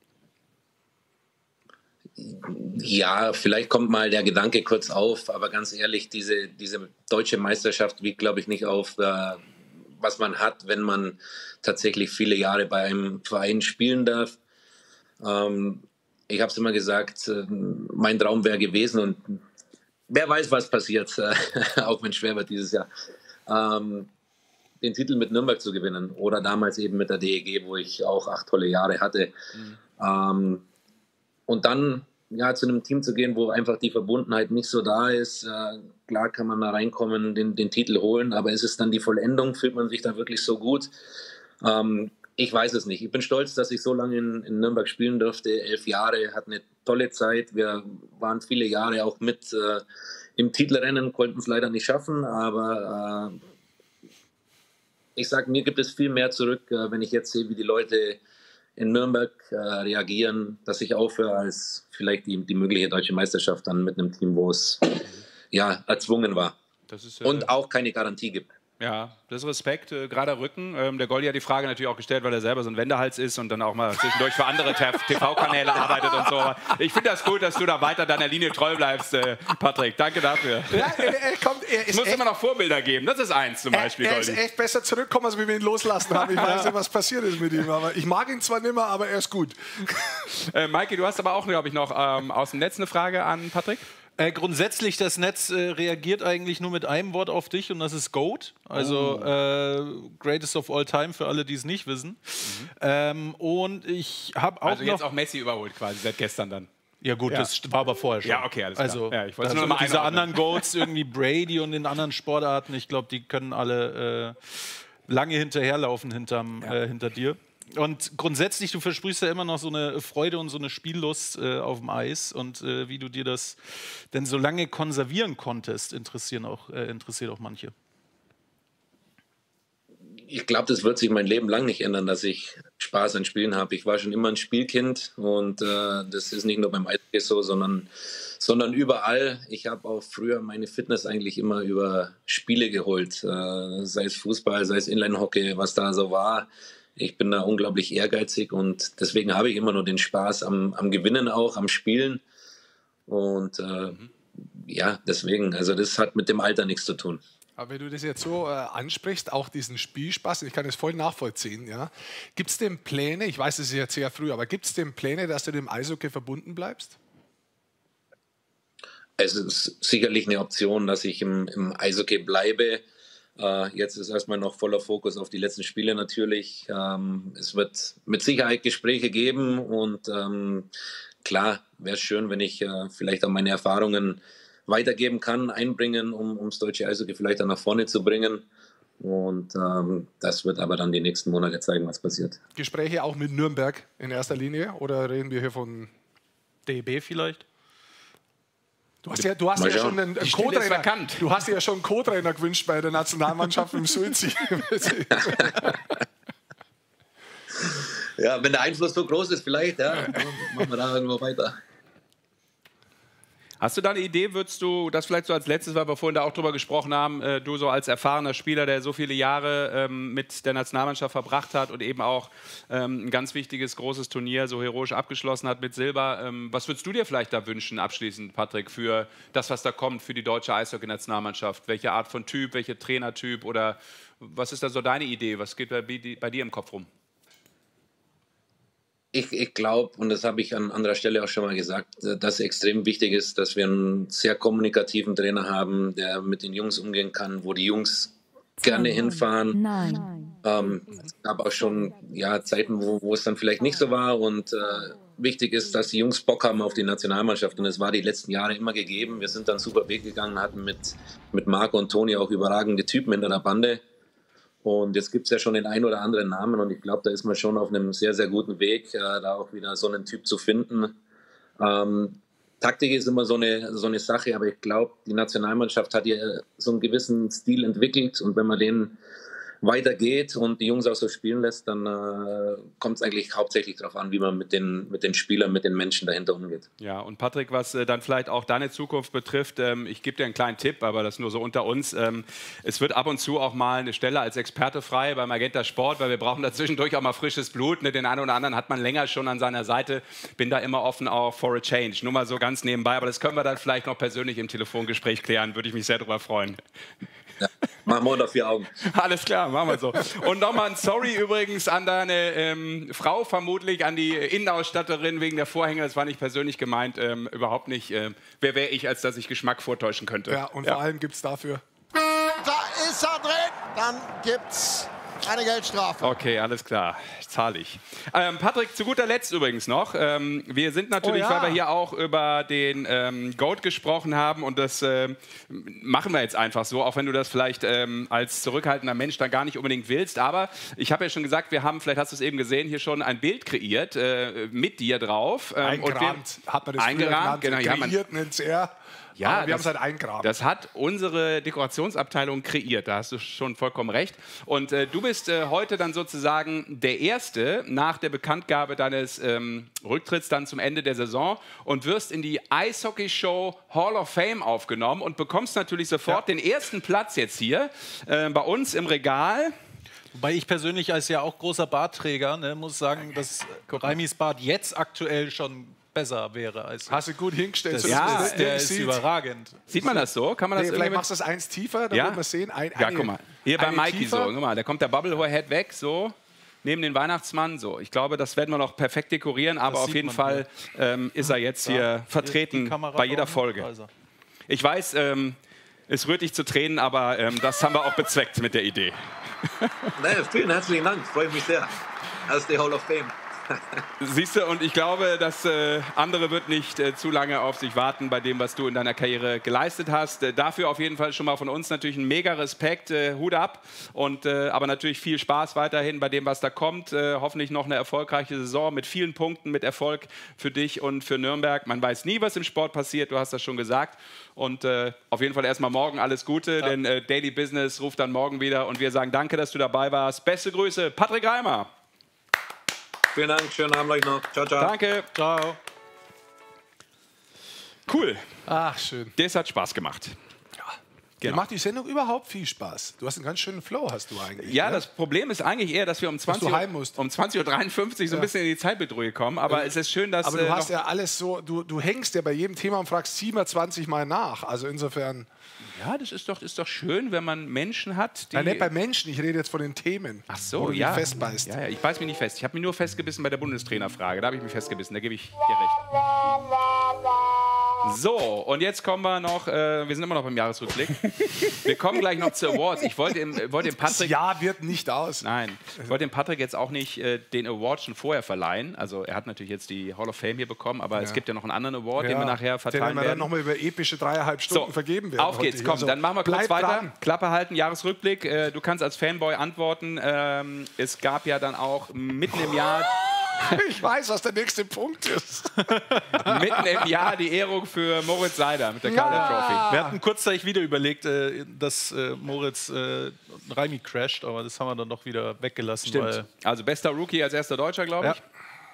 J: Ja, vielleicht kommt mal der Gedanke kurz auf, aber ganz ehrlich, diese, diese deutsche Meisterschaft wiegt, glaube ich, nicht auf, äh, was man hat, wenn man tatsächlich viele Jahre bei einem Verein spielen darf. Ähm, ich habe es immer gesagt, äh, mein Traum wäre gewesen und wer weiß, was passiert, äh, auch wenn es schwer wird dieses Jahr, ähm, den Titel mit Nürnberg zu gewinnen oder damals eben mit der D E G, wo ich auch acht tolle Jahre hatte. Mhm. Ähm, Und dann ja, zu einem Team zu gehen, wo einfach die Verbundenheit nicht so da ist. Äh, klar kann man da reinkommen, den, den Titel holen, aber ist es dann die Vollendung? Fühlt man sich da wirklich so gut? Ähm, ich weiß es nicht. Ich bin stolz, dass ich so lange in, in Nürnberg spielen durfte. Elf Jahre, hatte eine tolle Zeit. Wir waren viele Jahre auch mit äh, im Titelrennen, konnten es leider nicht schaffen, aber äh, ich sage, mir gibt es viel mehr zurück, äh, wenn ich jetzt sehe, wie die Leute in Nürnberg äh, reagieren, dass ich aufhöre, als vielleicht die, die mögliche deutsche Meisterschaft dann mit einem Team, wo es ja, erzwungen war.
A: Das ist, äh,
J: und auch keine Garantie gibt.
A: Ja, das ist Respekt, äh, gerader Rücken. Ähm, der Goldi hat die Frage natürlich auch gestellt, weil er selber so ein Wendehals ist und dann auch mal zwischendurch für andere T V-Kanäle arbeitet und so. Aber ich finde das gut, dass du da weiter deiner Linie treu bleibst, äh, Patrick. Danke dafür.
B: Ja, er, er kommt, er
A: es muss immer noch Vorbilder geben. Das ist eins zum Beispiel,
B: er, er
A: Goldi.
B: ist echt besser zurückgekommen, als wir ihn loslassen haben. Ich weiß nicht, was passiert ist mit ihm. Aber ich mag ihn zwar nicht mehr, aber er ist gut.
A: Äh, Maiki, du hast aber auch, glaube ich, noch ähm, aus dem Netz eine Frage an Patrick.
C: Äh, grundsätzlich, das Netz äh, reagiert eigentlich nur mit einem Wort auf dich und das ist GOAT. Also oh. äh, Greatest of All Time für alle, die es nicht wissen. Mhm. Ähm, und ich habe auch
A: Also
C: noch
A: jetzt auch Messi überholt quasi seit gestern dann.
C: Ja gut,
A: ja.
C: das war aber vorher schon.
A: Ja, okay, alles klar.
C: Also,
A: ja, ich wollte
C: also
A: nur mal
C: diese
A: einordnen.
C: anderen GOATs, irgendwie Brady und in anderen Sportarten, ich glaube, die können alle äh, lange hinterherlaufen hinterm, ja. äh, hinter dir. Und grundsätzlich, du versprühst ja immer noch so eine Freude und so eine Spiellust äh, auf dem Eis. Und äh, wie du dir das denn so lange konservieren konntest, interessieren auch, äh, interessiert auch manche.
J: Ich glaube, das wird sich mein Leben lang nicht ändern, dass ich Spaß an Spielen habe. Ich war schon immer ein Spielkind und äh, das ist nicht nur beim Eishockey so, sondern, sondern überall. Ich habe auch früher meine Fitness eigentlich immer über Spiele geholt, äh, sei es Fußball, sei es Inline-Hockey, was da so war. Ich bin da unglaublich ehrgeizig und deswegen habe ich immer nur den Spaß am, am Gewinnen auch, am Spielen. Und äh, mhm. ja, deswegen, also das hat mit dem Alter nichts zu tun.
B: Aber wenn du das jetzt so äh, ansprichst, auch diesen Spielspaß, ich kann das voll nachvollziehen, ja. Gibt es denn Pläne, ich weiß, es ist jetzt sehr früh, aber gibt es denn Pläne, dass du dem Eishockey verbunden bleibst?
J: Es ist sicherlich eine Option, dass ich im, im Eishockey bleibe. Uh, jetzt ist erstmal noch voller Fokus auf die letzten Spiele natürlich. Ähm, es wird mit Sicherheit Gespräche geben und ähm, klar, wäre es schön, wenn ich äh, vielleicht auch meine Erfahrungen weitergeben kann, einbringen, um ums deutsche Eishockey vielleicht auch nach vorne zu bringen. Und ähm, das wird aber dann die nächsten Monate zeigen, was passiert.
B: Gespräche auch mit Nürnberg in erster Linie oder reden wir hier von
C: D E B vielleicht?
B: Du hast ja, du hast ja schon einen, einen Co-Trainer. Du hast ja schon einen Co-Trainer gewünscht bei der Nationalmannschaft im Suizid.
J: Ja, wenn der Einfluss so groß ist, vielleicht, ja, machen wir da irgendwo weiter.
A: Hast du da eine Idee, würdest du, das vielleicht so als letztes, weil wir vorhin da auch drüber gesprochen haben, äh, du so als erfahrener Spieler, der so viele Jahre ähm, mit der Nationalmannschaft verbracht hat und eben auch ähm, ein ganz wichtiges, großes Turnier so heroisch abgeschlossen hat mit Silber. Ähm, was würdest du dir vielleicht da wünschen, abschließend, Patrick, für das, was da kommt, für die deutsche Eishockey-Nationalmannschaft? Welche Art von Typ, welcher Trainertyp oder was ist da so deine Idee? Was geht bei, bei dir im Kopf rum?
J: Ich, ich glaube, und das habe ich an anderer Stelle auch schon mal gesagt, dass extrem wichtig ist, dass wir einen sehr kommunikativen Trainer haben, der mit den Jungs umgehen kann, wo die Jungs gerne hinfahren. Nein. Ähm, es gab auch schon ja, Zeiten, wo, wo es dann vielleicht nicht so war. Und äh, wichtig ist, dass die Jungs Bock haben auf die Nationalmannschaft. Und es war die letzten Jahre immer gegeben. Wir sind dann super Weg gegangen, hatten mit, mit Marco und Toni auch überragende Typen hinter der Bande. Und jetzt gibt es ja schon den einen oder anderen Namen und ich glaube, da ist man schon auf einem sehr, sehr guten Weg, äh, da auch wieder so einen Typ zu finden. Ähm, Taktik ist immer so eine, so eine Sache, aber ich glaube, die Nationalmannschaft hat ja so einen gewissen Stil entwickelt und wenn man den weitergeht und die Jungs auch so spielen lässt, dann äh, kommt es eigentlich hauptsächlich darauf an, wie man mit den, mit den Spielern, mit den Menschen dahinter umgeht.
A: Ja, und Patrick, was äh, dann vielleicht auch deine Zukunft betrifft, ähm, ich gebe dir einen kleinen Tipp, aber das nur so unter uns. Ähm, es wird ab und zu auch mal eine Stelle als Experte frei beim Magenta Sport, weil wir brauchen da zwischendurch auch mal frisches Blut. Ne? Den einen oder anderen hat man länger schon an seiner Seite. Bin da immer offen auch for a change. Nur mal so ganz nebenbei, aber das können wir dann vielleicht noch persönlich im Telefongespräch klären. Würde ich mich sehr darüber freuen.
J: Ja, machen wir unter vier Augen.
A: Alles klar, machen wir so. Und nochmal ein Sorry übrigens an deine ähm, Frau, vermutlich an die Innenausstatterin wegen der Vorhänge. Das war nicht persönlich gemeint, ähm, überhaupt nicht. Äh, wer wäre ich, als dass ich Geschmack vortäuschen könnte?
B: Ja, und
A: ja.
B: vor allem gibt es dafür...
E: Da ist er drin. Dann gibt's eine Geldstrafe.
A: Okay, alles klar. Zahle ich. Ähm, Patrick, zu guter Letzt übrigens noch. Ähm, wir sind natürlich, oh ja. weil wir hier auch über den ähm, Goat gesprochen haben und das ähm, machen wir jetzt einfach so, auch wenn du das vielleicht ähm, als zurückhaltender Mensch dann gar nicht unbedingt willst. Aber ich habe ja schon gesagt, wir haben, vielleicht hast du es eben gesehen, hier schon ein Bild kreiert äh, mit dir drauf.
B: Ähm, eingerahmt, wir, hat man das
A: eingerahmt, genau.
B: Kreiert nennt er.
A: Ja,
B: aber wir haben es halt eingraben.
A: Das hat unsere Dekorationsabteilung kreiert, da hast du schon vollkommen recht. Und äh, du bist äh, heute dann sozusagen der Erste nach der Bekanntgabe deines ähm, Rücktritts dann zum Ende der Saison und wirst in die Eishockey-Show Hall of Fame aufgenommen und bekommst natürlich sofort ja. den ersten Platz jetzt hier äh, bei uns im Regal.
C: Wobei ich persönlich als ja auch großer Bartträger ne, muss sagen, dass Reimis Bart jetzt aktuell schon besser wäre. Als
B: Hast du gut hingestellt.
C: Das
A: ja,
C: ist, der ist überragend.
A: Sieht man das so? Kann man das
B: nee, vielleicht machst du das eins tiefer, dann
A: ja?
B: wird man sehen. Ein,
A: ja,
B: eine,
A: guck mal. Hier bei Mikey
B: tiefer.
A: so. Guck mal, da kommt der Bubblehead weg, so. Neben den Weihnachtsmann, so. Ich glaube, das werden wir noch perfekt dekorieren, aber auf jeden Fall ähm, ist er jetzt hier ja. vertreten bei jeder Folge. Also. Ich weiß, ähm, es rührt dich zu Tränen, aber ähm, das haben wir auch bezweckt mit der Idee.
J: Naja, vielen herzlichen Dank, freue mich sehr. Als die Hall of Fame.
A: Siehst du, und ich glaube, das äh, andere wird nicht äh, zu lange auf sich warten bei dem, was du in deiner Karriere geleistet hast. Äh, dafür auf jeden Fall schon mal von uns natürlich ein mega Respekt, äh, Hut ab. Und, äh, aber natürlich viel Spaß weiterhin bei dem, was da kommt. Äh, hoffentlich noch eine erfolgreiche Saison mit vielen Punkten, mit Erfolg für dich und für Nürnberg. Man weiß nie, was im Sport passiert, du hast das schon gesagt. Und äh, auf jeden Fall erstmal morgen alles Gute, ja. denn äh, Daily Business ruft dann morgen wieder. Und wir sagen danke, dass du dabei warst. Beste Grüße, Patrick Reimer.
J: Vielen Dank, schönen Abend euch noch. Ciao, ciao.
A: Danke. Ciao. Cool.
B: Ach, schön.
A: Das hat Spaß gemacht.
B: Ja. Genau. Macht die Sendung überhaupt viel Spaß? Du hast einen ganz schönen Flow, hast du eigentlich.
A: Ja,
B: ne?
A: Das Problem ist eigentlich eher, dass wir um zwanzig Uhr dreiundfünfzig so ein bisschen in die Zeitbedrohung kommen. Aber äh, es ist schön, dass...
B: Aber du
A: äh,
B: hast ja alles so... Du, du hängst ja bei jedem Thema und fragst siebenundzwanzig Mal nach. Also insofern...
A: Ja, das ist doch, ist doch schön, wenn man Menschen hat, die...
B: Nein, nicht bei Menschen, ich rede jetzt von den Themen.
A: Ach so,
B: wo du
A: ja.
B: dich festbeißt.
A: Ja, ja, ich beiß mich nicht fest. Ich habe mich nur festgebissen bei der Bundestrainerfrage. Da habe ich mich festgebissen, da gebe ich dir recht. So, und jetzt kommen wir noch, äh, wir sind immer noch beim Jahresrückblick. Wir kommen gleich noch zu Awards. Ich wollte dem, wollte dem Patrick...
B: Das Jahr wird nicht aus.
A: Nein, ich wollte dem Patrick jetzt auch nicht äh, den Award schon vorher verleihen. Also er hat natürlich jetzt die Hall of Fame hier bekommen, aber ja. es gibt ja noch einen anderen Award, ja, den wir nachher verteilen
B: den wir
A: werden.
B: dann nochmal über epische dreieinhalb Stunden
A: so,
B: vergeben werden.
A: Auf geht's, komm,
B: also,
A: dann machen wir kurz weiter.
B: Dran.
A: Klappe halten, Jahresrückblick. Äh, du kannst als Fanboy antworten. Ähm, es gab ja dann auch mitten im Jahr...
B: Ich weiß, was der nächste Punkt ist.
A: Mitten im Jahr die Ehrung für Moritz Seider mit der
B: ja.
A: Calder Trophy.
C: Wir hatten kurzzeitig wieder überlegt, äh, dass äh, Moritz äh, Raimi crasht, aber das haben wir dann doch wieder weggelassen.
A: Stimmt.
C: Weil
A: also bester Rookie als erster Deutscher, glaube ich.
C: Ja.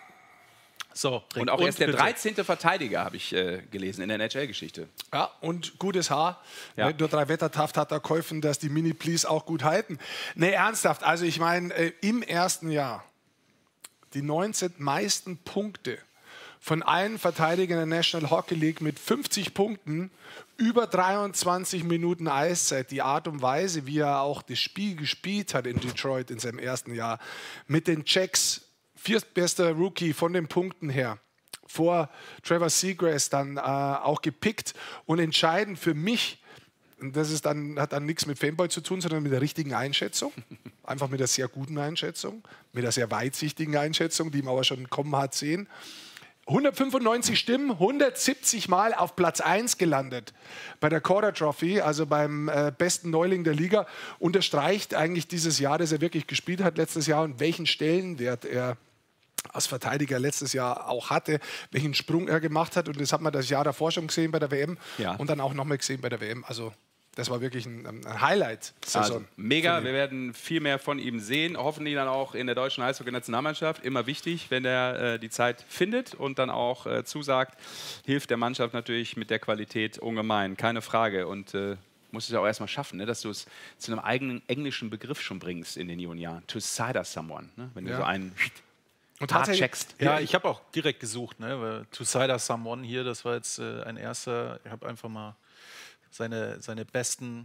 C: So,
A: und auch
C: und
A: erst der
C: bitte.
A: dreizehnte Verteidiger, habe ich äh, gelesen, in der N H L-Geschichte.
B: Ja, und gutes Haar.
A: Ja.
B: Ne, nur drei Wettertaft hat er geholfen, dass die Mini-Please auch gut halten. Ne, ernsthaft, also ich meine, äh, im ersten Jahr die neunzehn meisten Punkte von allen Verteidigern der National Hockey League mit fünfzig Punkten, über dreiundzwanzig Minuten Eiszeit. Die Art und Weise, wie er auch das Spiel gespielt hat in Detroit in seinem ersten Jahr, mit den Checks, viertbester Rookie von den Punkten her, vor Trevor Seagrass dann äh, auch gepickt und entscheidend für mich. Und das ist dann, hat dann nichts mit Fanboy zu tun, sondern mit der richtigen Einschätzung. Einfach mit einer sehr guten Einschätzung, mit einer sehr weitsichtigen Einschätzung, die man aber schon kommen hat sehen. hundertfünfundneunzig Stimmen, hundertsiebzig Mal auf Platz eins gelandet bei der Calder Trophy, also beim äh, besten Neuling der Liga. Unterstreicht eigentlich dieses Jahr, das er wirklich gespielt hat letztes Jahr und welchen Stellenwert er als Verteidiger letztes Jahr auch hatte, welchen Sprung er gemacht hat. Und das hat man das Jahr davor schon gesehen bei der W M
A: ja.
B: und dann auch nochmal gesehen bei der W M. Also das war wirklich ein, ein Highlight-Saison.
A: Also, mega, wir werden viel mehr von ihm sehen. Hoffentlich dann auch in der deutschen Eishockey-Nationalmannschaft. Immer wichtig, wenn er äh, die Zeit findet und dann auch äh, zusagt, hilft der Mannschaft natürlich mit der Qualität ungemein. Keine Frage. Und äh, musst es ja auch erstmal schaffen, ne, dass du es zu einem eigenen englischen Begriff schon bringst in den jungen Jahren. To cider someone. Ne? Wenn du
B: ja.
A: so einen
B: und hat
A: checkst.
C: Ja, ich habe auch direkt gesucht. Ne, weil to cider someone hier, das war jetzt äh, ein erster. Ich habe einfach mal Seine, seine besten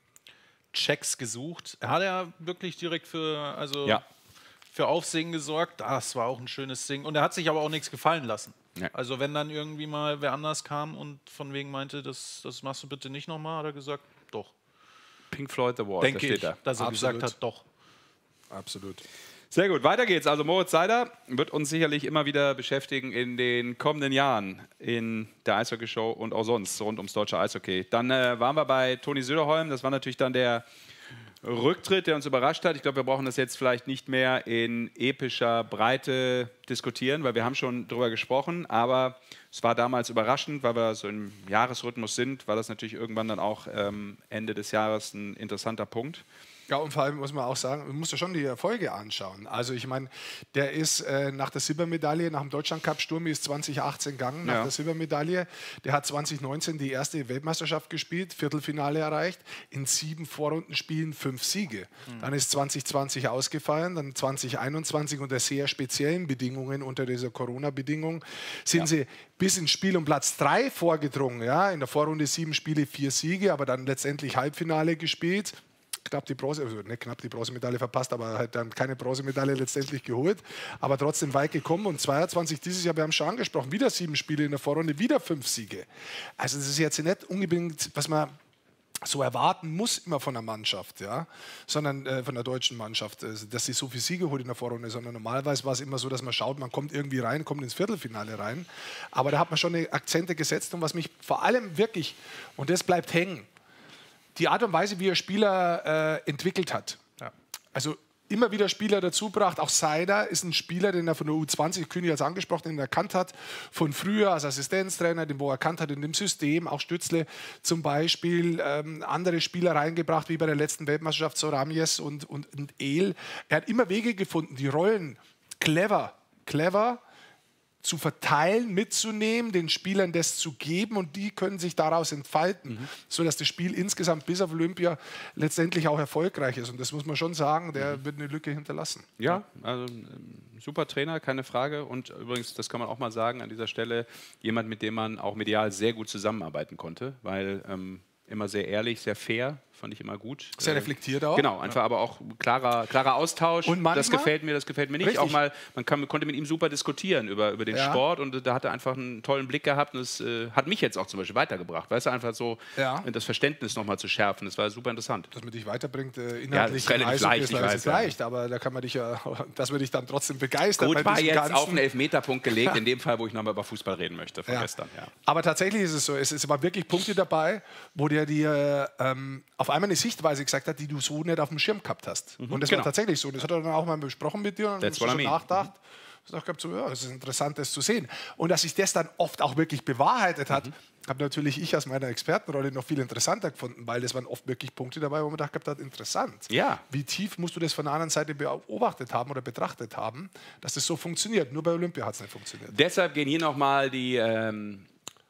C: Checks gesucht. Er hat ja wirklich direkt für, also
A: ja.
C: für Aufsehen gesorgt. Das war auch ein schönes Ding. Und er hat sich aber auch nichts gefallen lassen.
A: Ja.
C: Also wenn dann irgendwie mal wer anders kam und von wegen meinte, das, das machst du bitte nicht nochmal, hat er gesagt, doch.
A: Pink Floyd Award,
C: Denke
A: da steht
C: ich,
A: da.
C: dass er
B: Absolut.
C: gesagt hat, doch.
B: Absolut.
A: Sehr gut, weiter geht's. Also Moritz Seider wird uns sicherlich immer wieder beschäftigen in den kommenden Jahren in der Eishockey-Show und auch sonst rund ums deutsche Eishockey. Dann äh, waren wir bei Toni Söderholm. Das war natürlich dann der Rücktritt, der uns überrascht hat. Ich glaube, wir brauchen das jetzt vielleicht nicht mehr in epischer Breite diskutieren, weil wir haben schon drüber gesprochen. Aber es war damals überraschend, weil wir so im Jahresrhythmus sind, war das natürlich irgendwann dann auch ähm, Ende des Jahres ein interessanter Punkt.
B: Ja, und vor allem muss man auch sagen, man muss ja schon die Erfolge anschauen. Also ich meine, der ist äh, nach der Silbermedaille, nach dem Deutschlandcup Sturmi ist zwanzig achtzehn gegangen, nach
A: ja.
B: der Silbermedaille. Der hat zwanzig neunzehn die erste Weltmeisterschaft gespielt, Viertelfinale erreicht, in sieben Vorrundenspielen fünf Siege. Mhm. Dann ist zwanzig zwanzig ausgefallen, dann zwanzig einundzwanzig unter sehr speziellen Bedingungen, unter dieser Corona-Bedingung, sind ja. sie bis ins Spiel um Platz drei vorgedrungen. Ja? In der Vorrunde sieben Spiele, vier Siege, aber dann letztendlich Halbfinale gespielt. Knapp die Bronze, also nicht knapp die Bronzemedaille verpasst, aber halt dann keine Bronzemedaille letztendlich geholt. Aber trotzdem weit gekommen. Und zweiundzwanzig dieses Jahr, wir haben es schon angesprochen, wieder sieben Spiele in der Vorrunde, wieder fünf Siege. Also das ist jetzt nicht unbedingt, was man so erwarten muss immer von der Mannschaft, ja, sondern äh, von der deutschen Mannschaft, äh, dass sie so viele Siege holt in der Vorrunde, sondern normalerweise war es immer so, dass man schaut, man kommt irgendwie rein, kommt ins Viertelfinale rein. Aber da hat man schon Akzente gesetzt und was mich vor allem wirklich, und das bleibt hängen, die Art und Weise, wie er Spieler äh, entwickelt hat. Ja. Also immer wieder Spieler dazu gebracht. Auch Seider ist ein Spieler, den er von der U zwanzig, König als angesprochen, den er erkannt hat, von früher als Assistenztrainer, den wo er erkannt hat in dem System. Auch Stützle zum Beispiel, ähm, andere Spieler reingebracht, wie bei der letzten Weltmeisterschaft, so Ramies und, und, und El. Er hat immer Wege gefunden, die Rollen clever, clever zu verteilen, mitzunehmen, den Spielern das zu geben und die können sich daraus entfalten, mhm. sodass das Spiel insgesamt bis auf Olympia letztendlich auch erfolgreich ist. Und das muss man schon sagen, der mhm. wird eine Lücke hinterlassen.
A: Ja, also super Trainer, keine Frage. Und übrigens, das kann man auch mal sagen an dieser Stelle, jemand, mit dem man auch medial sehr gut zusammenarbeiten konnte, weil ähm, immer sehr ehrlich, sehr fair, fand ich immer gut.
B: Sehr reflektiert auch.
A: Genau, einfach ja. aber auch klarer, klarer Austausch.
B: Und manchmal,
A: das gefällt mir, das gefällt mir nicht.
B: Richtig.
A: Auch mal, man kann, konnte mit ihm super diskutieren über, über den
B: ja.
A: Sport und da hat er einfach einen tollen Blick gehabt und das äh, hat mich jetzt auch zum Beispiel weitergebracht. Weißt du, einfach so
B: ja.
A: das Verständnis nochmal zu schärfen. Das war super interessant.
B: Dass man dich weiterbringt, äh, inhaltlich.
A: Ja, das ist relativ leicht,
B: ist leicht, leicht, aber da kann man dich ja, dass man dich dann trotzdem begeistert.
A: Gut, war jetzt
B: Ganzen.
A: auf einen Elfmeterpunkt gelegt, in dem Fall, wo ich nochmal über Fußball reden möchte von
B: ja.
A: gestern. Ja.
B: Aber tatsächlich ist es so, es, es waren wirklich Punkte dabei, wo der dir ähm, auf einmal eine Sichtweise gesagt hat, die du so nicht auf dem Schirm gehabt hast. Mhm. Und das genau. war tatsächlich so. Das hat er dann auch mal besprochen mit dir und dann hast du nachgedacht. Mhm. Ich habe so, ja, es ist interessant, das zu sehen. Und dass sich das dann oft auch wirklich bewahrheitet hat, mhm. habe natürlich ich aus meiner Expertenrolle noch viel interessanter gefunden, weil das waren oft wirklich Punkte dabei, wo man gedacht hat, interessant.
A: Ja.
B: Wie tief musst du das von der anderen Seite beobachtet haben oder betrachtet haben, dass das so funktioniert? Nur bei Olympia hat es nicht funktioniert.
A: Deshalb gehen hier nochmal die ähm,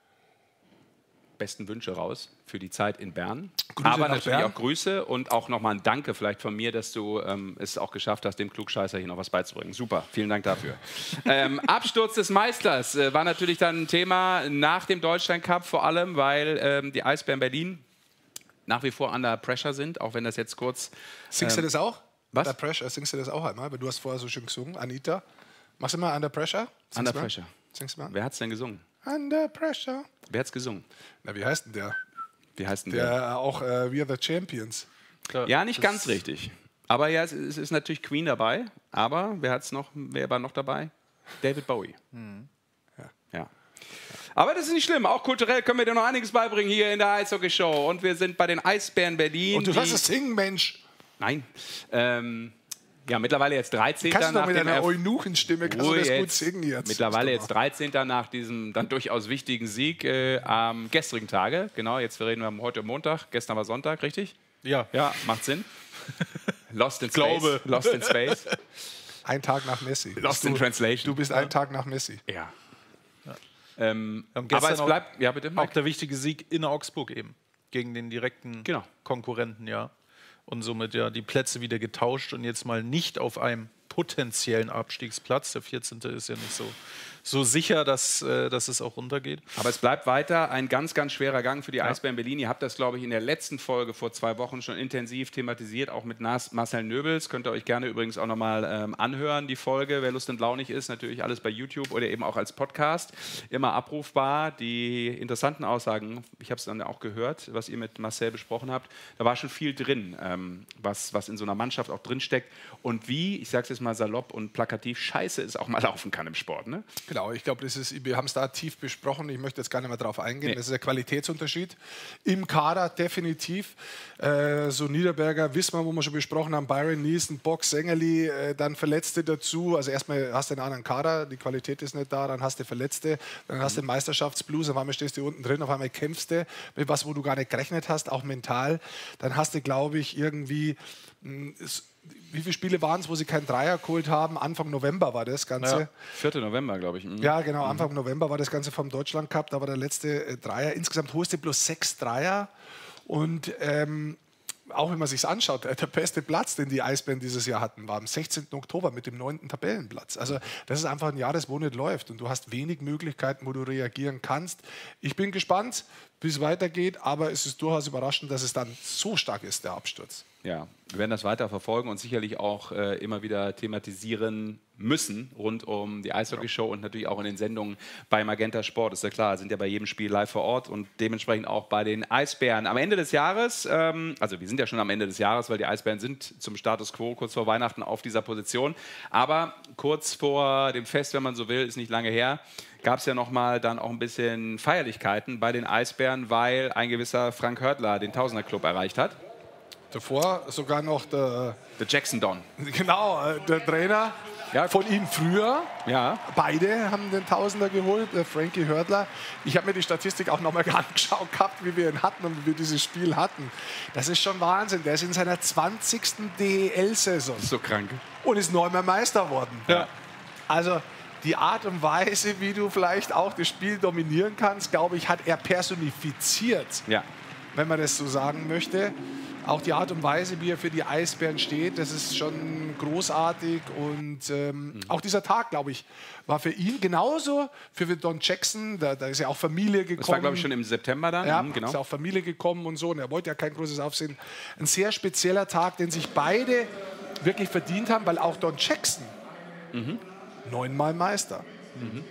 A: besten Wünsche raus für die Zeit in Bern.
B: Grüße
A: Aber natürlich
B: Bern.
A: auch Grüße und auch nochmal ein Danke vielleicht von mir, dass du ähm, es auch geschafft hast, dem Klugscheißer hier noch was beizubringen. Super, vielen Dank dafür. ähm, Absturz des Meisters äh, war natürlich dann ein Thema nach dem Deutschland-Cup, vor allem, weil ähm, die Eisbären Berlin nach wie vor under pressure sind, auch wenn das jetzt kurz...
B: Singst ähm, du das auch?
A: Was?
B: Under Pressure, singst du das auch einmal? Weil du hast vorher so schön gesungen, Anita. Machst du mal Under Pressure? Singst
A: Under
B: mal?
A: Pressure.
B: Singst du mal?
A: Wer hat's denn gesungen?
B: Under Pressure.
A: Wer hat's gesungen?
B: Na, wie heißt denn der?
A: Wie heißt denn
B: der?
A: Der
B: auch äh, We Are the Champions.
A: Klar, ja, nicht ganz richtig. Aber ja, es, es ist natürlich Queen dabei. Aber wer hat's noch? Wer war noch dabei? David Bowie.
B: Hm. Ja.
A: ja. Aber das ist nicht schlimm. Auch kulturell können wir dir noch einiges beibringen hier in der Eishockey-Show. Und wir sind bei den Eisbären Berlin.
B: Und du hast es singen, Mensch.
A: Nein. Ähm, ja, mittlerweile jetzt dreizehnter
B: Kannst du
A: nach
B: mit
A: dem
B: deiner Eunuchenstimme kannst du das
A: jetzt,
B: gut singen jetzt.
A: Mittlerweile jetzt dreizehnter nach diesem dann durchaus wichtigen Sieg äh, am gestrigen Tage. Genau, jetzt reden wir heute Montag, gestern war Sonntag, richtig?
C: Ja.
A: Ja, macht Sinn. Lost in Space.
C: Glaube.
A: Lost in Space.
B: Ein Tag nach Messi.
A: Lost
B: du,
A: in Translation.
B: Du bist ein Tag nach Messi.
A: Ja. ja. Ähm, aber es bleibt, ja bitte.
C: Auch der wichtige Sieg in Augsburg eben gegen den direkten
A: genau.
C: Konkurrenten, ja. Und somit ja die Plätze wieder getauscht und jetzt mal nicht auf einem potenziellen Abstiegsplatz. Der vierzehnte ist ja nicht so, so sicher, dass, äh, dass es auch runtergeht.
A: Aber es bleibt weiter ein ganz, ganz schwerer Gang für die ja. Eisbären Berlin. Ihr habt das, glaube ich, in der letzten Folge vor zwei Wochen schon intensiv thematisiert, auch mit Nas Marcel Nöbels. Könnt ihr euch gerne übrigens auch nochmal ähm, anhören, die Folge. Wer Lust und Launig ist, natürlich alles bei YouTube oder eben auch als Podcast. Immer abrufbar. Die interessanten Aussagen, ich habe es dann auch gehört, was ihr mit Marcel besprochen habt. Da war schon viel drin, ähm, was, was in so einer Mannschaft auch drinsteckt. Und wie, ich sage es jetzt mal salopp und plakativ, scheiße es auch mal laufen kann im Sport. Ne?
B: Genau, ich glaube, wir haben es da tief besprochen. Ich möchte jetzt gar nicht mehr drauf eingehen. Nee. Das ist der Qualitätsunterschied. Im Kader definitiv. Äh, so Niederberger, Wismar, wo wir schon besprochen haben, Byron Nielsen, Bock, Sängerli, äh, dann Verletzte dazu. Also erstmal hast du einen anderen Kader, die Qualität ist nicht da, dann hast du Verletzte, dann hast du mhm. Meisterschaftsblues, auf einmal stehst du unten drin, auf einmal kämpfst du mit was, wo du gar nicht gerechnet hast, auch mental. Dann hast du, glaube ich, irgendwie... Mh, wie viele Spiele waren es, wo sie keinen Dreier geholt haben? Anfang November war das Ganze.
A: Ja, vierter November, glaube ich. Mhm.
B: Ja, genau, Anfang mhm. November war das Ganze vom Deutschland Cup. Da war der letzte äh, Dreier. Insgesamt holst du bloß sechs Dreier. Und ähm, auch wenn man sich anschaut, der beste Platz, den die Eisbären dieses Jahr hatten, war am sechzehnten Oktober mit dem neunten Tabellenplatz. Also das ist einfach ein Jahr, das wo nicht läuft. Und du hast wenig Möglichkeiten, wo du reagieren kannst. Ich bin gespannt, wie es weitergeht. Aber es ist durchaus überraschend, dass es dann so stark ist, der Absturz.
A: Ja, wir werden das weiter verfolgen und sicherlich auch äh, immer wieder thematisieren müssen rund um die Eishockey-Show und natürlich auch in den Sendungen bei Magenta Sport. Ist ja klar, sind ja bei jedem Spiel live vor Ort und dementsprechend auch bei den Eisbären. Am Ende des Jahres, ähm, also wir sind ja schon am Ende des Jahres, weil die Eisbären sind zum Status Quo kurz vor Weihnachten auf dieser Position. Aber kurz vor dem Fest, wenn man so will, ist nicht lange her, gab es ja nochmal dann auch ein bisschen Feierlichkeiten bei den Eisbären, weil ein gewisser Frank Hörtler den Tausender-Club erreicht hat.
B: Davor sogar noch der...
A: Der Jackson Don.
B: Genau, der Trainer ja. von ihm früher.
A: Ja.
B: Beide haben den Tausender geholt, der Frankie Hörtler. Ich habe mir die Statistik auch nochmal angeschaut gehabt, wie wir ihn hatten und wie wir dieses Spiel hatten. Das ist schon Wahnsinn. Der ist in seiner zwanzigsten D E L-Saison.
A: So krank.
B: Und ist neunmal Meister geworden.
A: Ja.
B: Also die Art und Weise, wie du vielleicht auch das Spiel dominieren kannst, glaube ich, hat er personifiziert.
A: Ja.
B: Wenn man das so sagen möchte. auch die Art und Weise, wie er für die Eisbären steht, das ist schon großartig. Und ähm, mhm. auch dieser Tag, glaube ich, war für ihn genauso, für Don Jackson, da, da ist ja auch Familie gekommen. Das
A: war, glaube ich, schon im September dann.
B: Ja,
A: mhm, genau.
B: ist ja auch Familie gekommen und so. Und er wollte ja kein großes Aufsehen. Ein sehr spezieller Tag, den sich beide wirklich verdient haben, weil auch Don Jackson mhm. neunmal Meister. Mhm.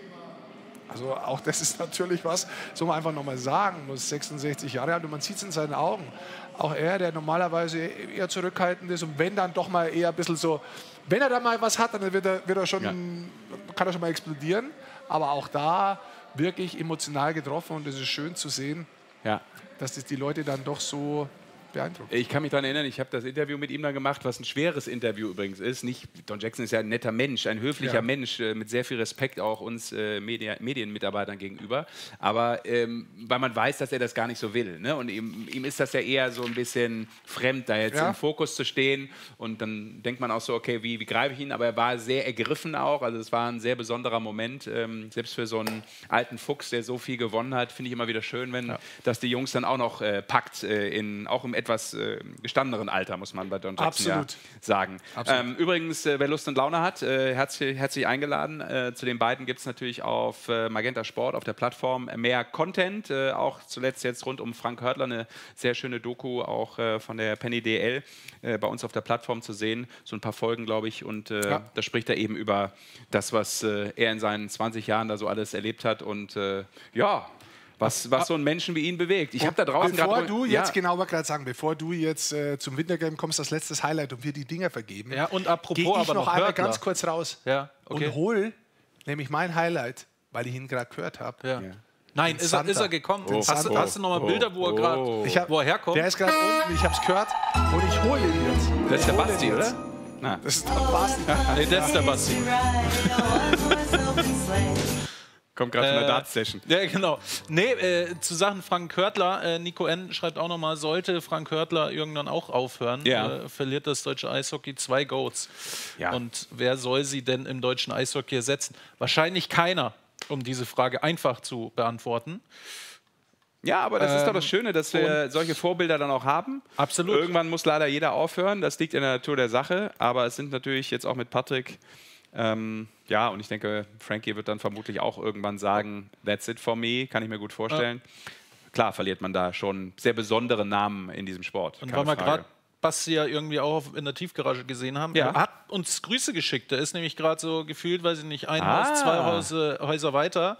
B: Also auch das ist natürlich was, soll man einfach nochmal sagen muss, sechsundsechzig Jahre alt und man sieht es in seinen Augen. Auch er, der normalerweise eher zurückhaltend ist und wenn dann doch mal eher ein bisschen so, wenn er da mal was hat, dann wird er, wird er schon, ja. kann er schon mal explodieren. Aber auch da wirklich emotional getroffen und es ist schön zu sehen,
A: ja.
B: dass das die Leute dann doch so beeindruckt.
A: Ich kann mich daran erinnern, ich habe das Interview mit ihm dann gemacht, was ein schweres Interview übrigens ist. Nicht, Don Jackson ist ja ein netter Mensch, ein höflicher ja. Mensch, äh, mit sehr viel Respekt auch uns äh, Media, Medienmitarbeitern gegenüber. Aber ähm, weil man weiß, dass er das gar nicht so will. Ne? Und ihm, ihm ist das ja eher so ein bisschen fremd, da jetzt ja. im Fokus zu stehen. Und dann denkt man auch so, okay, wie, wie greife ich ihn? Aber er war sehr ergriffen auch. Also es war ein sehr besonderer Moment. Ähm, selbst für so einen alten Fuchs, der so viel gewonnen hat, finde ich immer wieder schön, wenn ja. das die Jungs dann auch noch äh, packt, äh, in, auch im etwas äh, gestandeneren Alter, muss man bei Don Jackson ja sagen. Ähm, übrigens, äh, wer Lust und Laune hat, äh, herzlich, herzlich eingeladen. Äh, zu den beiden gibt es natürlich auf äh, Magenta Sport, auf der Plattform, mehr Content. Äh, auch zuletzt jetzt rund um Frank Hörtler, eine sehr schöne Doku auch äh, von der Penny D L äh, bei uns auf der Plattform zu sehen. So ein paar Folgen, glaube ich. Und äh, ja. da spricht er eben über das, was äh, er in seinen zwanzig Jahren da so alles erlebt hat. Und äh, ja, Was, was so einen Menschen wie ihn bewegt. Ich habe da draußen
B: Bevor du jetzt, ja. genau, gerade sagen, bevor du jetzt äh, zum Wintergame kommst, das letzte Highlight und wir die Dinger vergeben.
C: Ja, und apropos
B: gehe ich
C: aber
B: noch
C: noch
B: einmal
C: Hörtler.
B: ganz kurz raus
C: ja, okay.
B: und hol nämlich mein Highlight, weil ich ihn gerade gehört habe.
C: Ja. Ja. Nein, ist er, ist er gekommen?
B: Oh.
C: Hast,
B: Oh.
C: hast du noch mal Bilder, wo er, grad,
B: Oh.
C: wo er herkommt?
B: Der ist gerade unten, ich habe es gehört und ich hole ihn jetzt.
A: Das ist der Basti, oder?
B: Na. Das ist der Basti.
C: Nee, das ist der Basti.
A: Kommt gerade äh, von der Darts-Session.
C: Ja, genau. Nee, äh, zu Sachen Frank Hörtler, äh, Nico N. schreibt auch nochmal, sollte Frank Hörtler irgendwann auch aufhören,
A: ja.
C: äh, verliert das deutsche Eishockey zwei Goats.
A: Ja.
C: Und wer soll sie denn im deutschen Eishockey ersetzen? Wahrscheinlich keiner, um diese Frage einfach zu beantworten.
A: Ja, aber das ähm, ist doch das Schöne, dass wir solche Vorbilder dann auch haben.
C: Absolut.
A: Irgendwann muss leider jeder aufhören, das liegt in der Natur der Sache. Aber es sind natürlich jetzt auch mit Patrick... Ähm, ja, und ich denke, Frankie wird dann vermutlich auch irgendwann sagen, that's it for me, kann ich mir gut vorstellen. Ja. Klar verliert man da schon sehr besondere Namen in diesem Sport.
C: Und weil wir gerade Basti ja irgendwie auch in der Tiefgarage gesehen haben, ja. er hat uns Grüße geschickt. Der ist nämlich gerade so gefühlt, weiß ich nicht, ein ah. Haus, zwei Häuser, Häuser weiter.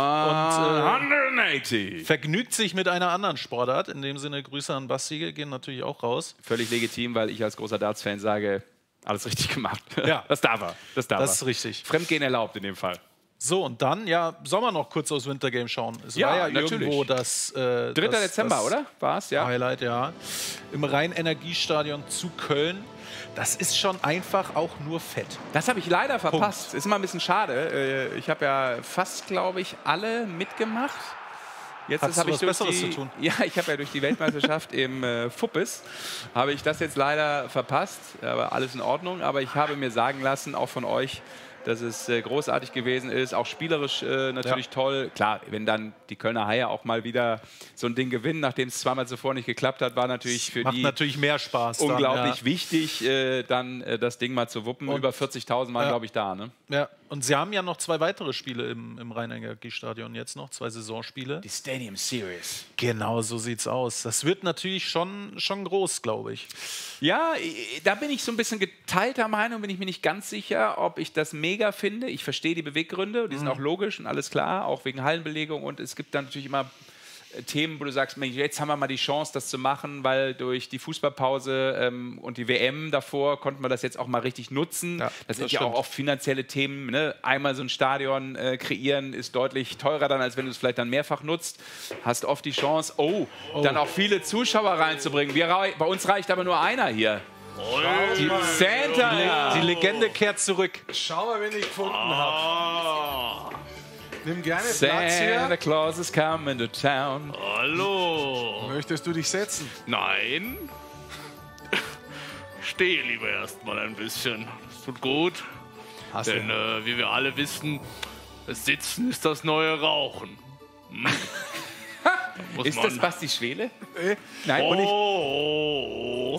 A: hundertachtzig.
C: Und äh, vergnügt sich mit einer anderen Sportart. In dem Sinne, Grüße an Basti, gehen natürlich auch raus.
A: Völlig legitim, weil ich als großer Darts-Fan sage, alles richtig gemacht.
C: Ja.
A: Das darf er. Das, darf
C: das
A: er.
C: ist richtig.
A: Fremdgehen erlaubt in dem Fall.
C: So, und dann, ja, sollen wir noch kurz aufs Wintergame schauen? Es
A: ja,
C: war ja
A: natürlich.
C: irgendwo das... Äh,
A: dritter
C: das,
A: Dezember,
C: das
A: oder? War es, ja.
C: Highlight, ja. Im Rhein-Energiestadion zu Köln. Das ist schon einfach auch nur fett.
A: Das habe ich leider verpasst.
C: Punkt.
A: Ist immer ein bisschen schade. Ich habe ja fast, glaube ich, alle mitgemacht. Jetzt
C: Hast
A: habe
C: du
A: ich
C: was
A: durch
C: Besseres
A: die,
C: zu tun?
A: Ja, ich habe ja durch die Weltmeisterschaft im äh, Fuppes, habe ich das jetzt leider verpasst. Aber alles in Ordnung. Aber ich habe mir sagen lassen, auch von euch, dass es äh, großartig gewesen ist, auch spielerisch äh, natürlich ja. toll. Klar, wenn dann die Kölner Haie auch mal wieder so ein Ding gewinnen, nachdem es zweimal zuvor nicht geklappt hat, war natürlich für
C: Macht
A: die
C: natürlich mehr Spaß
A: unglaublich
C: dann, ja.
A: wichtig, äh, dann äh, das Ding mal zu wuppen. Und über vierzigtausend waren, ja. glaube ich, da. Ne?
C: Ja, und sie haben ja noch zwei weitere Spiele im, im Rhein-Energiestadion jetzt noch, zwei Saisonspiele.
A: Die Stadium Series.
C: Genau, so sieht's aus. Das wird natürlich schon, schon groß, glaube ich.
A: Ja, da bin ich so ein bisschen geteilter Meinung, bin ich mir nicht ganz sicher, ob ich das mega finde. Ich verstehe die Beweggründe, die sind auch logisch und alles klar, auch wegen Hallenbelegung. Und es gibt dann natürlich immer Themen, wo du sagst, Mensch, jetzt haben wir mal die Chance, das zu machen, weil durch die Fußballpause ähm, und die W M davor konnten wir das jetzt auch mal richtig nutzen. Ja, das, das sind stimmt. ja auch oft finanzielle Themen. Ne? Einmal so ein Stadion äh, kreieren ist deutlich teurer dann, als wenn du es vielleicht dann mehrfach nutzt. Hast oft die Chance, oh, oh. dann auch viele Zuschauer reinzubringen. Wir, bei uns reicht aber nur einer hier.
C: Die, Santa. Die, die Legende kehrt zurück.
B: Schau mal, wen ich gefunden oh. habe. Nimm gerne Platz hier.
A: Santa Claus is coming to town.
H: Hallo.
B: Möchtest du dich setzen?
H: Nein. Stehe lieber erstmal ein bisschen. Das tut gut. Hast Denn äh, wie wir alle wissen, das Sitzen ist das neue Rauchen. Hm.
A: Ist das Basti Schwele?
B: Äh?
A: Nein,
H: oh, oh,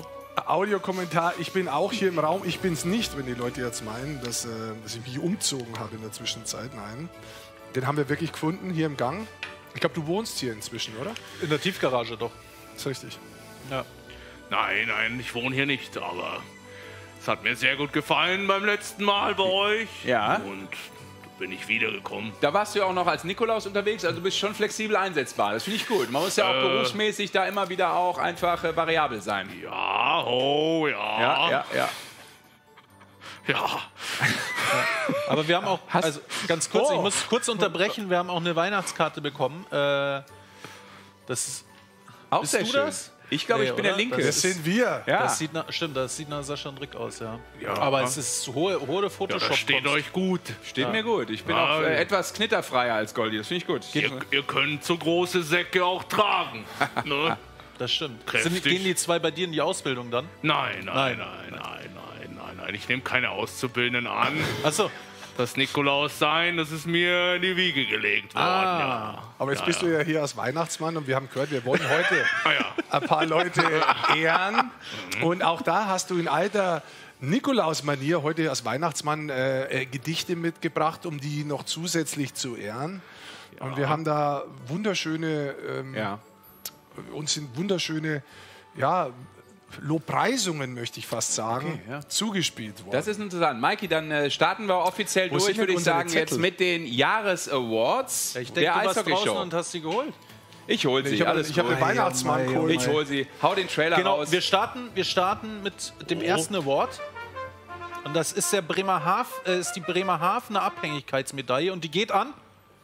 B: Audiokommentar. Ich bin auch hier im Raum. Ich bin es nicht, wenn die Leute jetzt meinen, dass, äh, dass ich mich umzogen habe in der Zwischenzeit. Nein. Den haben wir wirklich gefunden hier im Gang. Ich glaube, du wohnst hier inzwischen, oder?
C: In der Tiefgarage doch.
B: Das ist richtig.
C: Ja.
H: Nein, nein, ich wohne hier nicht, aber es hat mir sehr gut gefallen beim letzten Mal bei euch.
A: Ja.
H: Und da bin ich wiedergekommen.
A: Da warst du ja auch noch als Nikolaus unterwegs, also du bist schon flexibel einsetzbar. Das finde ich gut. Man muss ja auch
H: Äh.
A: berufsmäßig da immer wieder auch einfach äh, variabel sein.
H: Ja, oh, ja.
A: Ja, ja, ja.
H: Ja.
C: Aber wir haben auch,
A: Hast-
C: also ganz kurz,
A: Oh.
C: ich muss kurz unterbrechen, wir haben auch eine Weihnachtskarte bekommen. Äh, das ist,
A: Auch
C: bist
A: sehr
C: du
A: schön.
C: das?
A: Ich glaube,
C: Nee,
A: ich bin der
C: oder?
A: Linke.
C: Das
B: Das sind wir.
A: ja.
C: Das sieht nach, stimmt, das sieht nach Sascha und Rick aus, ja.
H: Ja.
C: Aber es ist hohe, hohe
H: Ja,
C: Photoshop.
H: das steht euch gut.
A: Steht mir gut. Ich bin
H: Ja.
A: auch äh, etwas knitterfreier als Goldi. Das finde ich gut.
H: Ihr, ihr könnt so große Säcke auch tragen. Ne?
C: Das stimmt.
H: Kräftig.
C: Sind, gehen die zwei bei dir in die Ausbildung dann?
H: Nein,
C: Nein.
H: nein, nein, nein, nein, nein, nein. Ich nehme keine Auszubildenden an.
C: Achso.
H: Das Nikolaus sein, das ist mir in die Wiege gelegt worden.
C: Ah.
H: Ja.
B: Aber jetzt
H: Ja,
B: bist
H: ja.
B: du ja hier als Weihnachtsmann und wir haben gehört, wir wollen heute
H: Ah, ja.
B: ein paar Leute ehren. Und auch da hast du in alter Nikolaus-Manier heute als Weihnachtsmann äh, äh, Gedichte mitgebracht, um die noch zusätzlich zu ehren. Und wir haben da wunderschöne, ähm,
A: Ja.
B: uns sind wunderschöne, ja, Lobpreisungen, möchte ich fast sagen,
A: Okay, ja.
B: zugespielt worden.
A: Das ist interessant. Maiki, dann äh, starten wir offiziell
B: Wo
A: durch,
B: sind denn
A: würde ich
B: unsere
A: sagen, jetzt
B: Zettel?
A: mit den Jahresawards
C: Ich denke,
A: der
C: du warst draußen
A: Eishockey-Show.
C: und hast sie geholt.
A: Ich hol sie,
B: ich habe
A: alles
B: ich hab
A: gut.
B: den Weihnachtsmann
C: Mei,
B: geholt.
A: Ich hol sie. Hau den Trailer
C: Genau,
A: raus.
C: wir starten, wir starten mit dem ersten Award. Und das ist, der Bremerhaven, äh, ist die Bremerhavener Abhängigkeitsmedaille. Und die geht an.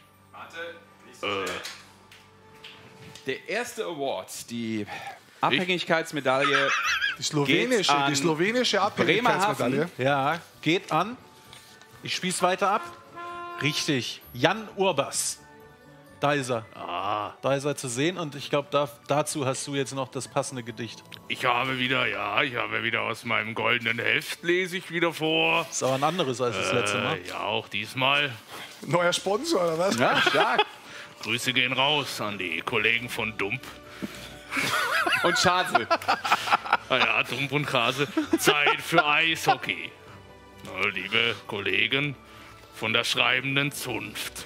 A: Der erste Award, die Abhängigkeitsmedaille.
B: Die slowenische,
A: Geht's an
B: die slowenische Abhängigkeitsmedaille.
C: Ja, geht an. Ich spieß weiter ab. Richtig. Jan Urbas. Da ist er.
H: Ah,
C: Da ist er zu sehen. Und ich glaube, da, dazu hast du jetzt noch das passende Gedicht.
H: ich habe wieder, ja, ich habe wieder aus meinem goldenen Heft, lese ich wieder vor.
C: Ist aber ein anderes als das letzte Mal.
H: Äh, ja, auch diesmal.
B: Neuer Sponsor, oder was?
A: Ja, stark.
H: Grüße gehen raus an die Kollegen von Dump.
A: Und Schadel.
H: Ah ja, Dump und Krase. Zeit für Eishockey. Na, liebe Kollegen von der schreibenden Zunft.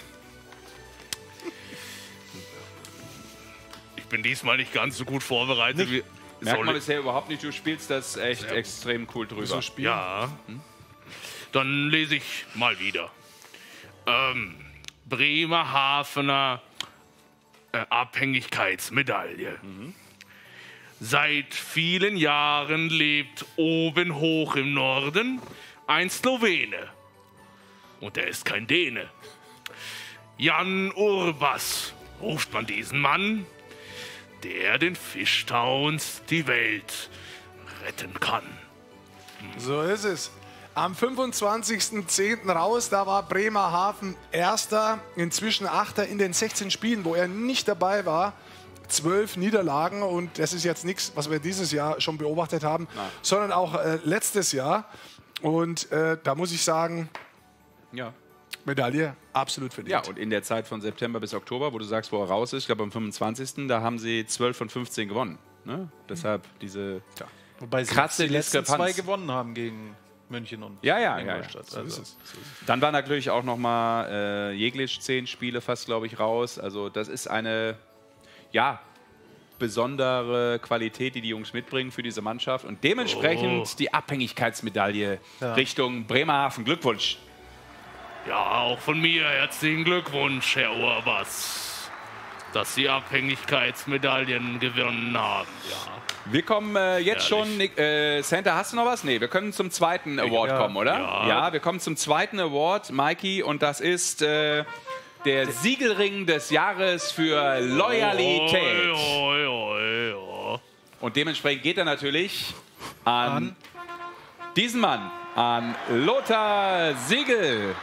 H: Ich bin diesmal nicht ganz so gut vorbereitet wie.
A: Merkt
H: Soll
A: man
H: ich-
A: bisher überhaupt nicht. Du spielst das echt extrem cool drüber.
B: So spielen.
H: Ja. Dann lese ich mal wieder. Ähm, Bremerhavener äh, Abhängigkeitsmedaille. Seit vielen Jahren lebt oben hoch im Norden ein Slowene. Und er ist kein Däne. Jan Urbas ruft man diesen Mann, der den Fischtowns die Welt retten kann.
B: So ist es. Am fünfundzwanzigsten zehnten raus, da war Bremerhaven Erster, inzwischen Achter in den sechzehn Spielen, wo er nicht dabei war. Zwölf Niederlagen und das ist jetzt nichts, was wir dieses Jahr schon beobachtet haben, sondern auch äh, letztes Jahr. Und äh, da muss ich sagen,
A: Ja.
B: Medaille absolut
A: Ja,
B: verdient.
A: und in der Zeit von September bis Oktober, wo du sagst, wo er raus ist, ich glaube am fünfundzwanzigsten da haben sie zwölf von fünfzehn gewonnen. Ne? Deshalb diese.
C: Wobei sie
A: Krasse
C: die letzten
A: Diskrepanz.
C: zwei gewonnen haben gegen München und
A: Ja, ja, ja, ja.
C: Ingolstadt.
B: So ist
C: Also,
B: es.
A: Dann war natürlich auch noch mal äh, Jeglisch zehn Spiele fast, glaube ich, raus. Also das ist eine, ja, besondere Qualität, die die Jungs mitbringen für diese Mannschaft. Und dementsprechend
H: Oh.
A: die Abhängigkeitsmedaille Richtung Bremerhaven. Glückwunsch.
H: Ja, auch von mir herzlichen Glückwunsch, Herr Urbas, dass Sie Abhängigkeitsmedaillen gewonnen haben. Ja.
A: Wir kommen äh, jetzt
H: Ehrlich.
A: schon. Nick, äh, Santa, hast du noch was? Nee, wir können zum zweiten Award
C: Ja.
A: kommen, oder?
H: Ja.
A: wir kommen zum zweiten Award, Mikey. Und das ist äh, der Siegelring des Jahres für Loyalität.
H: Oi, oi, oi, oi.
A: Und dementsprechend geht er natürlich an, diesen Mann, an Lothar Siegel.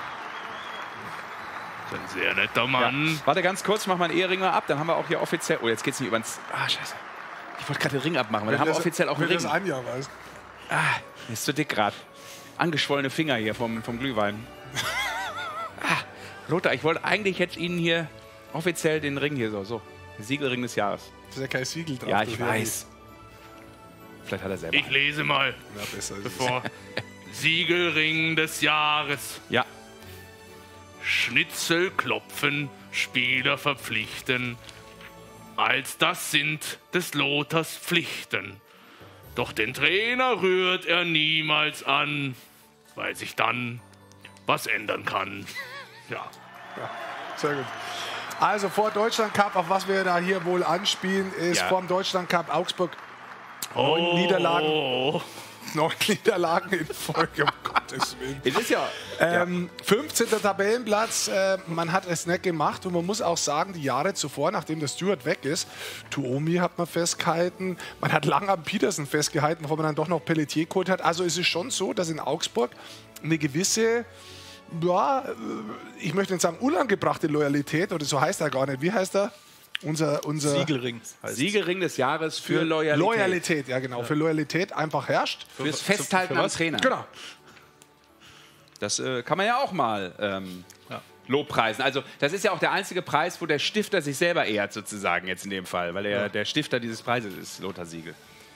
H: Ein sehr netter
A: Ja.
H: Mann.
A: Warte ganz kurz, ich mach meinen Ehering mal ab, dann haben wir auch hier offiziell. Oh, jetzt geht's nicht über ins. Ah, scheiße. Ich wollte gerade den Ring abmachen, weil dann haben wir offiziell auch einen
B: Wenn
A: Ring.
B: das Anja weiß.
A: Ah, ist zu dick gerade. Angeschwollene Finger hier vom, vom Glühwein. ah, Lothar, ich wollte eigentlich jetzt Ihnen hier offiziell den Ring hier so, so. Der Siegelring des Jahres.
B: Das ist ja kein Siegel drauf.
A: Ja,
B: das
A: ich
B: wäre
A: weiß. Vielleicht hat er selber.
H: Ich lese mal.
B: Ja, besser ist
H: Bevor. Siegelring des Jahres.
A: Ja.
H: Schnitzel klopfen, Spieler verpflichten. Als das sind des Lothars Pflichten. Doch den Trainer rührt er niemals an, weil sich dann was ändern kann. Ja.
B: Ja, sehr gut. Also vor Deutschland Cup, auf was wir da hier wohl anspielen, ist
A: Ja.
B: vor dem Deutschland Cup Augsburg neun
H: Oh.
B: Niederlagen. Neun Niederlagen in Folge, um Gottes Willen.
A: Es ist ja.
B: Ähm, fünfzehnter Tabellenplatz, äh, man hat es nicht gemacht und man muss auch sagen, die Jahre zuvor, nachdem der Stewart weg ist, Tuomi hat man festgehalten, man hat lange am Petersen festgehalten, bevor man dann doch noch Pelletier geholt hat. Also es ist schon so, dass in Augsburg eine gewisse, ja, äh, ich möchte nicht sagen unangebrachte Loyalität, oder so heißt er gar nicht, wie heißt er? Unser, unser
C: Siegelring. heißt es.
A: Siegelring des Jahres für, Loyalität.
B: Loyalität, ja genau, für Loyalität einfach herrscht.
A: Fürs Festhalten
C: für
A: am
C: was?
A: Trainer.
B: Genau.
A: Das äh, kann man ja auch mal ähm,
C: Ja.
A: lobpreisen. Also das ist ja auch der einzige Preis, wo der Stifter sich selber ehrt, sozusagen jetzt in dem Fall, weil er der Stifter dieses Preises ist, Lothar Siegel.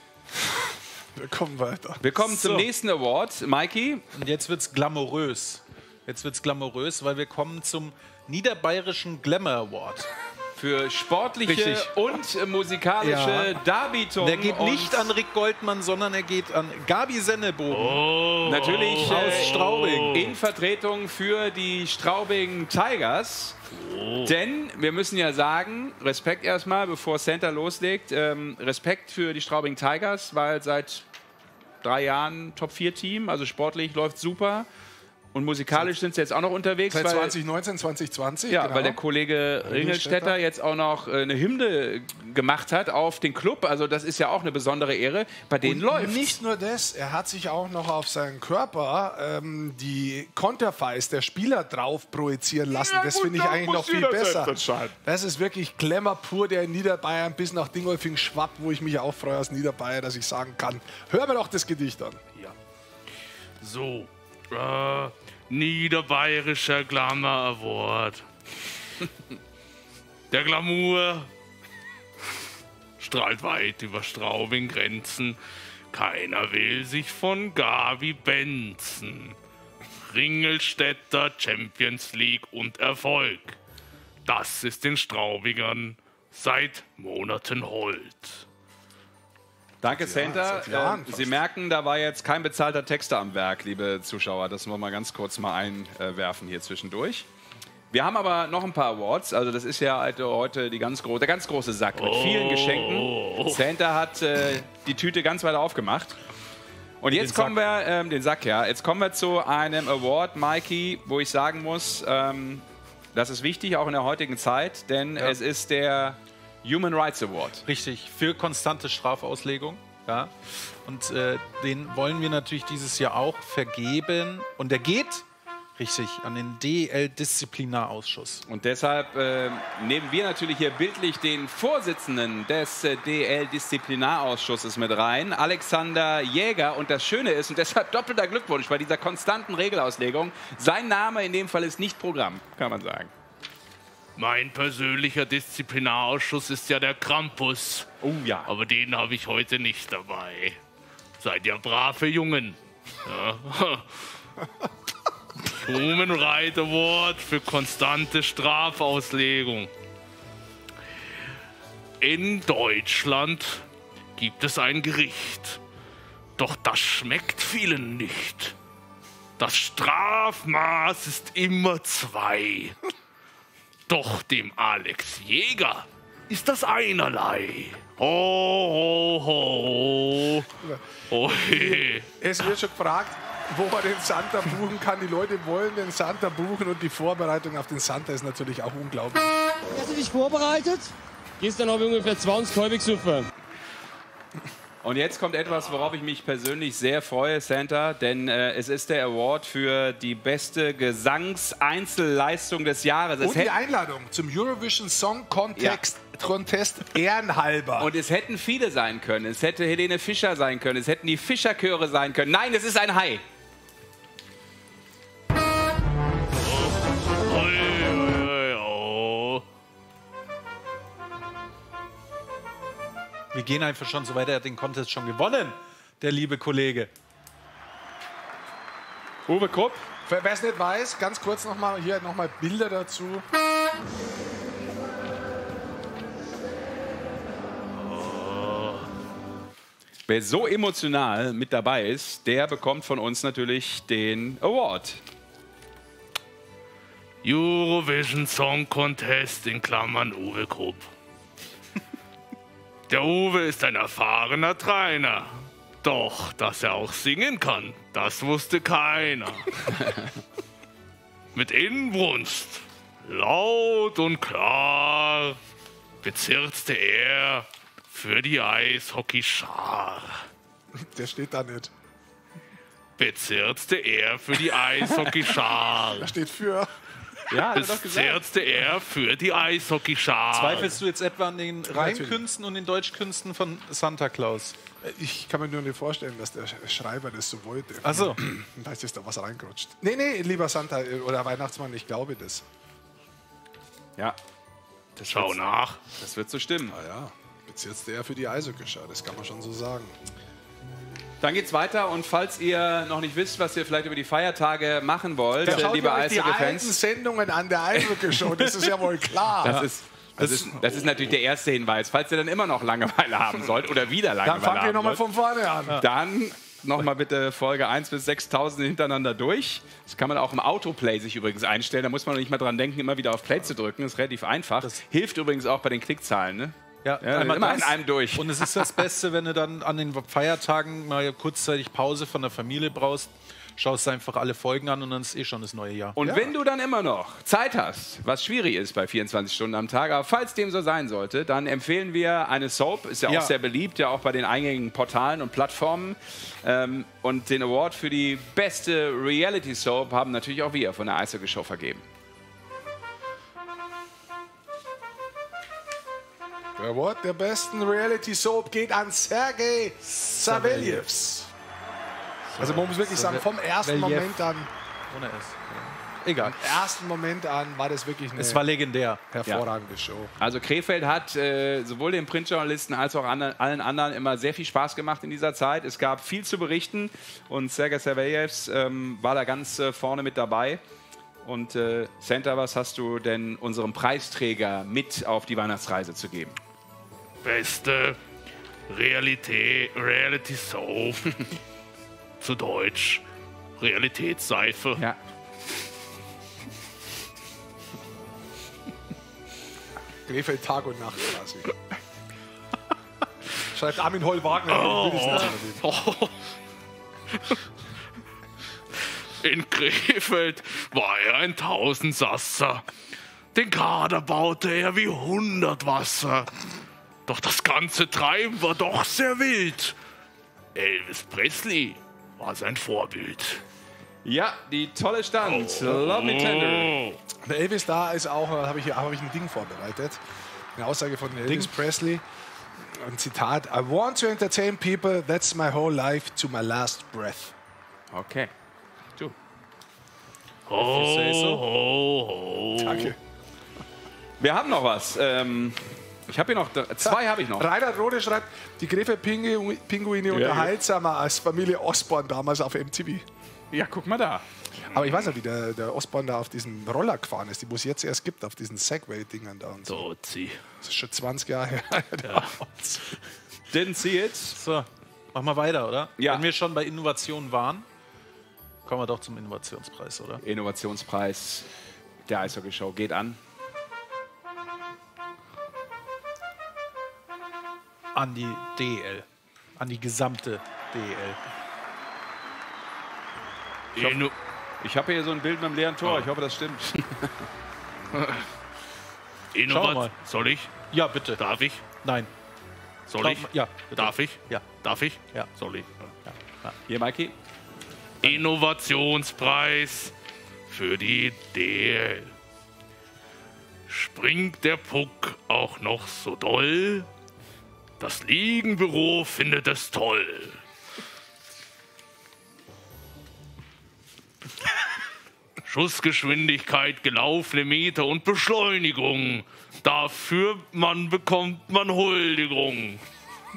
B: Wir kommen weiter.
A: Wir kommen zum
C: So.
A: nächsten Award. Mikey,
C: Und jetzt wird's glamourös. Jetzt wird's glamourös, weil wir kommen zum Niederbayerischen Glamour Award.
A: für sportliche
C: Richtig.
A: und äh, musikalische
C: Ja.
A: Darbietung.
C: Der geht
A: und
C: nicht an Rick Goldmann, sondern er geht an Gabi Sennebogen.
H: Oh.
A: natürlich
C: Aus
A: äh,
C: Straubing.
A: in Vertretung für die Straubing Tigers. Denn wir müssen ja sagen, Respekt erstmal, bevor Santa loslegt, ähm, Respekt für die Straubing Tigers, weil seit drei Jahren Top vier Team, also sportlich läuft super. Und musikalisch sind sie jetzt auch noch unterwegs.
B: Seit
A: weil-
B: zwanzig neunzehn, zwanzig zwanzig.
A: Ja,
B: genau.
A: weil der Kollege Ringelstetter jetzt auch noch äh, eine Hymne gemacht hat auf den Club. Also das ist ja auch eine besondere Ehre. Bei denen
B: Und
A: läuft.
B: nicht nur das, er hat sich auch noch auf seinen Körper ähm, die Konterfeis der Spieler drauf projizieren lassen. das finde ich eigentlich noch viel besser. Das ist wirklich Glamour pur, der in Niederbayern bis nach Dingolfing schwappt, wo ich mich auch freue als Niederbayer, dass ich sagen kann, hör mir doch das Gedicht an.
H: So, äh, Niederbayerischer Glamour Award. Der Glamour strahlt weit über Straubing Grenzen. Keiner will sich von Gabi Benzen. Ringelstetter, Champions League und Erfolg. Das ist den Straubingern seit Monaten hold.
A: Danke, Santa.
B: seit Jahren
A: Ähm,
B: fast.
A: Sie merken, da war jetzt kein bezahlter Texter am Werk, liebe Zuschauer. Das wollen wir mal ganz kurz mal einwerfen hier zwischendurch. Wir haben aber noch ein paar Awards. Also das ist ja halt heute die ganz gro der ganz große Sack mit vielen Geschenken. Santa hat äh, die Tüte ganz weit aufgemacht. Und jetzt kommen wir, ähm, den Sack, ja. Jetzt kommen wir zu einem Award, Mikey, wo ich sagen muss, ähm, das ist wichtig, auch in der heutigen Zeit, denn es ist der Human Rights Award.
C: Richtig, für konstante Strafauslegung. Ja. Und äh, den wollen wir natürlich dieses Jahr auch vergeben. Und der geht, richtig, an den D L-Disziplinarausschuss.
A: Und deshalb äh, nehmen wir natürlich hier bildlich den Vorsitzenden des äh, D L-Disziplinarausschusses mit rein, Alexander Jäger. Und das Schöne ist, und deshalb doppelter Glückwunsch bei dieser konstanten Regelauslegung, sein Name in dem Fall ist nicht Programm, kann man sagen.
H: Mein persönlicher Disziplinarausschuss ist ja der Krampus.
A: Oh ja.
H: Aber den habe ich heute nicht dabei. Seid ihr brave Jungen. Ja. Human Rights Award für konstante Strafauslegung. In Deutschland gibt es ein Gericht. Doch das schmeckt vielen nicht. Das Strafmaß ist immer zwei. Doch dem Alex Jäger ist das einerlei. Ho, ho, ho. Oh, he.
B: Es wird schon gefragt, wo man den Santa buchen kann. Die Leute wollen den Santa buchen und die Vorbereitung auf den Santa ist natürlich auch unglaublich.
D: Hast du dich vorbereitet? Gestern habe ich ungefähr zwanzig Kolbe gesoffen.
A: Und jetzt kommt etwas, worauf ich mich persönlich sehr freue, Santa, denn äh, es ist der Award für die beste Gesangseinzelleistung des Jahres. Es
B: Und die
A: hätte-
B: Einladung zum Eurovision Song Contest, Contest ehrenhalber.
A: Und es hätten viele sein können. Es hätte Helene Fischer sein können. Es hätten die Fischerchöre sein können. Nein, es ist ein Hai.
H: Oi, oi, oi, oh.
C: Wir gehen einfach schon so weiter. Er hat den Contest schon gewonnen, der liebe Kollege.
A: Uwe Krupp.
B: Wer es nicht weiß, ganz kurz nochmal hier nochmal Bilder dazu.
A: Wer so emotional mit dabei ist, der bekommt von uns natürlich den Award.
H: Eurovision Song Contest in Klammern Uwe Krupp. Der Uwe ist ein erfahrener Trainer. Doch, dass er auch singen kann, das wusste keiner. Mit Inbrunst, laut und klar, bezirzte er für die Eishockeyschar.
B: Der steht da nicht.
H: Bezirzte er für die Eishockeyschar.
B: Da steht für.
A: Ja,
H: bezirzte er für die Eishockeyschar.
C: Zweifelst du jetzt etwa an den Reimkünsten und den Deutschkünsten von Santa Claus?
B: Ich kann mir nur nicht vorstellen, dass der Schreiber das so wollte.
C: Ach so.
B: Da ist jetzt da was reingerutscht. Nee, nee, lieber Santa oder Weihnachtsmann, ich glaube das.
A: Ja.
H: Das Schau nach.
A: Das wird so stimmen.
B: Na ja, bezirzte er für die Eishockeyschar, das kann man schon so sagen.
A: Dann geht's weiter und falls ihr noch nicht wisst, was ihr vielleicht über die Feiertage machen wollt,
B: Dann schaut
A: liebe
B: ihr euch die alten
A: Eishockey-Fans,
B: Sendungen an der Eishockey-Show, das ist ja wohl klar.
A: das ist, das, ist, das ist natürlich der erste Hinweis. Falls ihr dann immer noch Langeweile haben sollt oder wieder Langeweile
B: Dann fangt ihr
A: haben
B: nochmal
A: wollt,
B: von vorne an.
A: dann nochmal bitte Folge eins bis sechstausend hintereinander durch. Das kann man auch im Autoplay sich übrigens einstellen. Da muss man noch nicht mal dran denken, immer wieder auf Play zu drücken. Das ist relativ einfach. Das hilft übrigens auch bei den Klickzahlen, ne?
C: Ja,
A: Ja,
C: einmal
A: immer
C: das.
A: in einem durch.
C: Und es ist das Beste, wenn du dann an den Feiertagen mal kurzzeitig Pause von der Familie brauchst, schaust einfach alle Folgen an und dann ist eh schon das neue Jahr.
A: Und
B: Ja.
A: wenn du dann immer noch Zeit hast, was schwierig ist bei vierundzwanzig Stunden am Tag, aber falls dem so sein sollte, dann empfehlen wir eine Soap, ist ja auch
C: Ja.
A: sehr beliebt, ja auch bei den eingängigen Portalen und Plattformen. Ähm, und den Award für die beste Reality Soap haben natürlich auch wir von der Eishockey Show vergeben.
B: Der Award der besten Reality Soap geht an Sergei Savelyev. Also man muss wirklich sagen, vom ersten
C: Veljev.
B: Moment an,
C: Ohne S. Egal.
B: vom ersten Moment an war das wirklich eine
C: Es war legendär.
B: hervorragende Show.
A: Also Krefeld hat äh, sowohl den Printjournalisten als auch an, allen anderen immer sehr viel Spaß gemacht in dieser Zeit. Es gab viel zu berichten und Sergei Savelyev ähm, war da ganz äh, vorne mit dabei. Und äh, Santa, was hast du denn unserem Preisträger mit auf die Weihnachtsreise zu geben?
H: Beste Realität, Reality Soap. Zu Deutsch. Realitätsseife.
A: Ja.
B: Krefeld Tag und Nacht quasi. Schreibt Armin Holl-Wagner.
H: Oh.
B: will ich's nicht erleben.
H: In Krefeld war er ein Tausendsasser. Den Kader baute er wie hundert Wasser. Doch das ganze Treiben war doch sehr wild. Elvis Presley war sein Vorbild.
A: Ja, die tolle Stand. Love Me Tender.
B: Der Elvis da ist auch, da habe ich, hab ich ein Ding vorbereitet. Eine Aussage von Elvis Presley. Ein Zitat. I want to entertain people, that's my whole life to my last breath.
A: Okay. Du.
H: Ho, ho, ho.
B: Danke.
A: Wir haben noch was. Ähm, ich habe hier noch, zwei habe ich noch.
B: Reinhard Rode schreibt, die Krefeld-Pinguine unterhaltsamer als Familie Osborn damals auf M T V.
A: Ja, guck mal da.
B: Aber ich weiß nicht, wie der, der Osborn da auf diesen Roller gefahren ist, die wo es jetzt erst gibt, auf diesen Segway-Dingern da und so.
H: Dozi.
B: Das ist schon zwanzig Jahre her.
H: Ja.
A: Didn't see it.
C: So, machen wir weiter, oder?
A: Ja.
C: Wenn wir schon bei Innovationen waren, kommen wir doch zum Innovationspreis, oder?
A: Innovationspreis der Eishockey Show geht an.
C: An die D E L. An die gesamte D E L.
A: Ich, hoffe, ich habe hier so ein Bild mit dem leeren Tor. Ich hoffe, das stimmt.
H: Innovat-
C: mal.
H: Soll ich?
C: Ja, bitte.
H: Darf ich?
C: Nein.
H: Soll
C: Schau
H: ich?
C: mal. Ja, bitte.
H: Darf ich?
C: Ja.
H: Darf ich?
C: Ja.
H: Soll ich?
A: Hier, Mikey.
H: Innovationspreis für die D E L. Springt der Puck auch noch so doll? Das Ligenbüro findet es toll. Schussgeschwindigkeit, gelaufene Meter und Beschleunigung. Dafür man bekommt man Huldigung.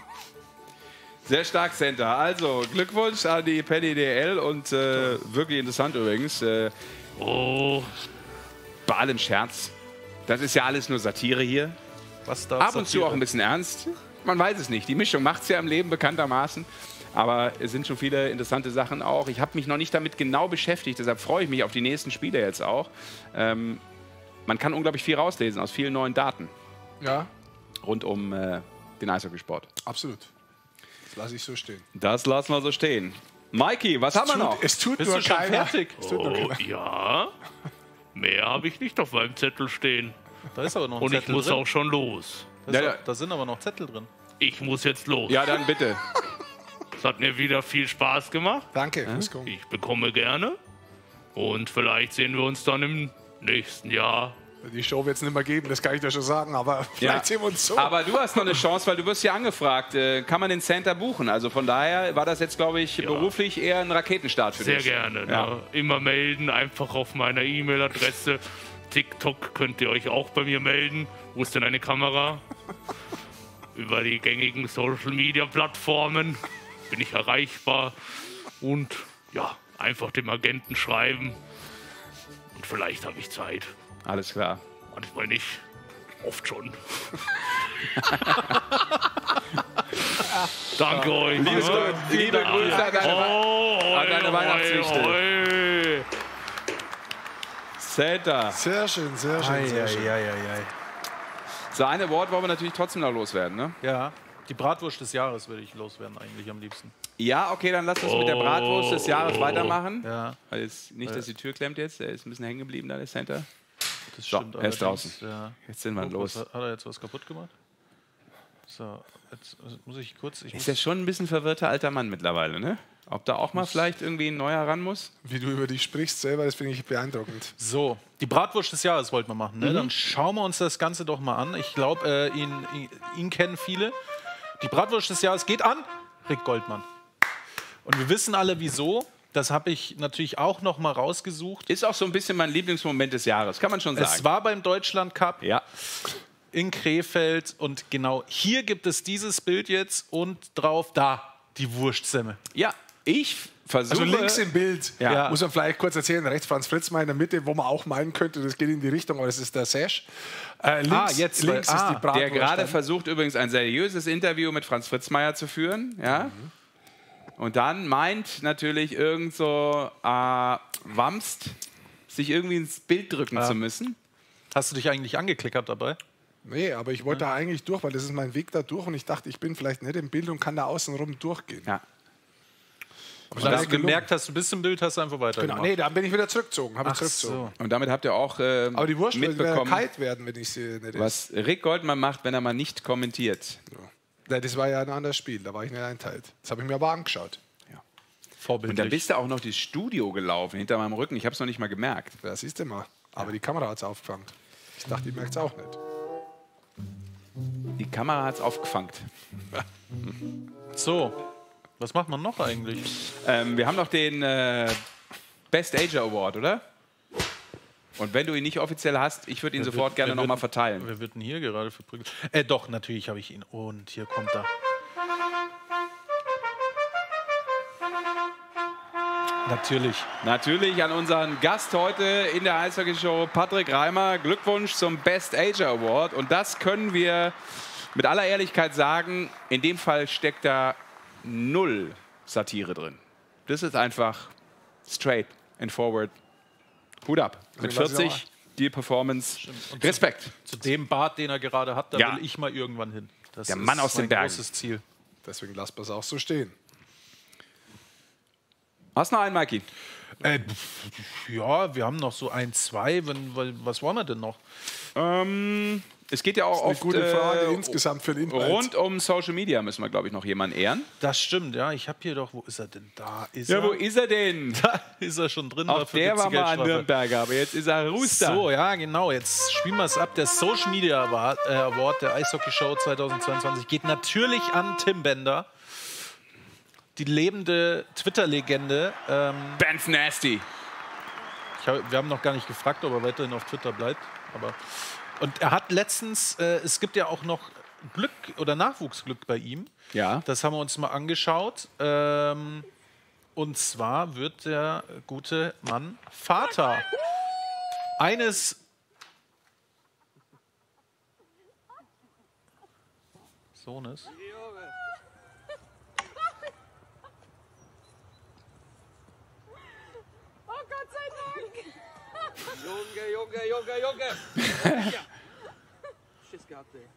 A: Sehr stark, Center. Also, Glückwunsch an die Penny D L und äh, wirklich interessant übrigens. Äh,
H: oh.
A: Bei allem Scherz. Das ist ja alles nur Satire hier.
C: Was da
A: Ab und zu auch ein bisschen ernst. Man weiß es nicht. Die Mischung macht es ja im Leben bekanntermaßen. Aber es sind schon viele interessante Sachen auch. Ich habe mich noch nicht damit genau beschäftigt. Deshalb freue ich mich auf die nächsten Spiele jetzt auch. Ähm, man kann unglaublich viel rauslesen aus vielen neuen Daten.
B: Ja.
A: Rund um äh, den Eishockeysport.
B: Absolut. Das lasse ich so stehen.
A: Das lassen wir so stehen. Mikey, was
B: es
A: haben wir
B: tut,
A: noch?
B: Es tut
C: Bist
B: nur
C: du schon
B: keiner.
C: fertig?
B: Es tut nur
H: Oh,
B: keiner.
H: ja. Mehr habe ich nicht auf meinem Zettel stehen.
C: Da ist aber noch ein
H: Und ich
C: Zettel
H: muss
C: drin.
H: auch schon los.
C: Da, ist
A: Ja,
C: auch,
A: ja.
C: da sind aber noch Zettel drin.
H: Ich muss jetzt los.
A: Ja, dann bitte.
H: Es hat mir wieder viel Spaß gemacht.
B: Danke fürs Kommen.
H: Ich bekomme gerne. Und vielleicht sehen wir uns dann im nächsten Jahr.
B: Die Show wird es nicht mehr geben, das kann ich dir schon sagen, aber vielleicht
A: Ja.
B: sehen wir uns so.
A: Aber du hast noch eine Chance, weil du wirst ja angefragt. Äh, kann man den Center buchen? Also von daher war das jetzt, glaube ich, beruflich eher ein Raketenstart für
H: Sehr
A: dich.
H: gerne.
A: Ja.
H: Ne? Immer melden, einfach auf meiner E-Mail-Adresse. TikTok könnt ihr euch auch bei mir melden. Wo ist denn eine Kamera? Über die gängigen Social-Media-Plattformen bin ich erreichbar. Und ja, einfach dem Agenten schreiben. Und vielleicht habe ich Zeit.
A: Alles klar.
H: Manchmal nicht. Oft schon. Danke euch.
A: Liebe,
H: ne?
A: liebe Grüße an deine,
H: Oh,
A: an deine
H: oi,
A: Weihnachtswichte.
H: oi, oi.
A: Center.
B: Sehr schön, sehr schön, sehr schön.
A: So ein Award wollen wir natürlich trotzdem noch loswerden, ne?
C: Ja, die Bratwurst des Jahres würde ich loswerden eigentlich am liebsten.
A: Ja, okay, dann lass uns mit der Bratwurst des Jahres weitermachen.
C: Ja.
A: Weil jetzt nicht, dass die Tür klemmt jetzt. Der ist ein bisschen hängen geblieben, da der Center.
C: Das
A: So,
C: stimmt.
A: er ist
C: allerdings,
A: draußen.
C: Ja.
A: Jetzt sind wir
C: Oh,
A: los.
C: was, hat er jetzt was kaputt gemacht? So, jetzt muss ich kurz... Ich
A: Ist
C: muss
A: ja schon ein bisschen verwirrter alter Mann mittlerweile, ne? Ob da auch mal vielleicht irgendwie ein neuer ran muss?
B: Wie du über dich sprichst selber, das finde ich beeindruckend.
C: So, die Bratwurst des Jahres wollten wir machen. Ne?
A: Mhm.
C: Dann schauen wir uns das Ganze doch mal an. Ich glaube, äh, ihn, ihn, ihn kennen viele. Die Bratwurst des Jahres geht an Rick Goldmann. Und wir wissen alle, wieso. Das habe ich natürlich auch noch mal rausgesucht.
A: Ist auch so ein bisschen mein Lieblingsmoment des Jahres, kann man schon sagen.
C: Es war beim Deutschland Cup
A: ja.
C: in Krefeld. Und genau hier gibt es dieses Bild jetzt und drauf da die Wurstsemme.
A: Ja, ich versuche...
B: Also links im Bild,
A: Ja.
B: muss man vielleicht kurz erzählen, rechts Franz Fritzmeier in der Mitte, wo man auch meinen könnte, das geht in die Richtung, aber das ist der Sash. Äh, links
C: Ah, jetzt,
B: links
C: weil-
B: ist
C: ah,
B: die Bratwurst.
A: Der gerade
B: dann.
A: versucht übrigens ein seriöses Interview mit Franz Fritzmeier zu führen. Ja? Und dann meint natürlich irgend so äh, Wamst, sich irgendwie ins Bild drücken zu müssen.
C: Hast du dich eigentlich angeklickert dabei?
B: Nee, aber ich wollte da eigentlich durch, weil das ist mein Weg da durch und ich dachte, ich bin vielleicht nicht im Bild und kann da außen rum durchgehen.
A: Ja.
B: Aber
C: Und als
B: das
C: du gemerkt hast, du bist im Bild, hast du einfach weitergemacht.
B: Genau, nee, dann bin ich wieder zurückgezogen. Habe ich
C: Ach
B: zurückgezogen.
C: so.
A: Und damit habt ihr auch äh,
B: Aber die Wurst wird wieder
A: mitbekommen,
B: kalt werden, wenn ich sie nicht esse.
A: was Rick Goldmann macht, wenn er mal nicht kommentiert.
B: Ja, das war ja ein anderes Spiel, da war ich nicht einteilt. Das habe ich mir aber angeschaut.
A: Und dann
C: Vorbildlich.
A: bist du auch noch das Studio gelaufen, hinter meinem Rücken. Ich habe es noch nicht mal gemerkt.
B: Das siehst du mal. Aber die Kamera hat es aufgefangen. Ich dachte, die merkt es auch nicht.
A: Die Kamera hat es aufgefangen.
C: So, was macht man noch eigentlich?
A: Ähm, wir haben noch den äh, Best Ager Award, oder? Und wenn du ihn nicht offiziell hast, ich würde ihn
C: Wer
A: sofort
C: wird-
A: gerne
C: wer
A: nochmal
C: wird-
A: verteilen.
C: Wer wird denn hier gerade verprügelt? Äh, doch, natürlich habe ich ihn. Und hier kommt er. Natürlich.
A: Natürlich an unseren Gast heute in der Eishockey-Show, Patrick Reimer. Glückwunsch zum Best Ager Award. Und das können wir mit aller Ehrlichkeit sagen, in dem Fall steckt da null Satire drin. Das ist einfach straight and forward. Hut ab. Mit
B: Also, was ich
A: vierzig, die Performance. Respekt.
C: Zu dem Bart, den er gerade hat, da
A: Ja.
C: will ich mal irgendwann hin. Das
A: Der
C: ist
A: Mann aus den
C: mein
A: Bergen.
C: großes Ziel.
B: Deswegen lasst man es auch so stehen.
A: Hast du noch einen, Mikey?
C: Äh, pf, ja, wir haben noch so ein, zwei. Wenn, weil- was wollen wir denn noch?
A: Ähm, es geht ja auch
B: Eine
A: oft
B: gute Frage
A: äh,
B: insgesamt für den Inhalt.
A: rund um Social Media müssen wir, glaube ich, noch jemanden ehren.
C: Das stimmt, ja. Ich habe hier doch, wo ist er denn? Da ist
A: Ja,
C: er.
A: wo ist er denn?
C: Da ist er schon drin.
A: Auch
C: dafür
A: der
C: gibt's
A: war
C: die
A: mal ein
C: Geldstrafe.
A: Nürnberger, aber jetzt ist er Rooster.
C: So, ja, genau. Jetzt spielen wir es ab. Der Social Media Award, äh, Award der Eishockey Show zweitausendzweiundzwanzig geht natürlich an Tim Bender. Die lebende Twitter-Legende. Ähm,
A: Ben's Nasty.
C: ich hab, wir haben noch gar nicht gefragt, ob er weiterhin auf Twitter bleibt. Aber und er hat letztens, äh, es gibt ja auch noch Glück oder Nachwuchsglück bei ihm.
A: Ja.
C: Das haben wir uns mal angeschaut. Ähm, und zwar wird der gute Mann Vater eines Sohnes.
K: Oh Gott sei Dank! Junge, Junge, Junge, Junge! Schiss gehabt, ey.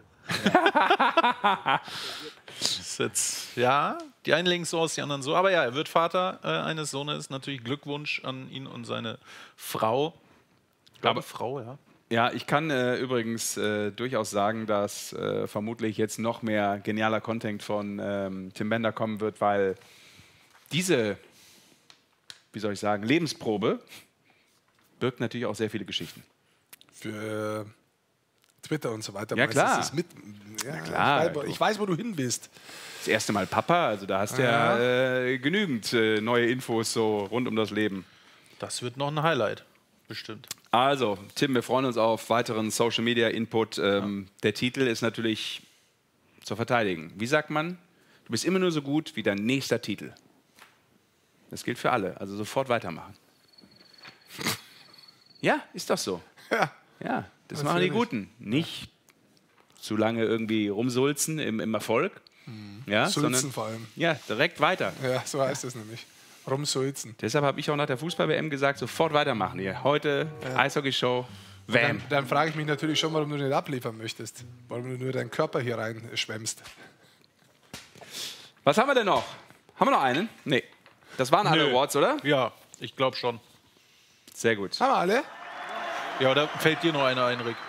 C: Das ist jetzt, ja, die einen legen es so aus, die anderen so. Aber ja, er wird Vater äh, eines Sohnes. Natürlich Glückwunsch an ihn und seine Frau. Ich glaube,
A: Aber
C: Frau, ja.
A: Ja, ich kann äh, übrigens äh, durchaus sagen, dass äh, vermutlich jetzt noch mehr genialer Content von ähm, Tim Bender kommen wird, weil diese, wie soll ich sagen, Lebensprobe birgt natürlich auch sehr viele Geschichten.
B: Für Twitter und so weiter.
A: Ja,
B: meinst,
A: klar.
B: das ist mit, ja,
A: Ja, klar.
B: Ich weiß, ich weiß, wo du hin bist.
A: Das erste Mal Papa, also da hast du ja, ja äh, genügend äh, neue Infos so rund um das Leben.
C: Das wird noch ein Highlight, bestimmt.
A: Also, Tim, wir freuen uns auf weiteren Social-Media-Input. Ähm, ja. Der Titel ist natürlich zu verteidigen. Wie sagt man? Du bist immer nur so gut wie dein nächster Titel. Das gilt für alle, also sofort weitermachen. Ja, ist doch so.
B: Ja.
A: Ja, das machen die Guten. Nicht zu lange irgendwie rumsulzen im, im Erfolg.
B: Mhm.
A: Ja,
B: Sulzen
A: sondern,
B: vor allem.
A: Ja, direkt weiter.
B: Ja, so heißt es nämlich. Rumsulzen.
A: Deshalb habe ich auch nach der Fußball-W M gesagt, sofort weitermachen hier. Heute ja. Eishockey-Show, W M.
B: Dann, dann frage ich mich natürlich schon, warum du nicht abliefern möchtest. Warum du nur deinen Körper hier reinschwemmst.
A: Was haben wir denn noch? Haben wir noch einen? Nee. Das waren alle
C: Nö.
A: Awards, oder?
C: Ja, ich glaube schon.
A: Sehr gut.
B: Haben wir alle?
C: Ja, da fällt dir noch einer ein, Rick.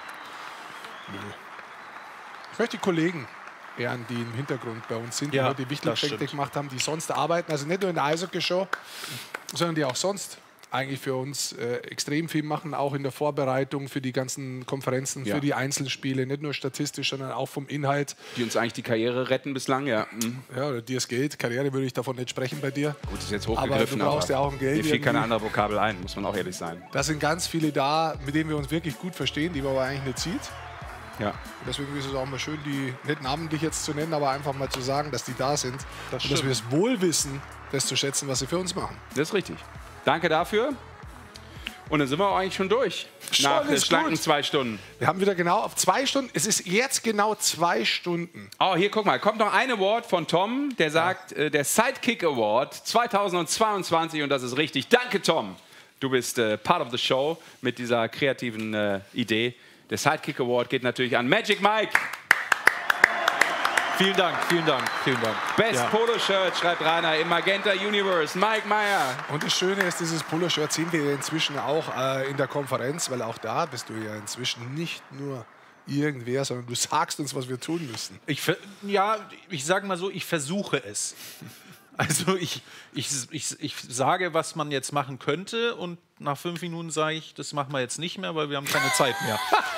B: Ich möchte die Kollegen ehren, die im Hintergrund bei uns sind, die
C: Ja,
B: heute die Wichtelgeschenke gemacht haben, die sonst arbeiten, also nicht nur in der Eishockey-Show, sondern die auch sonst eigentlich für uns äh, extrem viel machen, auch in der Vorbereitung für die ganzen Konferenzen,
A: Ja.
B: für die Einzelspiele, nicht nur statistisch, sondern auch vom Inhalt.
A: Die uns eigentlich die Karriere retten bislang, ja. Mhm.
B: Ja, oder dir es Geld. Karriere würde ich davon nicht sprechen bei dir.
A: Gut, das ist jetzt
B: Aber
A: hochgegriffen,
B: du brauchst ja auch ein Geld.
A: mir fiel keine
B: irgendwie.
A: andere Vokabel ein, muss man auch ehrlich sein.
B: Da sind ganz viele da, mit denen wir uns wirklich gut verstehen, die man aber eigentlich nicht sieht.
A: Ja.
B: Und deswegen ist es auch mal schön, die nicht namentlich jetzt zu nennen, aber einfach mal zu sagen, dass die da sind.
C: Das
B: und dass wir es wohl wissen, das zu schätzen, was sie für uns machen.
A: Das ist richtig. Danke dafür. Und dann sind wir auch eigentlich schon durch.
B: Schon
A: Nach den
B: ist
A: schlanken
B: gut.
A: zwei Stunden.
B: Wir haben wieder genau auf zwei Stunden. Es ist jetzt genau zwei Stunden.
A: Oh, hier, guck mal. Kommt noch ein Award von Tom, der sagt, äh, der Sidekick Award zweitausendzweiundzwanzig. Und das ist richtig. Danke, Tom. Du bist äh, part of the show mit dieser kreativen äh, Idee. Der Sidekick Award geht natürlich an Magic Mike.
C: Vielen Dank, vielen Dank, vielen Dank.
A: Best
C: Ja.
A: Polo-Shirt, schreibt Rainer, im Magenta Universe. Mike Meyer.
B: Und das Schöne ist, dieses Poloshirt sehen wir inzwischen auch äh, in der Konferenz, weil auch da bist du ja inzwischen nicht nur irgendwer, sondern du sagst uns, was wir tun müssen.
C: Ich, ver- ja, ich sage mal so, ich versuche es. Also ich, ich, ich, ich sage, was man jetzt machen könnte und nach fünf Minuten sage ich, das machen wir jetzt nicht mehr, weil wir haben keine Zeit mehr.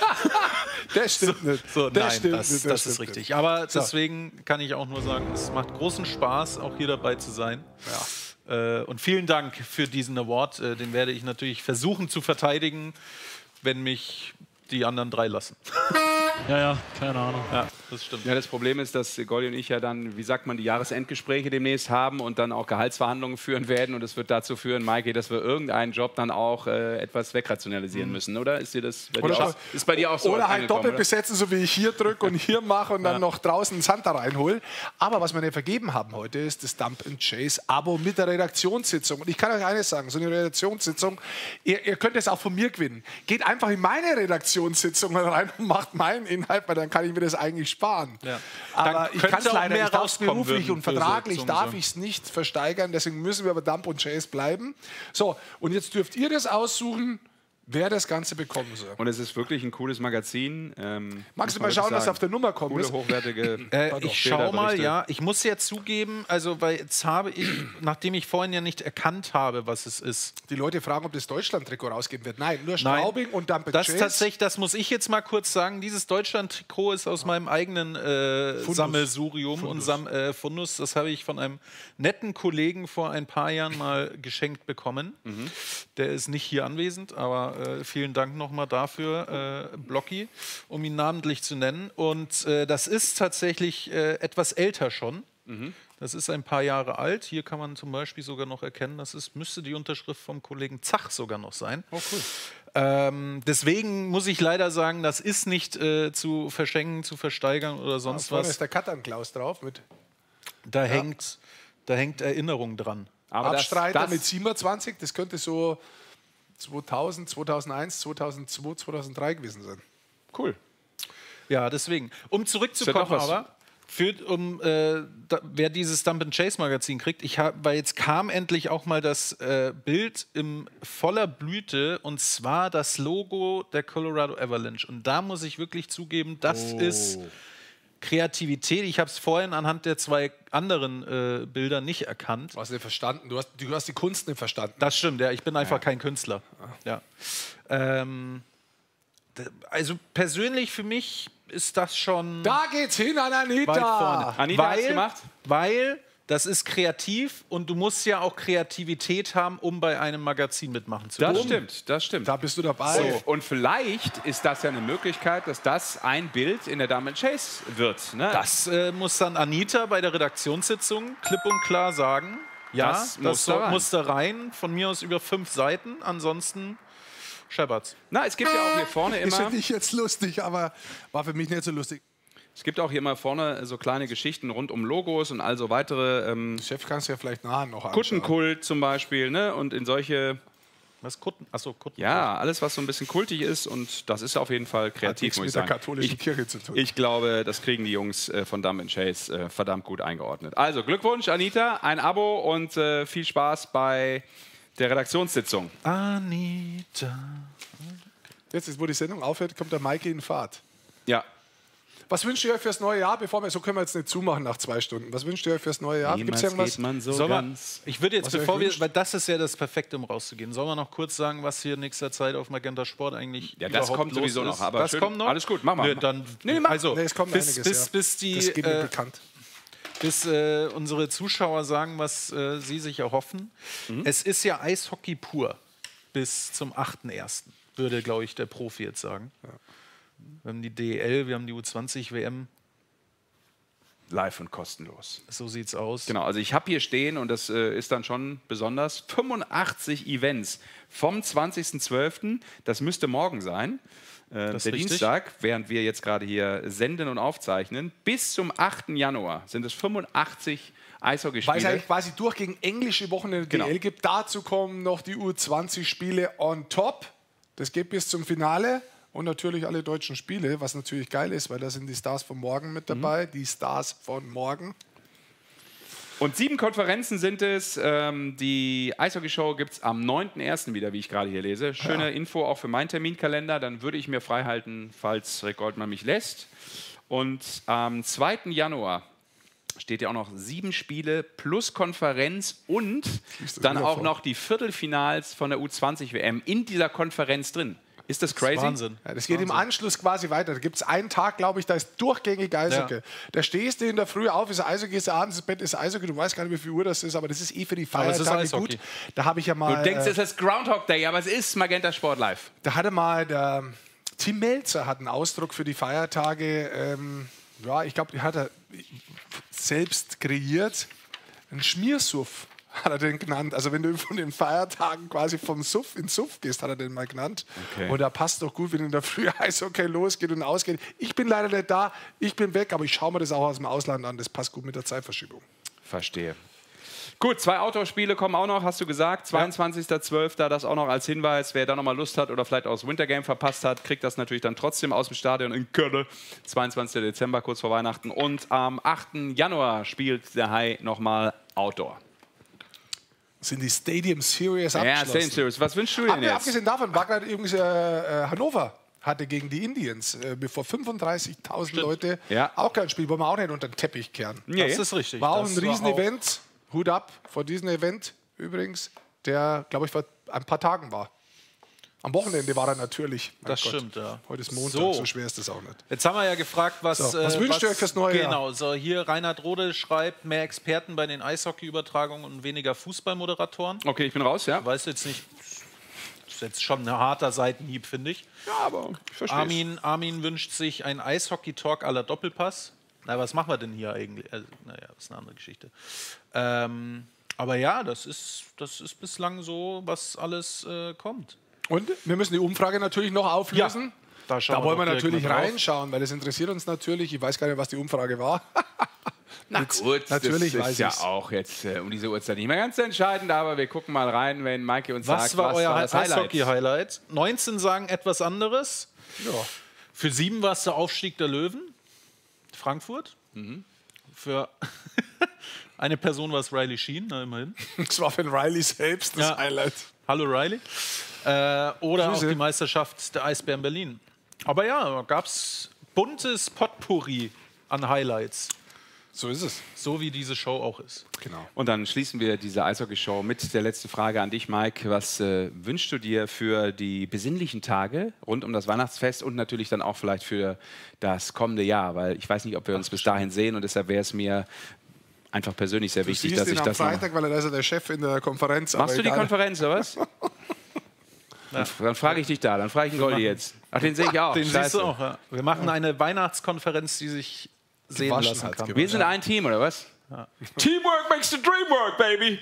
B: Das stimmt
C: so,
B: nicht.
C: So,
B: Das
C: nein,
B: stimmt
C: das,
B: nicht,
C: das,
B: das
C: ist
B: stimmt
C: richtig.
B: nicht.
C: Aber
B: So.
C: deswegen kann ich auch nur sagen, es macht großen Spaß, auch hier dabei zu sein. Ja. Äh, und vielen Dank für diesen Award. Äh, den werde ich natürlich versuchen zu verteidigen, wenn mich die anderen drei lassen.
L: Ja, ja, keine Ahnung.
C: Ja, das stimmt.
A: Ja, das Problem ist, dass Goldi und ich ja dann, wie sagt man, die Jahresendgespräche demnächst haben und dann auch Gehaltsverhandlungen führen werden. Und es wird dazu führen, Maike, dass wir irgendeinen Job dann auch äh, etwas wegrationalisieren müssen, oder? Ist, dir das bei
B: Oder
A: dir auch,
B: schau-
A: ist bei dir auch so?
B: Oder halt
A: angekommen,
B: doppelt
A: oder?
B: besetzen, so wie ich hier drücke und hier mache und dann
A: Ja.
B: noch draußen einen Santa reinhole. Aber was wir nicht vergeben haben heute, ist das Dump and Chase Abo mit der Redaktionssitzung. Und ich kann euch eines sagen, so eine Redaktionssitzung, ihr, ihr könnt es auch von mir gewinnen. Geht einfach in meine Redaktionssitzung rein und macht meinen Inhalt, weil dann kann ich mir das eigentlich sparen.
C: Ja.
B: Aber
C: Dann
B: ich
C: könnte
B: kann es
C: auch
B: leider
C: mehr
B: nicht. Ich darf
C: rauskommen
B: beruflich
C: würden
B: und
C: für so-
B: vertraglich
C: so-
B: darf
C: so.
B: ich es nicht versteigern. Deswegen müssen wir aber Dump und Chase bleiben. So, und jetzt dürft ihr das aussuchen, wer das Ganze bekommen soll.
A: Und es ist wirklich ein cooles Magazin. Ähm,
B: Magst
A: muss
B: du
A: man
B: mal schauen,
A: wirklich
B: was
A: sagen.
B: auf der Nummer kommt?
A: Coole, hochwertige
C: Äh,
A: Bilder,
C: ich schau mal,
A: Berichte.
C: ja. Ich muss ja zugeben, also weil jetzt habe ich, nachdem ich vorhin ja nicht erkannt habe, was es ist.
B: Die Leute fragen, ob das Deutschland-Trikot rausgeben wird. Nein, nur Straubing und Dump and
C: Das
B: Chase.
C: tatsächlich, das muss ich jetzt mal kurz sagen. Dieses Deutschland-Trikot ist aus meinem eigenen äh,
B: Fundus.
C: Sammelsurium
B: Fundus.
C: und Sam äh, Fundus. Das habe ich von einem netten Kollegen vor ein paar Jahren mal geschenkt bekommen.
B: Mhm.
C: Der ist nicht hier anwesend, aber äh, vielen Dank nochmal dafür, äh, Blocky, um ihn namentlich zu nennen. Und äh, das ist tatsächlich äh, etwas älter schon. Mhm. Das ist ein paar Jahre alt. Hier kann man zum Beispiel sogar noch erkennen, das ist, müsste die Unterschrift vom Kollegen Zach sogar noch sein.
B: Oh, cool.
C: Ähm, deswegen muss ich leider sagen, das ist nicht äh, zu verschenken, zu versteigern oder sonst
B: ja, vorne
C: was.
B: ist der Katan-Klaus drauf. Mit
C: da,
B: ja.
C: hängt, da hängt Erinnerung dran.
B: Aber Abstreiter das, das mit siebenundzwanzig, das könnte so zweitausend, zweitausendeins, zweitausendzwei, zweitausenddrei gewesen sein.
C: Cool. Ja, deswegen. Um zurückzukommen, aber, für, um, äh, da, wer dieses Dump and Chase Magazin kriegt, ich hab, weil jetzt kam endlich auch mal das äh, Bild in voller Blüte, und zwar das Logo der Colorado Avalanche. Und da muss ich wirklich zugeben, das oh. ist Kreativität. Ich habe es vorhin anhand der zwei anderen äh, Bilder nicht erkannt.
B: Du hast nicht verstanden. Du hast, du hast die Kunst nicht verstanden.
C: Das stimmt, ja. Ich bin einfach
B: ja.
C: kein Künstler. Ja. Ähm, also persönlich für mich ist das schon...
B: Da geht's hin an Anita.
C: Weit vorne.
A: Anita
C: weil,
A: hat's gemacht.
C: Weil das ist kreativ und du musst ja auch Kreativität haben, um bei einem Magazin mitmachen zu können.
A: Das stimmt, das stimmt.
B: Da bist du dabei.
A: So. Und vielleicht ist das ja eine Möglichkeit, dass das ein Bild in der Dump and Chase wird. Ne?
C: Das äh, muss dann Anita bei der Redaktionssitzung klipp und klar sagen. Ja, das, das muss, da muss da rein. Von mir aus über fünf Seiten. Ansonsten scheppert's.
A: Na, es gibt ja auch hier vorne immer...
B: Ist für dich jetzt lustig, aber war für mich nicht so lustig.
A: Es gibt auch hier mal vorne so kleine Geschichten rund um Logos und also weitere. Ähm,
B: Chef, kannst du ja vielleicht nachher noch anschauen.
A: Kuttenkult zum Beispiel, ne? Und in solche.
C: Was Kutten? Achso, Kutten.
A: Ja, alles, was so ein bisschen kultig ist, und das ist auf jeden Fall kreativ, muss ich sagen.
B: Hat nichts mit der katholischen
A: ich,
B: Kirche zu tun.
A: Ich glaube, das kriegen die Jungs äh, von Dump and Chase äh, verdammt gut eingeordnet. Also Glückwunsch, Anita, ein Abo und äh, viel Spaß bei der Redaktionssitzung.
C: Anita.
B: Jetzt, wo die Sendung aufhört, kommt der Maike in Fahrt.
A: Ja.
B: Was wünscht ihr euch fürs neue Jahr? Bevor wir, so können wir jetzt nicht zumachen nach zwei Stunden. Was wünscht ihr euch fürs neue Jahr?
A: Gibt's irgendwas? Geht man so ganz
C: ich würde jetzt, bevor wir, weil das ist ja das Perfekte, um rauszugehen. Sollen wir noch kurz sagen, was hier in nächster Zeit auf Magenta Sport eigentlich
A: ja, das kommt sowieso
C: ist?
A: noch. Aber
C: das
A: schön,
C: kommt noch.
A: Alles gut, mach mal.
C: Nee, dann,
A: nee, mach.
C: Also,
B: nee, es kommt
C: bis,
B: einiges,
C: bis,
B: ja.
C: bis die,
B: das geht mir
C: äh,
B: bekannt.
C: Bis äh, unsere Zuschauer sagen, was äh, sie sich erhoffen. Mhm. Es ist ja Eishockey pur bis zum achten ersten würde, glaube ich, der Profi jetzt sagen. Ja. Wir haben die D E L, wir haben die U zwanzig W M.
A: Live und kostenlos.
C: So sieht's aus.
A: Genau, also ich habe hier stehen, und das äh, ist dann schon besonders, fünfundachtzig Events vom zwanzigsten zwölften Das müsste morgen sein, äh, der Dienstag, während wir jetzt gerade hier senden und aufzeichnen. Bis zum achten Januar sind es fünfundachtzig Eishockeyspiele.
B: Weil es eigentlich quasi durchgehend englische Wochen in der
A: genau.
B: D L gibt. Dazu kommen noch die U zwanzig Spiele on top. Das geht bis zum Finale. Und natürlich alle deutschen Spiele, was natürlich geil ist, weil da sind die Stars von morgen mit dabei. Mhm. Die Stars von morgen.
A: Und sieben Konferenzen sind es. Ähm, die Eishockey-Show gibt es am neunten ersten wieder, wie ich gerade hier lese. Schöne ja. Info auch für meinen Terminkalender. Dann würde ich mir frei halten, falls Rick Goldmann mich lässt. Und am zweiten Januar steht ja auch noch sieben Spiele plus Konferenz und dann auch noch die Viertelfinals von der U zwanzig W M in dieser Konferenz drin. Ist das crazy?
C: Das ist Wahnsinn.
B: Ja, das geht Wahnsinn. Im Anschluss quasi weiter. Da gibt es einen Tag, glaube ich, da ist durchgängig Eishockey. Ja. Da stehst du in der Früh auf, ist Eishockey, gehst du abends ins Bett, ist Eishockey. Du weißt gar nicht, wie viel Uhr das ist, aber das ist eh für die Feiertage gut. Da habe ich ja mal.
A: Du denkst,
B: äh,
A: es ist Groundhog Day, aber es ist Magenta Sport Live.
B: Da hatte mal der Tim Melzer hat einen Ausdruck für die Feiertage. Ähm, ja, ich glaube, die hat er selbst kreiert. Ein Schmiersuff hat er den genannt. Also wenn du von den Feiertagen quasi vom Suff in Suff gehst, hat er den mal genannt. Okay. Und da passt doch gut, wenn in der Früh Eishockey losgeht und ausgeht. Ich bin leider nicht da, ich bin weg, aber ich schaue mir das auch aus dem Ausland an. Das passt gut mit der Zeitverschiebung.
A: Verstehe. Gut, zwei Outdoor-Spiele kommen auch noch, hast du gesagt. zweiundzwanzigster zwölfter Das auch noch als Hinweis. Wer da noch mal Lust hat oder vielleicht auch das Wintergame verpasst hat, kriegt das natürlich dann trotzdem aus dem Stadion in Köln. zweiundzwanzigster Dezember, kurz vor Weihnachten. Und am achten Januar spielt der Hai noch mal Outdoor.
B: Sind die Stadium Series abgeschlossen?
A: Ja, Stadium Series. Was wünschst du denn jetzt?
B: Abgesehen davon, war gerade übrigens äh, Hannover hatte gegen die Indians äh, bevor fünfunddreißigtausend Leute
A: ja.
B: auch kein Spiel, wollen wir auch nicht unter den Teppich kehren.
A: Nee.
C: Das ist richtig.
B: War auch
C: das
B: ein Riesenevent. Hut ab vor diesem Event übrigens, der, glaube ich, vor ein paar Tagen war. Am Wochenende war er natürlich.
C: Das
B: Gott.
C: stimmt, ja.
B: Heute ist Montag,
C: so.
B: so schwer ist das auch nicht.
C: Jetzt haben wir ja gefragt, was...
B: So, was äh, wünscht ihr euch fürs neue Jahr?
C: Genau, so hier Reinhard Rode schreibt, mehr Experten bei den Eishockey-Übertragungen und weniger Fußballmoderatoren.
A: Okay, ich bin raus, ja.
C: Ich weiß jetzt nicht... ist jetzt schon ein harter Seitenhieb, finde ich.
A: Ja, aber ich verstehe.
C: Armin, Armin wünscht sich ein Eishockey-Talk à la Doppelpass. Na, was machen wir denn hier eigentlich? Also, naja, das ist eine andere Geschichte. Ähm, aber ja, das ist, das ist bislang so, was alles äh, kommt.
B: Und wir müssen die Umfrage natürlich noch auflösen.
C: Ja, da,
B: da wollen wir
C: wir
B: natürlich reinschauen, weil es interessiert uns natürlich. Ich weiß gar nicht, was die Umfrage war.
A: Na
B: jetzt,
A: gut,
B: natürlich
A: das
B: weiß
A: ist ja
B: ich's.
A: auch jetzt äh, um diese Uhrzeit nicht mehr ganz entscheidend, aber wir gucken mal rein, wenn Maike uns
C: was
A: sagt,
C: war
A: was
C: euer
A: war das Highlight?
C: Eishockey-Highlight? neunzehn sagen etwas anderes.
B: Ja.
C: Für sieben war es der Aufstieg der Löwen. Frankfurt.
A: Mhm.
C: Für eine Person war es Riley Sheen, na, immerhin.
B: Das war für Riley selbst das
C: Ja.
B: Highlight.
C: Hallo Riley. Äh, oder
B: Grüße.
C: auch die Meisterschaft der Eisbären Berlin. Aber ja, gab es buntes Potpourri an Highlights.
B: So ist es.
C: So wie diese Show auch ist.
B: Genau.
A: Und dann schließen wir diese Eishockey-Show mit der letzten Frage an dich, Mike. Was äh, wünschst du dir für die besinnlichen Tage rund um das Weihnachtsfest und natürlich dann auch vielleicht für das kommende Jahr? Weil ich weiß nicht, ob wir uns bis dahin sehen und deshalb wäre es mir einfach persönlich sehr
B: Du
A: wichtig,
B: siehst
A: dass
B: ihn
A: ich
B: am
A: das noch-
B: Freitag, weil er da ist ja der Chef in der Konferenz.
A: Machst
B: aber
A: du die
B: egal.
A: Konferenz oder was? Dann, dann frage ich dich da, dann frage ich einen Goldi jetzt. Ach, den sehe ich auch.
C: Den
A: Scheiße.
C: siehst du auch, ja. Wir machen eine Weihnachtskonferenz, die sich sehen
B: Gewaschen
C: lassen
B: hat's
C: kann.
B: gewaschen.
A: Wir sind ein Team, oder was? Teamwork makes the dream work, baby.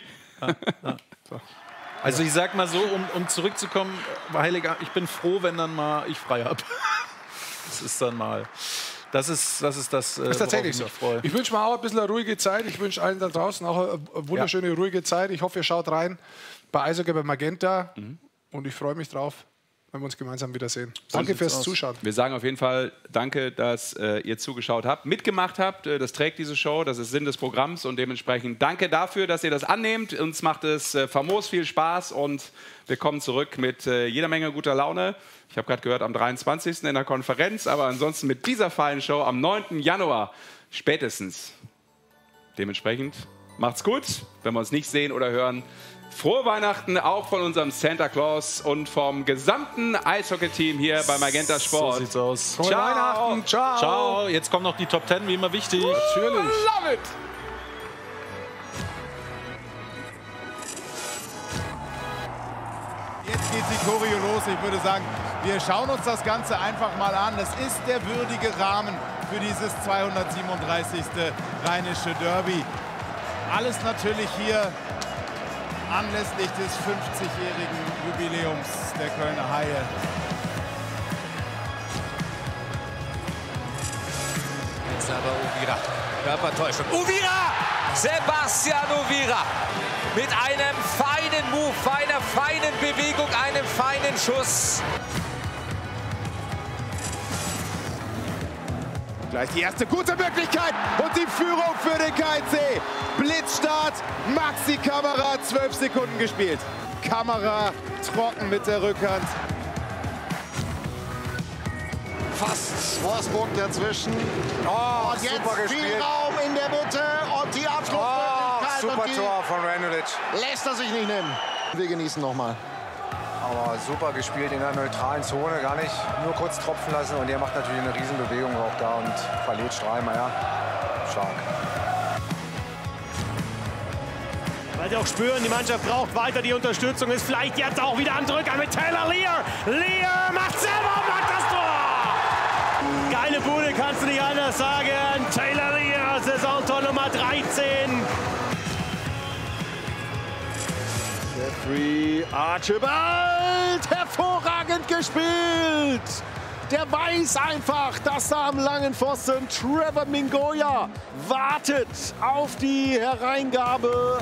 C: Also ich sag mal so, um, um zurückzukommen, Heiliger, ich bin froh, wenn dann mal ich frei habe. Das ist dann mal... Das ist das, ist das, äh,
B: Das ist tatsächlich
C: worauf
B: so.
C: ich mich freue.
B: Ich wünsche mir auch ein bisschen eine ruhige Zeit. Ich wünsche allen da draußen auch eine wunderschöne, ruhige Zeit. Ich hoffe, ihr schaut rein bei Eishockey bei Magenta.
A: Mhm.
B: Und ich freue mich drauf, wenn wir uns gemeinsam wiedersehen. Danke fürs
C: aus.
B: Zuschauen.
A: Wir sagen auf jeden Fall danke, dass äh, ihr zugeschaut habt, mitgemacht habt. Äh, das trägt diese Show, das ist Sinn des Programms und dementsprechend danke dafür, dass ihr das annehmt. Uns macht es äh, famos viel Spaß und wir kommen zurück mit äh, jeder Menge guter Laune. Ich habe gerade gehört, am dreiundzwanzigsten in der Konferenz, aber ansonsten mit dieser feinen Show am neunten Januar spätestens. Dementsprechend macht's gut, wenn wir uns nicht sehen oder hören. Frohe Weihnachten auch von unserem Santa Claus und vom gesamten Eishockey-Team hier bei Magenta Sport.
C: So sieht's aus.
B: Frohe
A: Ciao.
B: Weihnachten. Ciao.
C: Ciao, jetzt kommen noch die Top Ten, wie immer wichtig.
B: Natürlich.
A: Love it!
M: Jetzt geht die Choreo los. Ich würde sagen, wir schauen uns das Ganze einfach mal an. Das ist der würdige Rahmen für dieses zweihundertsiebenunddreißigste Rheinische Derby. Alles natürlich hier anlässlich des fünfzigjährigen Jubiläums der Kölner Haie.
K: Jetzt aber Uvira. Körpertäuschung. Uvira! Sebastian Uvira mit einem feinen Move, einer feinen Bewegung, einem feinen Schuss.
M: Gleich die erste gute Möglichkeit und die Führung für den K I C. Blitzstart, Maxi Kamera, zwölf Sekunden gespielt. Kamera trocken mit der Rückhand.
E: Fast Wolfsburg dazwischen. Oh, und jetzt
N: super
E: viel
N: gespielt.
E: Raum in der Mitte und die
N: Oh,
E: Abschlussmöglichkeit.
N: super
E: und die
N: Tor von Ranulic.
E: lässt er sich nicht nehmen. Wir genießen nochmal.
N: Aber super gespielt in der neutralen Zone, gar nicht nur kurz tropfen lassen. Und der macht natürlich eine Riesenbewegung auch da und verliert Strahlmeier. Stark.
D: Weil sie auch spüren, die Mannschaft braucht weiter die Unterstützung. Ist vielleicht jetzt auch wieder am Drücker mit Taylor Lear. Lear macht selber und macht das Tor. Geile Bude, kannst du nicht anders sagen. Taylor Lear, Saisontor Nummer dreizehn.
M: Jeffrey Archibald, hervorragend gespielt. Der weiß einfach, dass da am langen Pfosten Trevor Mingoya wartet auf die Hereingabe.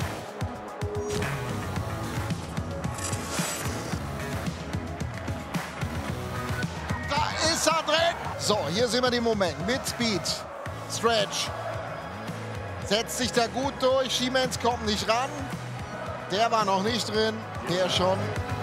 E: Da ist er drin. So, hier sehen wir den Moment mit Speed. Stretch. Setzt sich da gut durch. Schiemens kommt nicht ran. Der war noch nicht drin. Der schon.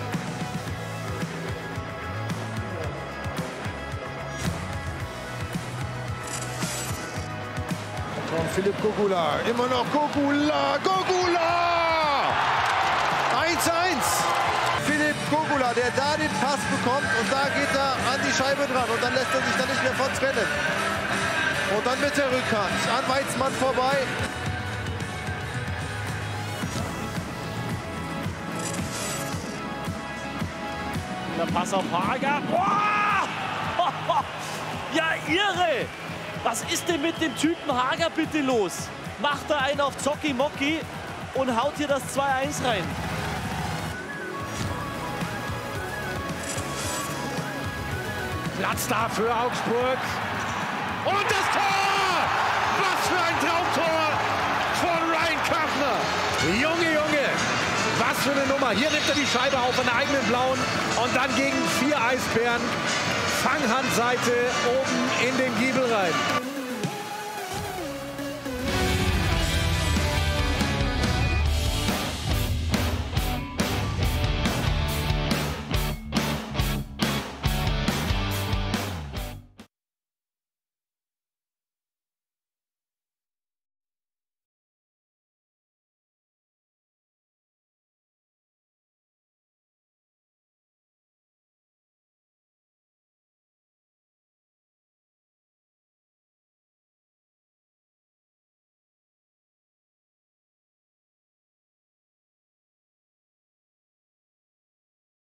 M: Von Philipp Gogula. Immer noch Gogula. Gogula! eins eins. Philipp Gogula, der da den Pass bekommt und da geht er an die Scheibe dran und dann lässt er sich da nicht mehr von trennen. Und dann mit der Rückhand an Weizmann vorbei.
D: Der Pass auf Hager. Boah! Ja, irre! Was ist denn mit dem Typen Hager bitte los? Macht er einen auf Zocki-Mocki und haut hier das zwei eins rein.
O: Platz da für Augsburg. Und das Tor! Was für ein Traumtor von Ryan Kachner. Junge, Junge, was für eine Nummer. Hier nimmt er die Scheibe auf an der eigenen Blauen und dann gegen vier Eisbären. Fanghandseite oben in den Giebel rein.